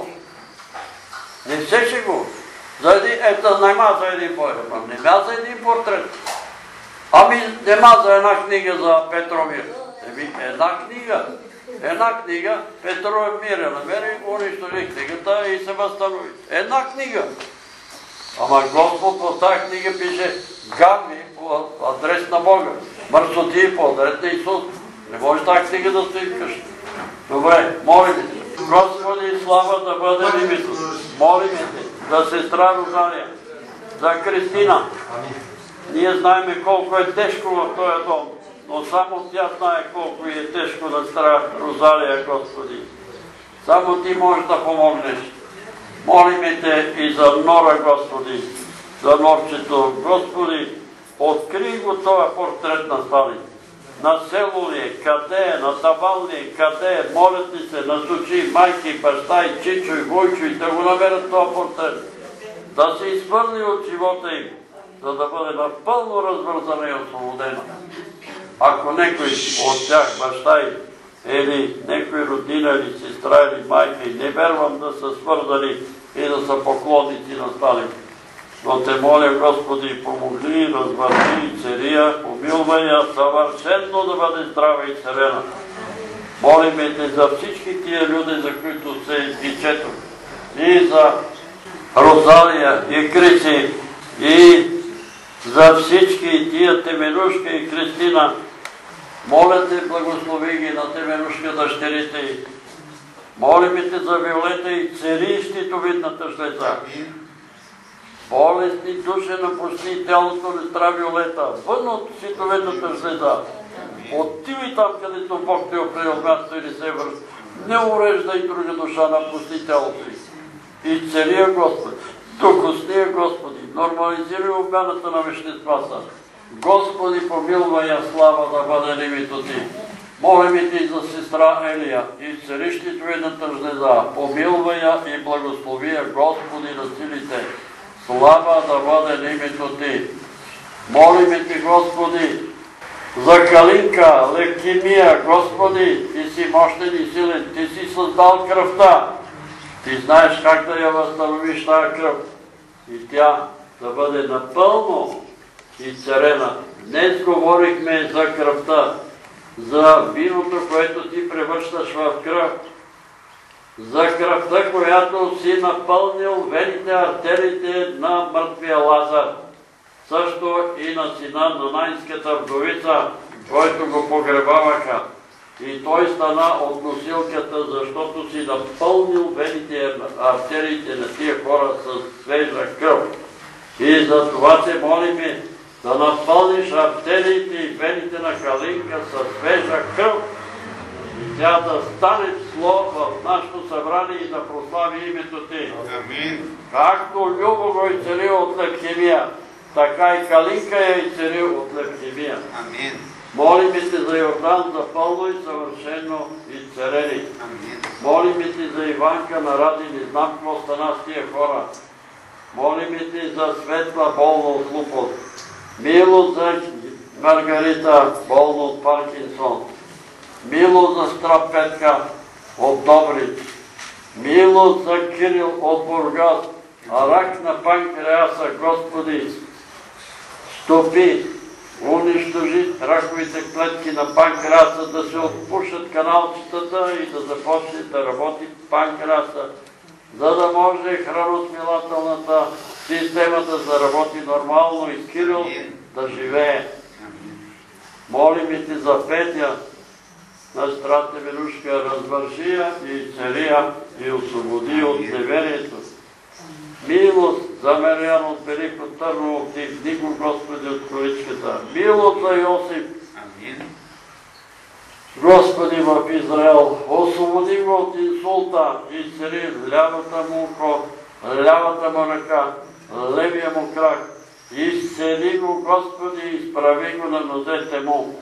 Не се шегува. За един, ето, нема за един портрет, ама нема за един портрет. Ами, нема за една книга за Петромир. Еми, една книга. Една книга, Петро Миря намери, унищожи книгата и се възстанови. Една книга. Ама Господ по тази книга пише гамби по адрес на Бога. Мърсоти по адрес на Исус. Не може тази книга да стои вкъщи. Добре, молим се. Господи, слава да бъде името. Молим се за сестра Розалия, за Кристина. Ние знаем колко е тежко в този дом, но само тя знае колко е тежко на сестра Розалия, Господи. Само Ти можеш да помогнеш. Молиме Те и за Нора, Господи, за Норчето. Господи, открий го този портрет на Сталин. На село ли е, къде е, на табал ли е, къде е, молят ли се, насочи майки, баща и Чичо и Войчо и да го намерят този портрет. Да се изпълни от живота им, за да бъде напълно развързана и освободена. Ако някой от тях, баща им, или някой родина, или сестра, или майка, и не вервам да са свързани и да са поклонници на Сталин. Но Те моля, Господи, помогли, развързи и цария, помилвай я съвършенно да бъде здрава и царена. Молиме Те за всички тия люди, за които се ги четох. И за Розалия, и Криси, и за всички тия Теменушка и Кристина. Моля Те, благослови ги на Теменушка дъщерите й. Молиме Те за Виолета и цари щитовидната жлеза. Болестни души напусни тялото на сестра Виолета, вън от щитовидната жлеза. Отивай там, където Бог Те определил място или се върши. Не уреждай друга душа, напусни тялото й. И цария Господ, докосния Господи, нормализирай обмяната на веществата. Господи, помилвай я, слава да бъде името Ти. Молим Ти за сестра Елия и цари щитовидната жлеза. Помилвай я и благослови я, Господи, на силите. Слава да бъде името Ти. Молим Ти, Господи, за Калинка, левкемия, Господи, Ти си мощен и силен, Ти си създал кръвта. Ти знаеш как да я възстановиш тази кръв. И тя да бъде напълно изцерена. Днес говорихме за кръвта, за виното, което Ти превръщаш в кръв, за кръвта, която си напълнил вените, артериите на мъртвия Лазар. Също и на сина на Нанайската вдовица, който го погребаваха. И той стана от носилката, защото си напълнил вените, артериите на тия хора с свежа кръв. И за това Те молиме да напълниш артериите и вените на Калинка с свежа кръв. тя да стане зло в нашето събрание и да прослави името Ти.
Амин.
Както Любо го изцелил от левкемия, така и Калинка я изцелил от левкемия.
Амин.
Молим Те за Йордан за пълно и съвършено изцелени.
Амин.
Молим Те за Иванка на Ради, не знам какво стана с тия хора. Молим Те за Светла, болна от лупот. Милост за Маргарита, болна от Паркинсон. Милост за Страпетка от Добрич. Милост за Кирил от Бургас. А рак на панкреаса, Господи, стопи, унищожи раковите клетки на панкреаса, да се отпушат каналчетата и да започне да работи панкреаса, за да може храносмилателната системата да работи нормално и Кирил да живее. Молим Те за Петя, на страта Велюшка, развърши я и целия и освободи от неверието. Милост за Мариан от Велико Търново, Ти вдигни го, Господи, от количката. Милост за Йосип. Господи, в Израел, освободи го от инсулта и цели лявата му око, лявата му ръка, левия му крак. Изцели го, Господи, и изправи го на нозете му.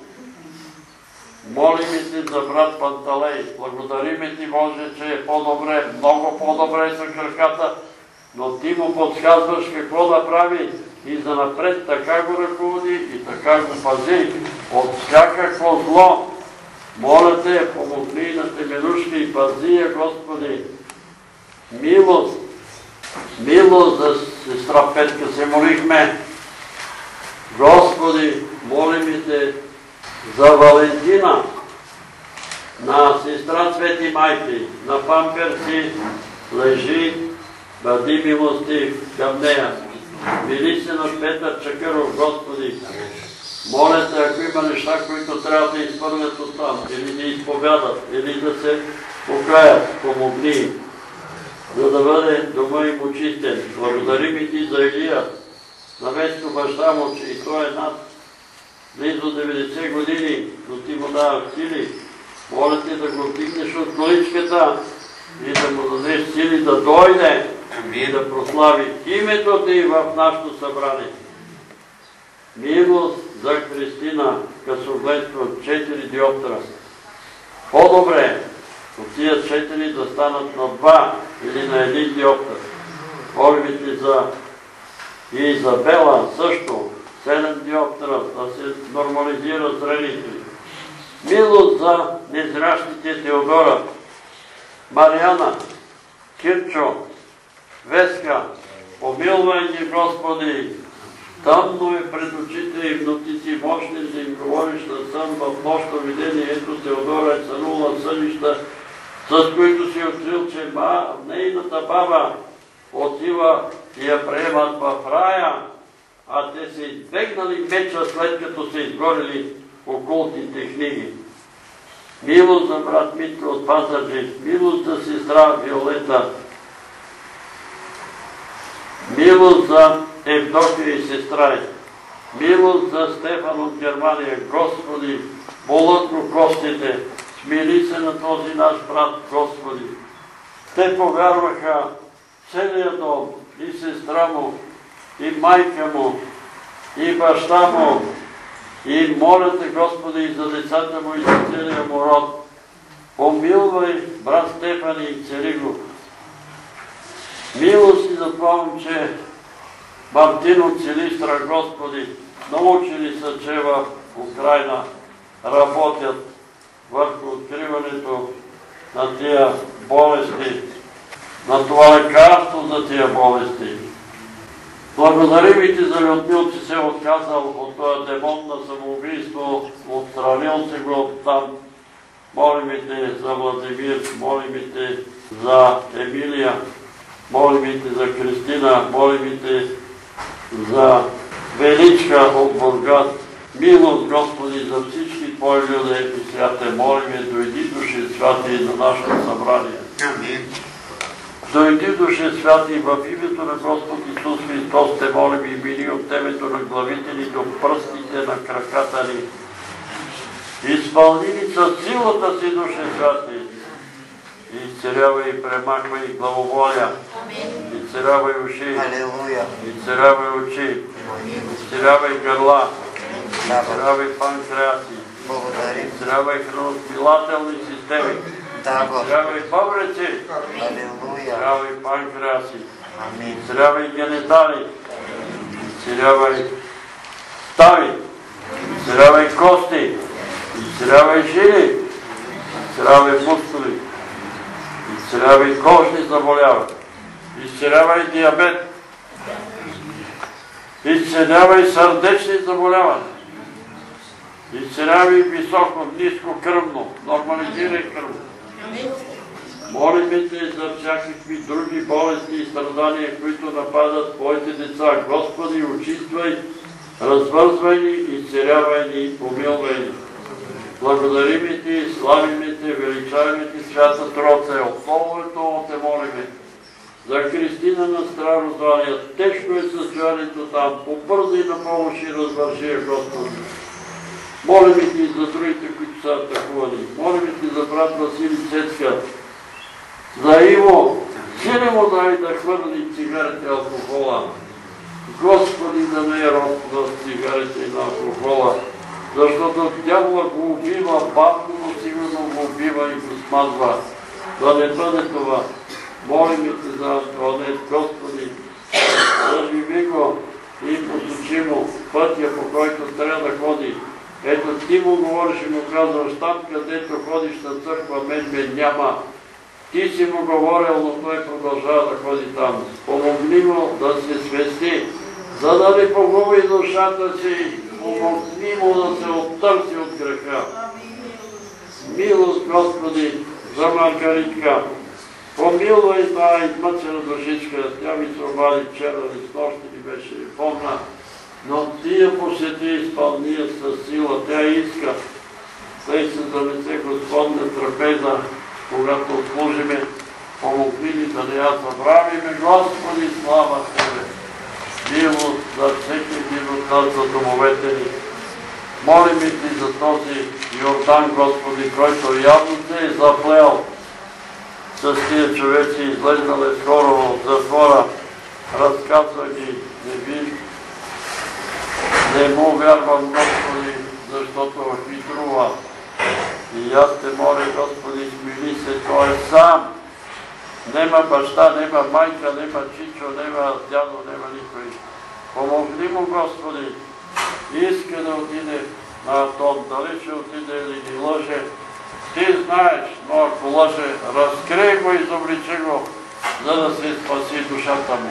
Молим Те за брат Панталей. Благодарим Ти, Боже, че е по-добре, много по-добре са краката, но Ти му подсказваш какво да прави и за напред така го ръководи и така го пази от всякакво зло. Моля Те, помогни на Теменушки и пази я, Господи. Милост, милост за сестра Петка се молихме. Господи, молим Те за Валентина, на сестра Цвети Майки, на памперси лежи, бъди милостив към нея. Мили се на Петър Чакъров, Господи. Моля Те, ако има неща, които трябва да изпърнат от там, или да изповядат, или да се покаят, помогни, за да бъде дома им очистен. Благодарим и Ти за Илия, на место баща му, че и той е над близо деветдесет години, но Ти му дава сили. Моля Те да го вдигнеш от количката и да му дадеш сили да дойде и да прослави името Ти в нашето събрание. Милост за Христина късогледство четири диоптра. По-добре от тия четири да станат на два или на един диоптър. Молим Ти за Изабела също, седем диоптра, да се нормализира зрението. Милост за незрящите Теодора, Мариана, Кирчо, Веска, помилвай ни, Господи, тъмно е пред очите им, но Ти си мощен да им говориш на сън в нощно видение. Ето Теодора е сънула сънища, с които си открил, че нейната баба отива и я приемат в рая, а те са избегнали меча, след като са изгорили окултните книги. Милост за брат Митко от Пазарджик, милост за сестра Виолета, милост за Евдокия и сестра, милост за Стефан от Германия. Господи, болят го костите, смили се на този наш брат, Господи. Те повярваха, целият дом, и сестра му, и майка му, и баща му, и моля Те, Господи, и за децата му, и за целия му род. Помилвай брат Стефани и цели го. Милост и за това момче Мартин от Силистра, Господи. Научили са, че в Украйна работят върху откриването на тия болести, на това лекарство за тия болести. Благодарим и Ти за Людмил, че се е отказал от този демон на самоубийство, отстранил се го от там. Молим и Те за Владимир, молим и Те за Емилия, молим и Те за Кристина, молим и Те за Величка от Бургас. Милост, Господи, за всички Твои люди и сега Те молим и дойди Души Святи на нашето събрание.
Амин.
Дойди, Душе Святи, в името на Господ Исус Христос Те молим и мини от темето на главите ни до пръстите на краката ни. изпълнили със силата си Душе Святи. Изцелявай и премахвай главоболия. Изцелявай уши. Изцелявай очи. Изцелявай гърла. Изцелявай панкреаси. Изцелявай храносмилателни системи. Изцелявай бъбреци. Изцелявай панкреаси. Изцелявай генитали. Изцелявай стави. Изцелявай кости. Изцелявай жили. Изцелявай мускули. Изцелявай кожни заболявания. Изцелявай диабет. Изцелявай сърдечни заболявания. Изцелявай високо, ниско кръвно. Нормализирай кръвно. Молим те за всякакви други болести и страдания, които нападат твоите деца. Господи, очиствай, развързвай ни, изцелявай ни и помилвай ни. Благодарим и ти, славим и те, величавим и ти, Свята Троица, отново те молим за Кристина на Старозвания. Тежко е състоянието там, побързай на помощ и развърши я, Господи. Молим и ти за другите, които са атакувани. Молим и ти за брат Васили Цецка, за Иво, силе му дай да хвърли цигарите и алкохола. Господи, да не е роб на цигарите и на алкохола, защото дявола го убива, бавно, но сигурно го убива и го смазва. Да не бъде това. Молим и те за Антонет, Господи, заживи го и посочи му пътя, по който трябва да ходи. Ето ти му говориш и му казваш, там където ходиш на църква, мен ме няма. Ти си му говорил, но той продължава да ходи там. Помогни му да се свести, за да не погуби душата си. Помогни му да се оттърси от греха. Милост, Господи, за Маргаритка. Помилвай тая измъчена душичка. Тя ми се обади вчера или с нощи ми беше помна. Но ти я посети, изпълни я със сила. Тя иска. Тъй се занесе Господна трапеза, когато отслужиме. Помогни ни да не я забравиме. Господи, слава Тебе! Милост за всеки един от нас, за домовете ни. Молим и ти за този Йордан, Господи, който явно се е заплел с тия човеци, излезнал е скоро от затвора, разказва ги, не ви, не му вярвам, Господи, защото хитрува. И аз те моля, Господи, смили се, той е сам. Нема баща, нема майка, нема чичо, нема дядо, нема никой. Помогни му, Господи. Иска да отиде на Атон. Дали ще отиде или ни лъже? Ти знаеш, но ако лъже, разкрий го, изобличи го, за да се спаси душата му.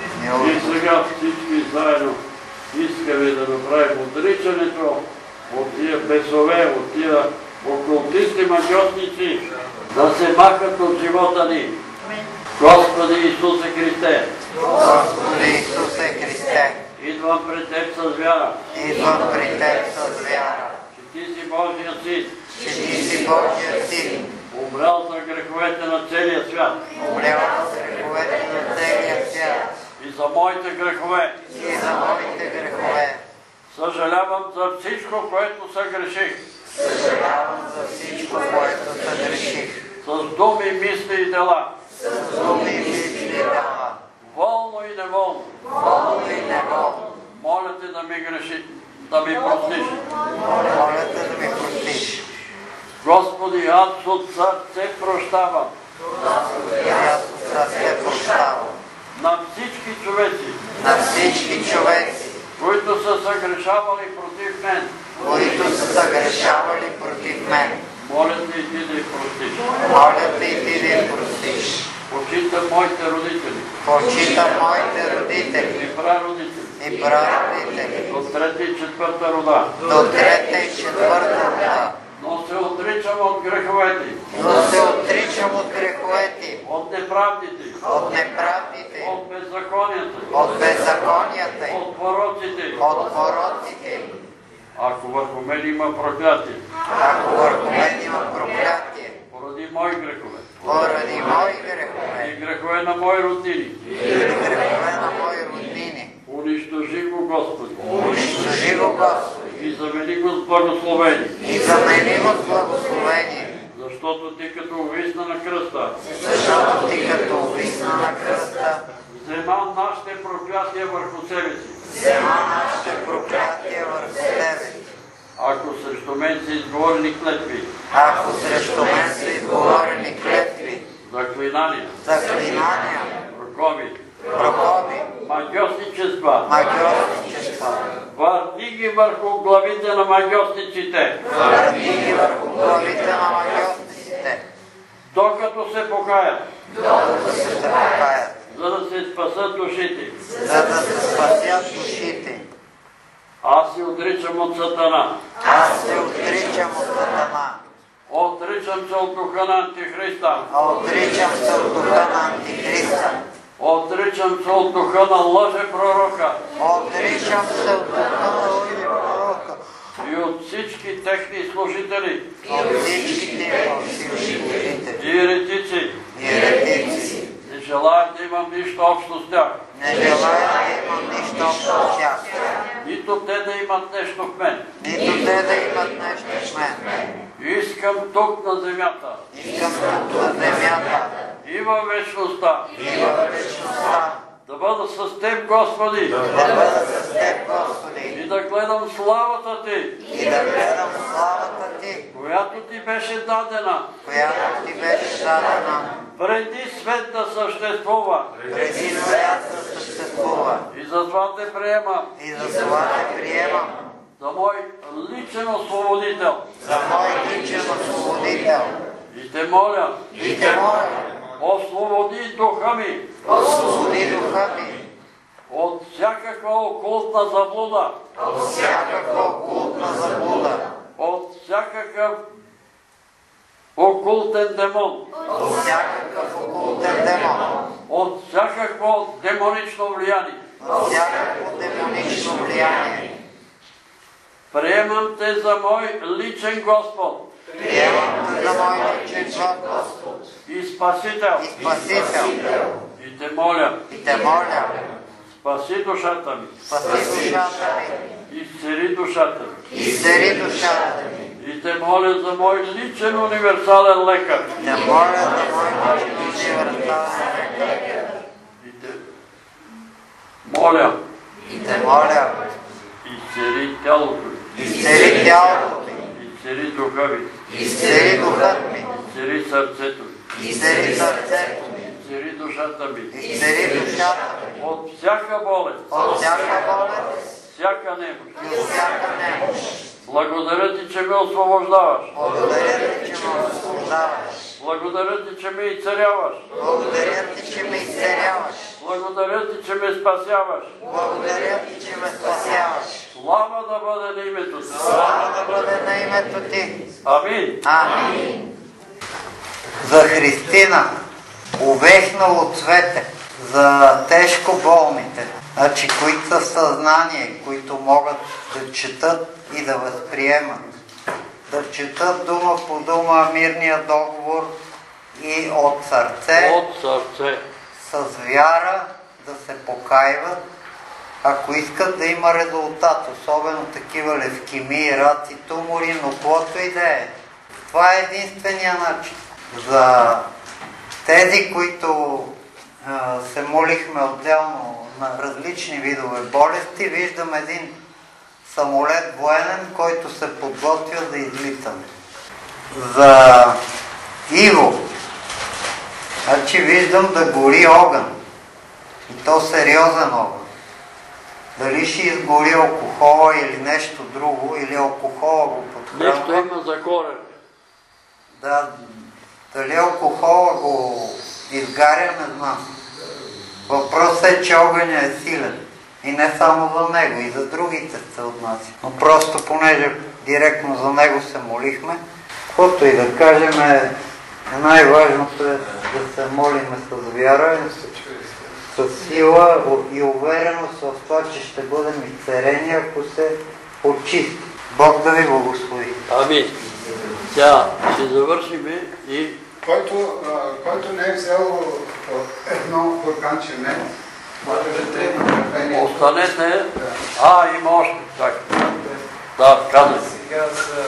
И сега всички заедно искаме да направим отричането от тия бесове, от тия окултисти, магиотници, да се махат от живота ни. Господи Исусе Христе!
Господи Исусе Христе!
Идвам пред Теб с вяра.
Идвам пред Теб с вяра.
Че Ти си Божия Син.
Че Ти си Божия Син.
Умрял за греховете на целия свят.
Умрял за греховете на целия свят.
И за моите грехове.
И за моите грехове.
Съжалявам за всичко, което съгреших.
Съжалявам за всичко, което съгреших.
С думи, мисли и дела.
С думи, мисли и дела.
Волно и неволно.
Волно и неволно.
Моля Те да ми греши, да ми простиш.
Моля Те да ми простиш.
Господи, аз от сърце прощавам.
Господи, аз от сърце прощавам.
На всички човеци.
На всички човеци.
Които са съгрешавали против мен.
Които са съгрешавали против мен.
Моля Те и Ти да ги простиш.
Моля Те и Ти да ги простиш.
Почитам моите родители.
Почитам моите родители.
И прародители.
И прародители.
До трета и четвърта рода.
До трета и четвърта рода.
Но се отричам от греховете.
Но се отричам от греховете.
От неправдите.
От неправдите.
От беззаконията.
От беззаконията.
От пороците.
От пороците.
Ако върху мен има проклятие.
Ако върху мен има проклятие.
Поради мои грехове.
Поради мои грехове.
И грехове на мои роднини.
И грехове на мои роднини.
Унищожи го, Господи.
Унищожи го, Господи.
И замени го с благословение.
И замени го с благословение.
Защото ти като увисна на кръста,
Защото ти като увисна на кръста,
взема нашите проклятия върху себе си.
взема нашите проклятия върху тебе.
Ако срещу мен са изговорени клетви,
Ако срещу мен са изговорени клетви,
заклинания,
заклинания,
прокови,
пропови,
магьосничества,
магьосничества,
върни ги върху главите на магьосничите,
върни ги върху главите на магьосниците,
докато се покаят,
докато се покаят,
за да се спасат душите.
за да се спасят душите.
Аз се отричам от Сатана.
Аз се отричам от Сатана.
Отричам се от духа на Антихриста.
Отричам се от духа на Антихриста.
Отричам се от духа на лъже пророка.
Отричам се от духа на лъже пророка.
И от всички техни служители.
И от всичките служители.
И еретици.
И еретици.
Не желая да имам нищо общо с тях.
Не желая да имам нищо общо с тях.
Нито те да имат нещо в мен.
Нито те да имат нещо в мен.
Искам тук на земята.
Искам тук на земята.
И във вечността.
И във вечността.
Да бъда с Теб, Господи.
Да бъда с Теб, Господи.
И да гледам славата Ти.
И да гледам славата Ти,
Която Ти беше дадена.
която Ти беше дадена.
Преди свет да съществува.
Преди свят да съществува.
И затова Те приемам.
И за това Те приемам.
За мой личен освободител.
За мой личен освободител.
И Те моля.
И Те моля.
Освободи духа ми.
Освободи духа ми.
От всякаква окултна заблуда.
От всякаква окултна заблуда.
От всякакъв окултен демон.
От всякакъв окултен демон.
От всякакво демонично влияние.
От всякакво демонично влияние.
Приемам Те за мой личен Господ.
Приемам Те за мой личен Господ.
И Спасител.
И Спасител.
И Те моля.
И Те моля.
Спаси душата ми.
Спаси душата ми.
Изцели душата ми.
Изцели душата ми.
И Те моля за мой личен универсален лекар.
Те моля за мой личен универсален лекар.
И Те моля.
И Те моля.
Изцели тялото ми.
Изцели тялото ми.
Изцели духа ми.
Изцели духът ми.
Изцели сърцето ми.
Изцели сърцето ми.
Изцели душата ми.
Изцели душата ми.
От всяка болест.
От всяка болест.
Всяка немощ.
И от всяка немощ.
Благодаря Ти, че ме освобождаваш.
Благодаря Ти, че ме освобождаваш.
Благодаря Ти, че ме изцеляваш.
Благодаря Ти, че ме изцеляваш.
Благодаря Ти, че ме спасяваш.
Благодаря Ти, че ме спасяваш.
Слава да бъде на името Ти.
Слава да бъде на името Ти.
Амин.
Амин. За Христина, увехнало цвете, за тежко болните, значи, които са в съзнание, които могат да четат и да възприемат, да четат дума по дума мирния договор и от сърце,
От сърце.
с вяра да се покайват, ако искат да има резултат, особено такива левкемии, раци, тумори, но каквото и да е. Това е единствения начин. За тези, които а, се молихме отделно на различни видове болести, виждам един самолет военен, който се подготвя за излитане. За Иво, значи виждам да гори огън. И то сериозен огън. Дали ще изгори алкохола или нещо друго, или алкохола го подхранва.
Нещо има за корен.
Да, дали алкохола го изгаря, не знам. Въпросът е, че огъня е силен. И не само за него, и за другите се отнася. Но просто понеже директно за него се молихме, каквото и да кажем, е, най-важното е да се молиме с вяра, с сила и увереност в това, че ще бъдем изцелени, ако се очисти. Бог да ви благослови.
Амин. Сега ще завършим и...
Който, а, който не е взел едно бурканче мед, може да има търпение.
Останете. А, има още. Так. Да, казах.
Сега за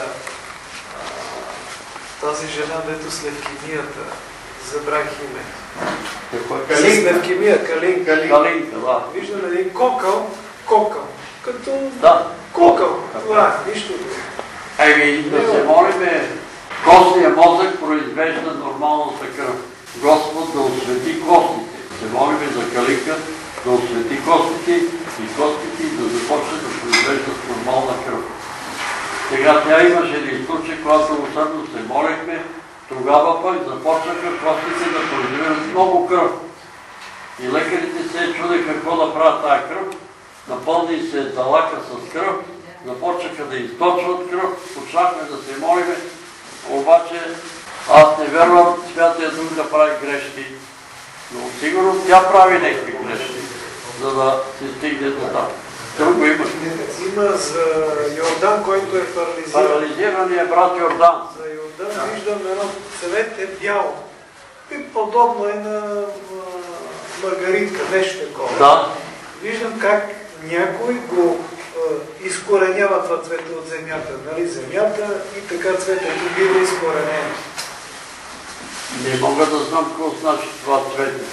а, тази жена, дето с левкемията, забрах име. С левкемия, Калинка.
Калинка, да.
Виждам един кокъл, кокъл. Като
Да.
кокъл. Това е, нищо друго.
Еми, да се молиме, костния мозък произвежда нормалната кръв. Господ да освети костите. Се молиме за Калинка, да освети костите и костите да започне да произвеждат нормална кръв. Сега тя имаше един случай, когато усърдно се молихме, тогава пък започнаха костите да произвеждат много кръв. И лекарите се чудеха какво да правят тази кръв, напълни се далака с кръв, започнаха да източват кръв, почнахме да се молиме, обаче аз не вярвам Святия Дух да прави грешки, но сигурно тя прави някакви грешки, за да се стигне до там. Друго има.
Има за Йордан, който е парализиран.
Парализираният брат Йордан.
За Йордан виждам едно цвет е бяло. И подобно е на а, маргаритка, нещо такова.
Да.
Виждам как някой го а, изкоренява това цвете от земята. Нали? Земята и така цветето бива изкоренено.
Не мога да знам какво значи това цвете.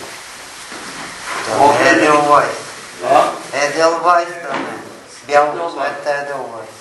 Еделвайс.
Да?
Еделвайс да не. Бяло цвет е Еделвайс.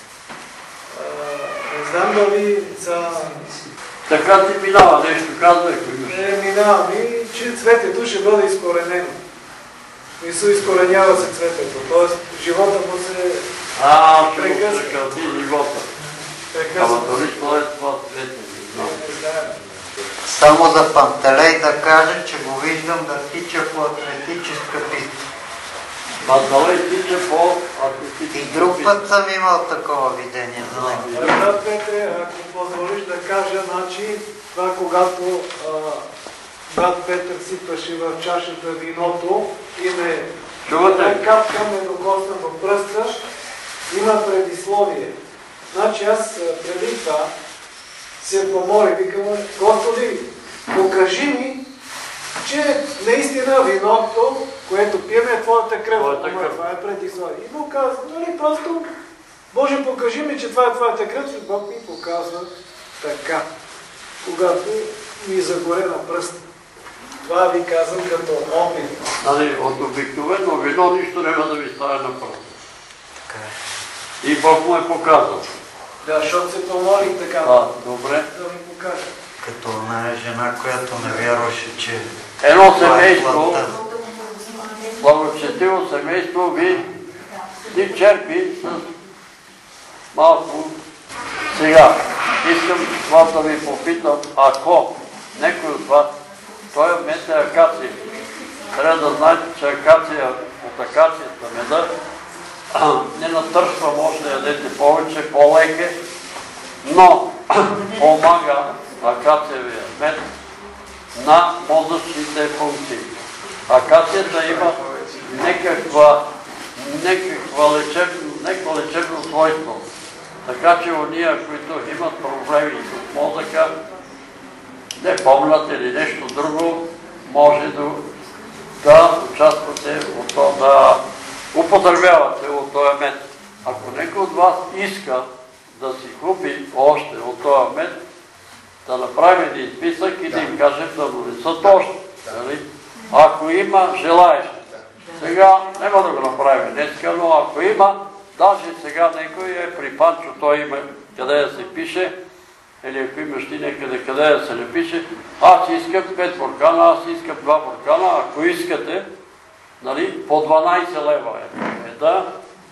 Не знам дали за...
Така ти минава нещо, казвай, ако имаш.
Не минава ми, че цветето ще бъде изкоренено. Мисля, изкоренява се цветето. Тоест, живота му се...
А, ще го прекълти живота. Ама
Прекъсва.
дори това е това цвете.
Не знаем.
Само за Пантелей да кажа, че го виждам да тича по атлетическа писта.
Пантелей тича по атлетическа
И
писта.
друг път съм имал такова видение за него.
Брат Петре, ако позволиш да кажа, значи това когато а, брат Петър сипаше в чашата виното и ме
Чувате?
капка ме докосна в пръста, има предисловие. Значи аз а, преди това се помолих, викам, Господи, покажи ми, че наистина виното, което пиеме е Твоята кръв.
Твоята кръв.
Това е предисловие. И му казва, нали, просто, Боже, покажи ми, че това е Твоята кръв, и Бог ми показва така, когато ми загоре на пръст. Това ви казвам като опит.
Нали, от обикновено вино нищо няма да ви стане на пръст. И Бог му е показал.
Да, защото се помолих така.
Да, добре.
Да ми покажа.
Като една жена, която не вярваше, че
Едно
това е
семейство,
плътта.
благочестиво семейство ви ти черпи с малко. Сега, искам това да ви попитам, ако някой от вас, той мед е акация, трябва да знаете, че акация от акацията меда не натърсва, може да ядете повече, по-леке, но помага акациевия мед на мозъчните функции. Акацията има някаква, някаква лечебно, някакво лечебно свойство. Така че уния, които имат проблеми с мозъка, не помнят или нещо друго, може да, да участвате от това, да употребявате от този мед. Ако някой от вас иска да си купи още от този мед, да направим един списък и да им кажем да донесат още. Нали? Ако има желаещи. Сега няма да го направим днеска, но ако има, даже сега някой е при Панчо, той има къде да се пише, или ако имаш ти някъде къде да се не пише, аз искам пет буркана, аз искам два буркана, ако искате, нали, по дванайсет лева е. Е да,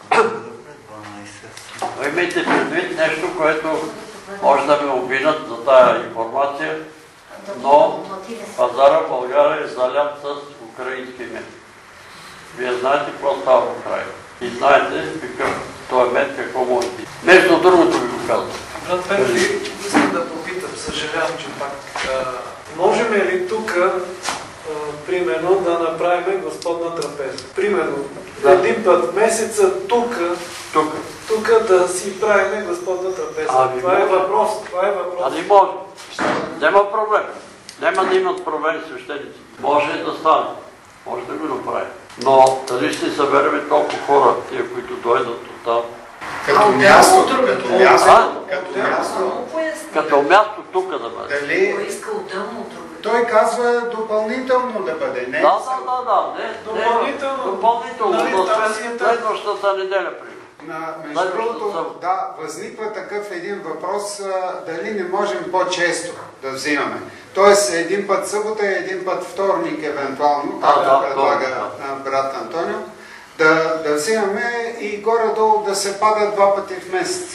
имайте предвид нещо, което може да ме обвинят за тая информация, но пазара в България е залят с украински мед. Вие знаете какво става в Украина. И знаете какъв той мед, какво може да. Нещо другото ви го казвам.
Брат Петри, искам да попитам, съжалявам, че пак. А, можем ли тук, примерно, да направим Господна трапеза? Примерно,
Да.
един път в месеца тук,
Тук.
тук да си правим Господна трапеза.
Ами,
това е
може.
въпрос. Това е въпрос.
А не може. Няма проблем. Няма да имат проблеми свещеници. Може да стане. Може да го направим. Но дали ще съберем толкова хора, тия, които дойдат от там,
Като място, като място, като място.
Като място тук да бъде.
Дали...
Той иска отделно от другото.
Той казва допълнително да бъде, не?
Да, да, да, да. Не,
Допълнително.
Не, допълнително.
Нали,
До
тази
след-
е та-
следващата неделя, примерно.
На, между другото, да, възниква такъв един въпрос, а, дали не можем по-често да взимаме. Тоест един път събота и един път вторник, евентуално,
А,
както
да,
предлага
вторник,
а, брат Антонио, да, да взимаме и горе-долу да се пада два пъти в месец.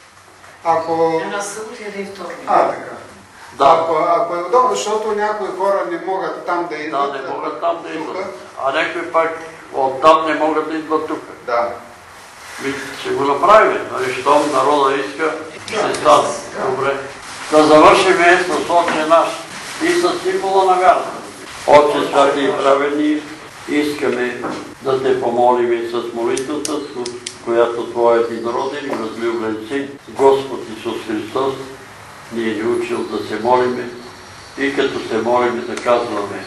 Ако...
Една събота и един вторник.
А, така.
Да.
Ако, ако е удобно, защото някои хора не могат там да
Да,
идват.
не могат там да
тук.
идват. А някой пак оттам не могат да идват тук.
Да.
Ми ще го направим, нали, щом народа иска, ще стане. Добре. Да завършим с Отче наш и с символа на вярата. Отче святи и праведни, искаме да те помолим с молитвата, с която Твоят единороден и възлюбен Син, Господ Исус Христос, ни е учил да се молиме и като се молиме да казваме: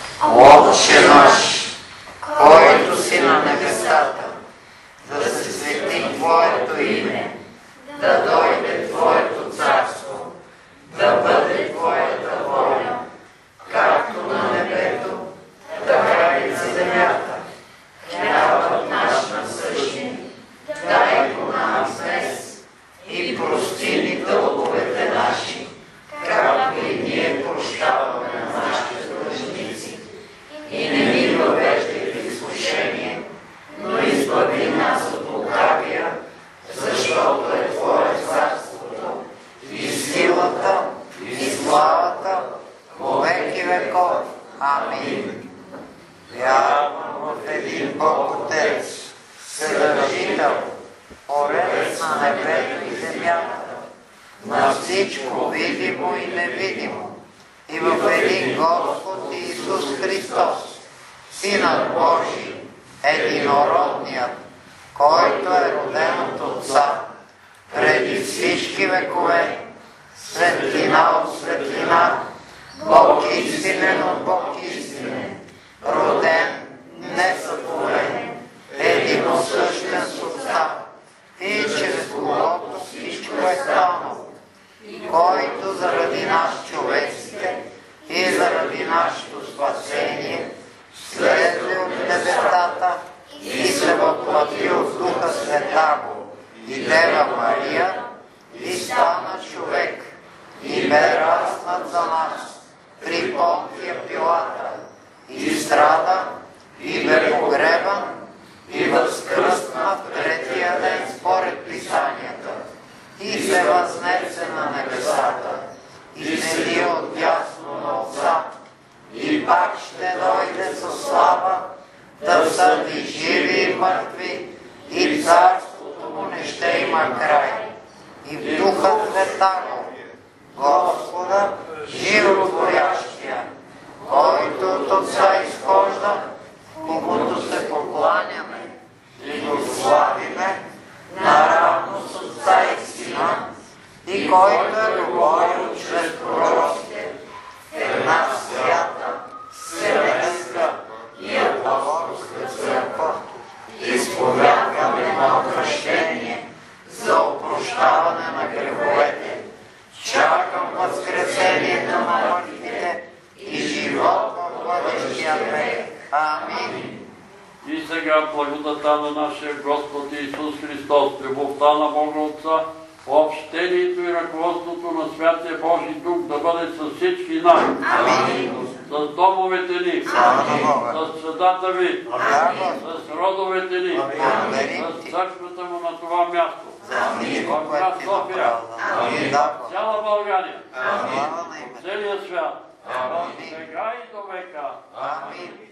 Отче наш, който си на небесата, да се свети Твоето име, да дойде Твоето царство, да бъде Твоята воля, както на небето, така и за земята. Хлябът наш насъщни, дай го нам днес и прости ни дълговете наши, както и ние прощаваме на нашите длъжници. И не ни въвеждай в изкушение, но избави нас от лукавия, защото е Твое царството, и силата, и славата, во веки веков. Амин. Вярвам в един Бог Отец, Вседържител, Творец на небето и земята, на всичко видимо и невидимо, и в един Господ Исус Христос, Синът Божий, единородният, който е роден от Отца, преди всички векове, светлина от светлина, Бог истинен от Бог истинен, роден, несътворен, единосъщен с Отца, и чрез когото всичко е станало, който заради нас човеците и заради нашето спасение слезе от небесата и се въплати от Духа Святаго и Дева Мария и стана човек и бе разнат за нас при Понтия Пилата и страда и бе погребан и възкръсна в третия ден според Писанията и се възнесе на небесата и седи отдясно на Отца и пак ще дойде със слава да съди живи и мъртви и царството му не ще има край. И в Духа Святаго, Господа, животворящия, който от Отца изхожда, когото се покланяме и го славиме наравно с Отца и Сина, и който е говорил чрез пророците в една свята, вселенска и апостолска църква, изповядваме на кръщение за опрощаване на греховете. Чакам възкресението на мъртвите и живот в бъдещия век. Амин.
И сега благодата на нашия Господ Исус Христос, любовта на Бога Отца, общението и ръководството на Святия Божий Дух да бъде с всички нас.
Амин.
С домовете ни, с средата ви, с родовете ни, с църквата му на това място. В град София, цяла България, целия свят, сега и до века.
Амин.